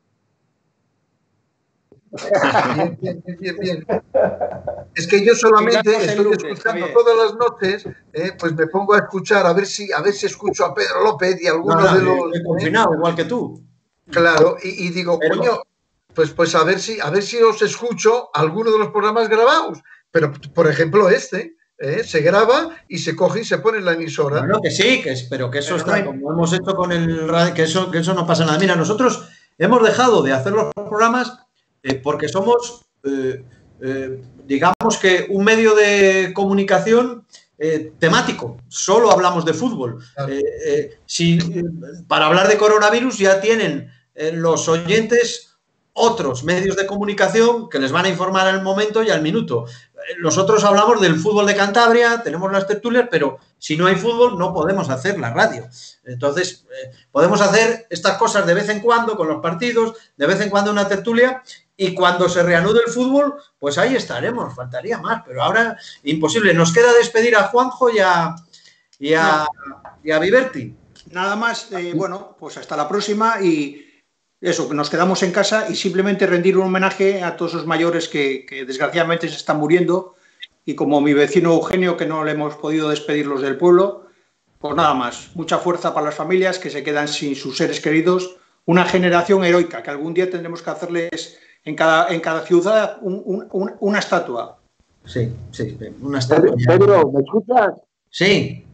Bien, bien, bien, bien. Es que yo solamente estoy escuchando todas las noches, eh, pues me pongo a escuchar a ver si a ver si escucho a Pedro López y alguno no, no, de los. He confinado, eh, igual que tú. Claro, y, y digo, pero, coño, pues, pues a ver si a ver si os escucho alguno de los programas grabados. Pero, por ejemplo, este. ¿Eh? Se graba y se coge y se pone en la emisora. Bueno, que sí, que es, pero que eso pero está, no hay... como hemos hecho con el radio, que eso, que eso no pasa nada. Mira, nosotros hemos dejado de hacer los programas eh, porque somos, eh, eh, digamos que un medio de comunicación eh, temático. Solo hablamos de fútbol. Claro. Eh, eh, si, eh, para hablar de coronavirus ya tienen eh, los oyentes otros medios de comunicación que les van a informar al momento y al minuto. Nosotros hablamos del fútbol de Cantabria, tenemos las tertulias, pero si no hay fútbol no podemos hacer la radio. Entonces, eh, podemos hacer estas cosas de vez en cuando con los partidos, de vez en cuando una tertulia, y cuando se reanude el fútbol, pues ahí estaremos, faltaría más, pero ahora imposible. Nos queda despedir a Juanjo y a, y a, y a Viverti. Nada más, eh, bueno, pues hasta la próxima y... Eso, nos quedamos en casa y simplemente rendir un homenaje a todos los mayores que, que desgraciadamente se están muriendo y como mi vecino Eugenio, que no le hemos podido despedirlos del pueblo, pues nada más. Mucha fuerza para las familias que se quedan sin sus seres queridos. Una generación heroica que algún día tendremos que hacerles en cada, en cada ciudad un, un, un, una estatua. Sí, sí, una estatua. Pedro, ¿me escuchas? Sí.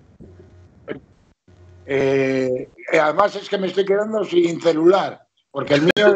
Eh, además es que me estoy quedando sin celular. Porque el mío...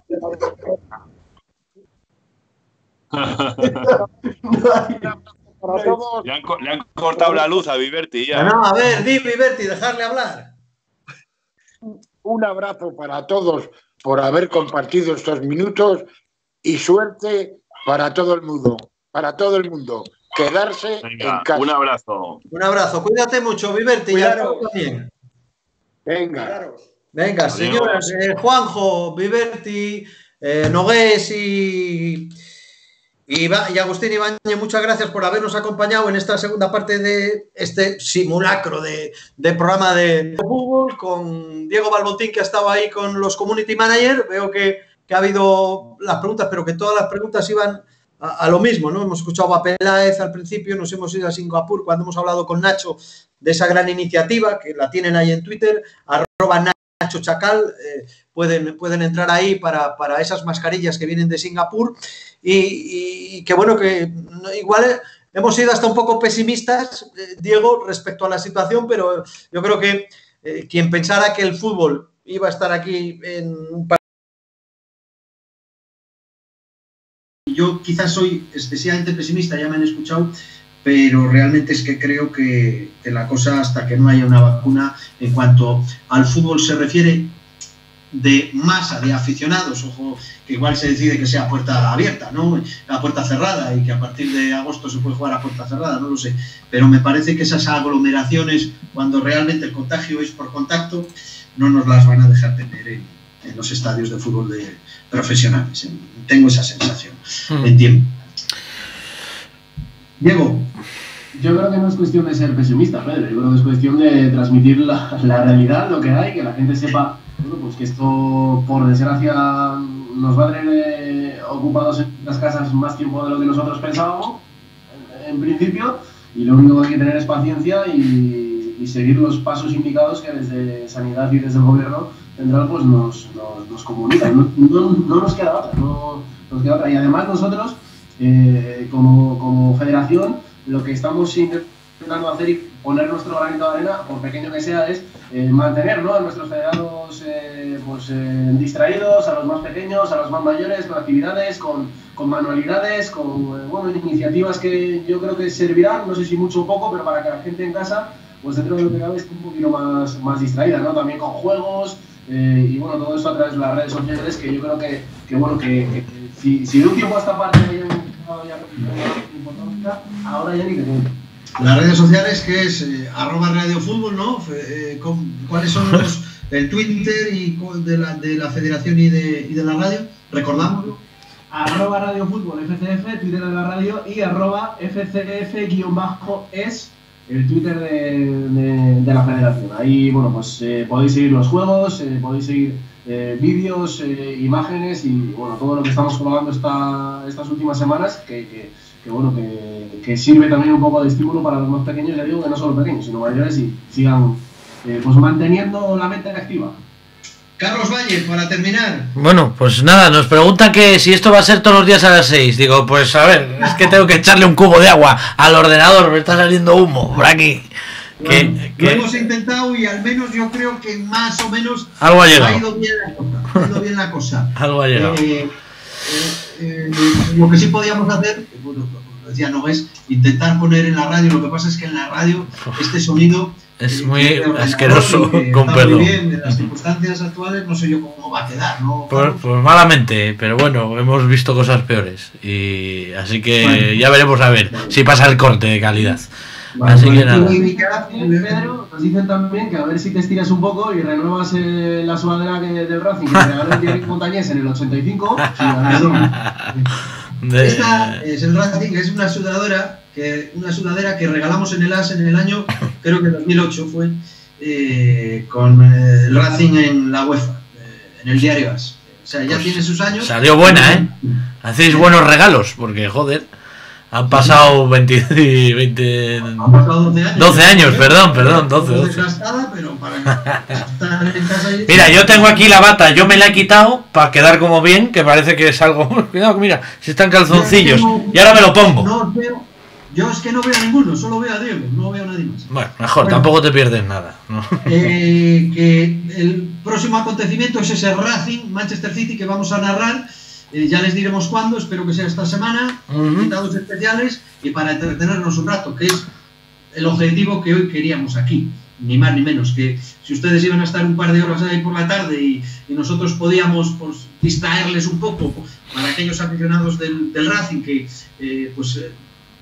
le, han, le han cortado la luz a Viverti ya. No, a ver, di Viverti, dejarle hablar. Un abrazo para todos por haber compartido estos minutos y suerte para todo el mundo. Para todo el mundo. Quedarse Venga, en casa. Un abrazo. Un abrazo. Cuídate mucho, Viverti. Cuidaros. Y también. Venga. Cuidaros. Venga, Adiós. Señoras, eh, Juanjo, Viverti, eh, Nogués y, y, y Agustín Ibáñez, muchas gracias por habernos acompañado en esta segunda parte de este simulacro de, de programa de fútbol con Diego Balbotín, que ha estado ahí con los community managers. Veo que, que ha habido las preguntas, pero que todas las preguntas iban a, a lo mismo, ¿no? Hemos escuchado a Peláez al principio, nos hemos ido a Singapur cuando hemos hablado con Nacho de esa gran iniciativa, que la tienen ahí en Twitter, arroba Nacho Nacho Chacal, eh, pueden, pueden entrar ahí para, para esas mascarillas que vienen de Singapur y, y que bueno, que igual hemos sido hasta un poco pesimistas, eh, Diego, respecto a la situación, pero yo creo que eh, quien pensara que el fútbol iba a estar aquí en un país... Yo quizás soy excesivamente pesimista, ya me han escuchado, pero realmente es que creo que, que la cosa, hasta que no haya una vacuna, en cuanto al fútbol se refiere, de masa de aficionados, ojo, que igual se decide que sea puerta abierta, ¿no? A puerta cerrada, y que a partir de agosto se puede jugar a puerta cerrada, no lo sé, pero me parece que esas aglomeraciones, cuando realmente el contagio es por contacto, no nos las van a dejar tener en, en los estadios de fútbol de profesionales. Tengo esa sensación, mm. Entiendo. Diego. Yo creo que no es cuestión de ser pesimista, Pedro. Yo creo que es cuestión de transmitir la, la realidad, lo que hay, que la gente sepa, bueno, pues que esto, por desgracia, nos va a tener eh, ocupados en las casas más tiempo de lo que nosotros pensábamos, en, en principio, y lo único que hay que tener es paciencia y, y seguir los pasos indicados que desde Sanidad y desde el Gobierno central pues nos, nos, nos comunica. No, no, no nos queda otra, no nos queda otra. Y además nosotros, eh, como, como federación, lo que estamos intentando hacer y poner nuestro granito de arena, por pequeño que sea, es eh, mantener, ¿no?, a nuestros federados eh, pues, eh, distraídos, a los más pequeños, a los más mayores, con actividades, con, con manualidades, con eh, bueno, iniciativas que yo creo que servirán, no sé si mucho o poco, pero para que la gente en casa, pues dentro de lo que cabe, esté un poquito más, más distraída, ¿no? También con juegos eh, y bueno, todo eso a través de las redes sociales, que yo creo que, que bueno, que, que, que si, si de un tiempo a esta parte hay importancia, ahora ya ni te cuento. Las redes sociales, que es eh, arroba Radio Fútbol, ¿no? Eh, con, ¿Cuáles son los, el Twitter y de la, de la Federación y de, y de la radio? Recordámoslo. Arroba Radio Fútbol F C F, Twitter de la radio, y arroba F C F-es el Twitter de, de, de la Federación. Ahí, bueno, pues eh, podéis seguir los juegos, eh, podéis seguir eh, vídeos, eh, imágenes y, bueno, todo lo que estamos colgando esta, estas últimas semanas, que, que que bueno, que, que sirve también un poco de estímulo para los más pequeños, ya digo que no solo pequeños, sino mayores, y sigan eh, pues manteniendo la mente activa. Carlos Valle, para terminar. Bueno, pues nada, nos pregunta que si esto va a ser todos los días a las seis. Digo, pues a ver, es que tengo que echarle un cubo de agua al ordenador, me está saliendo humo por aquí. Bueno, que, lo que... hemos intentado y al menos yo creo que más o menos algo ha, llegado. ha ido bien la cosa. Ha ido bien la cosa. Algo ha llegado. Eh, Eh, eh, lo que sí podíamos hacer, bueno, lo decía, no es intentar poner en la radio. Lo que pasa es que en la radio este sonido es eh, muy asqueroso, con está perdón. Muy bien, en las circunstancias actuales no sé yo cómo va a quedar, ¿no? Pues, pues malamente, pero bueno, hemos visto cosas peores y así que bueno, ya veremos a ver bueno. si pasa el corte de calidad. Vale, así vale, que nada. Pedro, nos dicen también que a ver si te estiras un poco y renuevas eh, la sudadera del Racing que te regaló el Diario Montañés en el ochenta y cinco. De... Esta es el Racing, es una sudadera que una sudadera que regalamos en el A S en el año, creo que dos mil ocho fue, eh, con eh, el Racing en la UEFA, eh, en el diario A S. O sea, ya pues tiene sus años. Salió buena, ¿eh? Hacéis buenos regalos, porque joder. Han pasado veinte, veinte Han pasado doce años. doce años, perdón, perdón, doce, doce. Desgastada, pero para estar en casa y... Mira, yo tengo aquí la bata, yo me la he quitado para quedar como bien, que parece que es algo... Cuidado, mira, si están calzoncillos. No, y ahora me lo pongo. No veo, yo es que no veo a ninguno, solo veo a Diego, no veo a nadie más. Bueno, mejor, bueno, tampoco te pierdes nada, ¿no? Eh, que el próximo acontecimiento es ese Racing Manchester City que vamos a narrar. Eh, ya les diremos cuándo, espero que sea esta semana, uh-huh. invitados especiales y para entretenernos un rato, que es el objetivo que hoy queríamos aquí, ni más ni menos, que si ustedes iban a estar un par de horas ahí por la tarde y, y nosotros podíamos pues, distraerles un poco para aquellos aficionados del, del Racing que eh, pues, eh,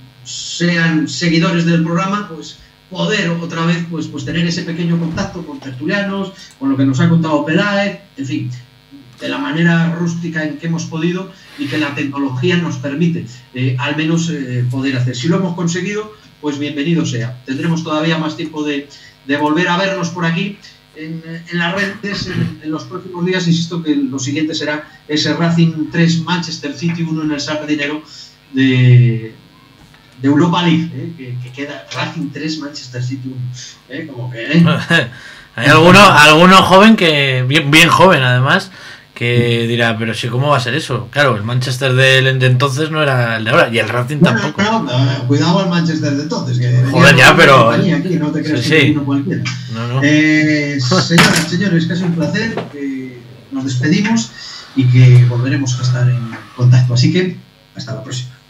sean seguidores del programa, pues poder otra vez pues, pues tener ese pequeño contacto con tertulianos, con lo que nos ha contado Peláez, en fin, de la manera rústica en que hemos podido y que la tecnología nos permite eh, al menos eh, poder hacer. Si lo hemos conseguido, pues bienvenido sea. Tendremos todavía más tiempo de, de volver a vernos por aquí en, en las redes en, en los próximos días. Insisto que lo siguiente será ese Racing tres Manchester City uno en el Sardinero de, de Europa League, eh, que, que queda Racing tres Manchester City uno. Eh, como que, eh. Hay alguno, alguno joven que, bien, bien joven además, que dirá, pero si cómo va a ser eso. Claro, el Manchester de, de entonces no era el de ahora, y el Racing bueno, tampoco. No, no, cuidado al Manchester de entonces, que joder, ya, pero aquí, no te creas sí, que sí. no cualquiera. No, no. Eh, señoras, señores, que es un placer, que nos despedimos y que volveremos a estar en contacto. Así que, hasta la próxima.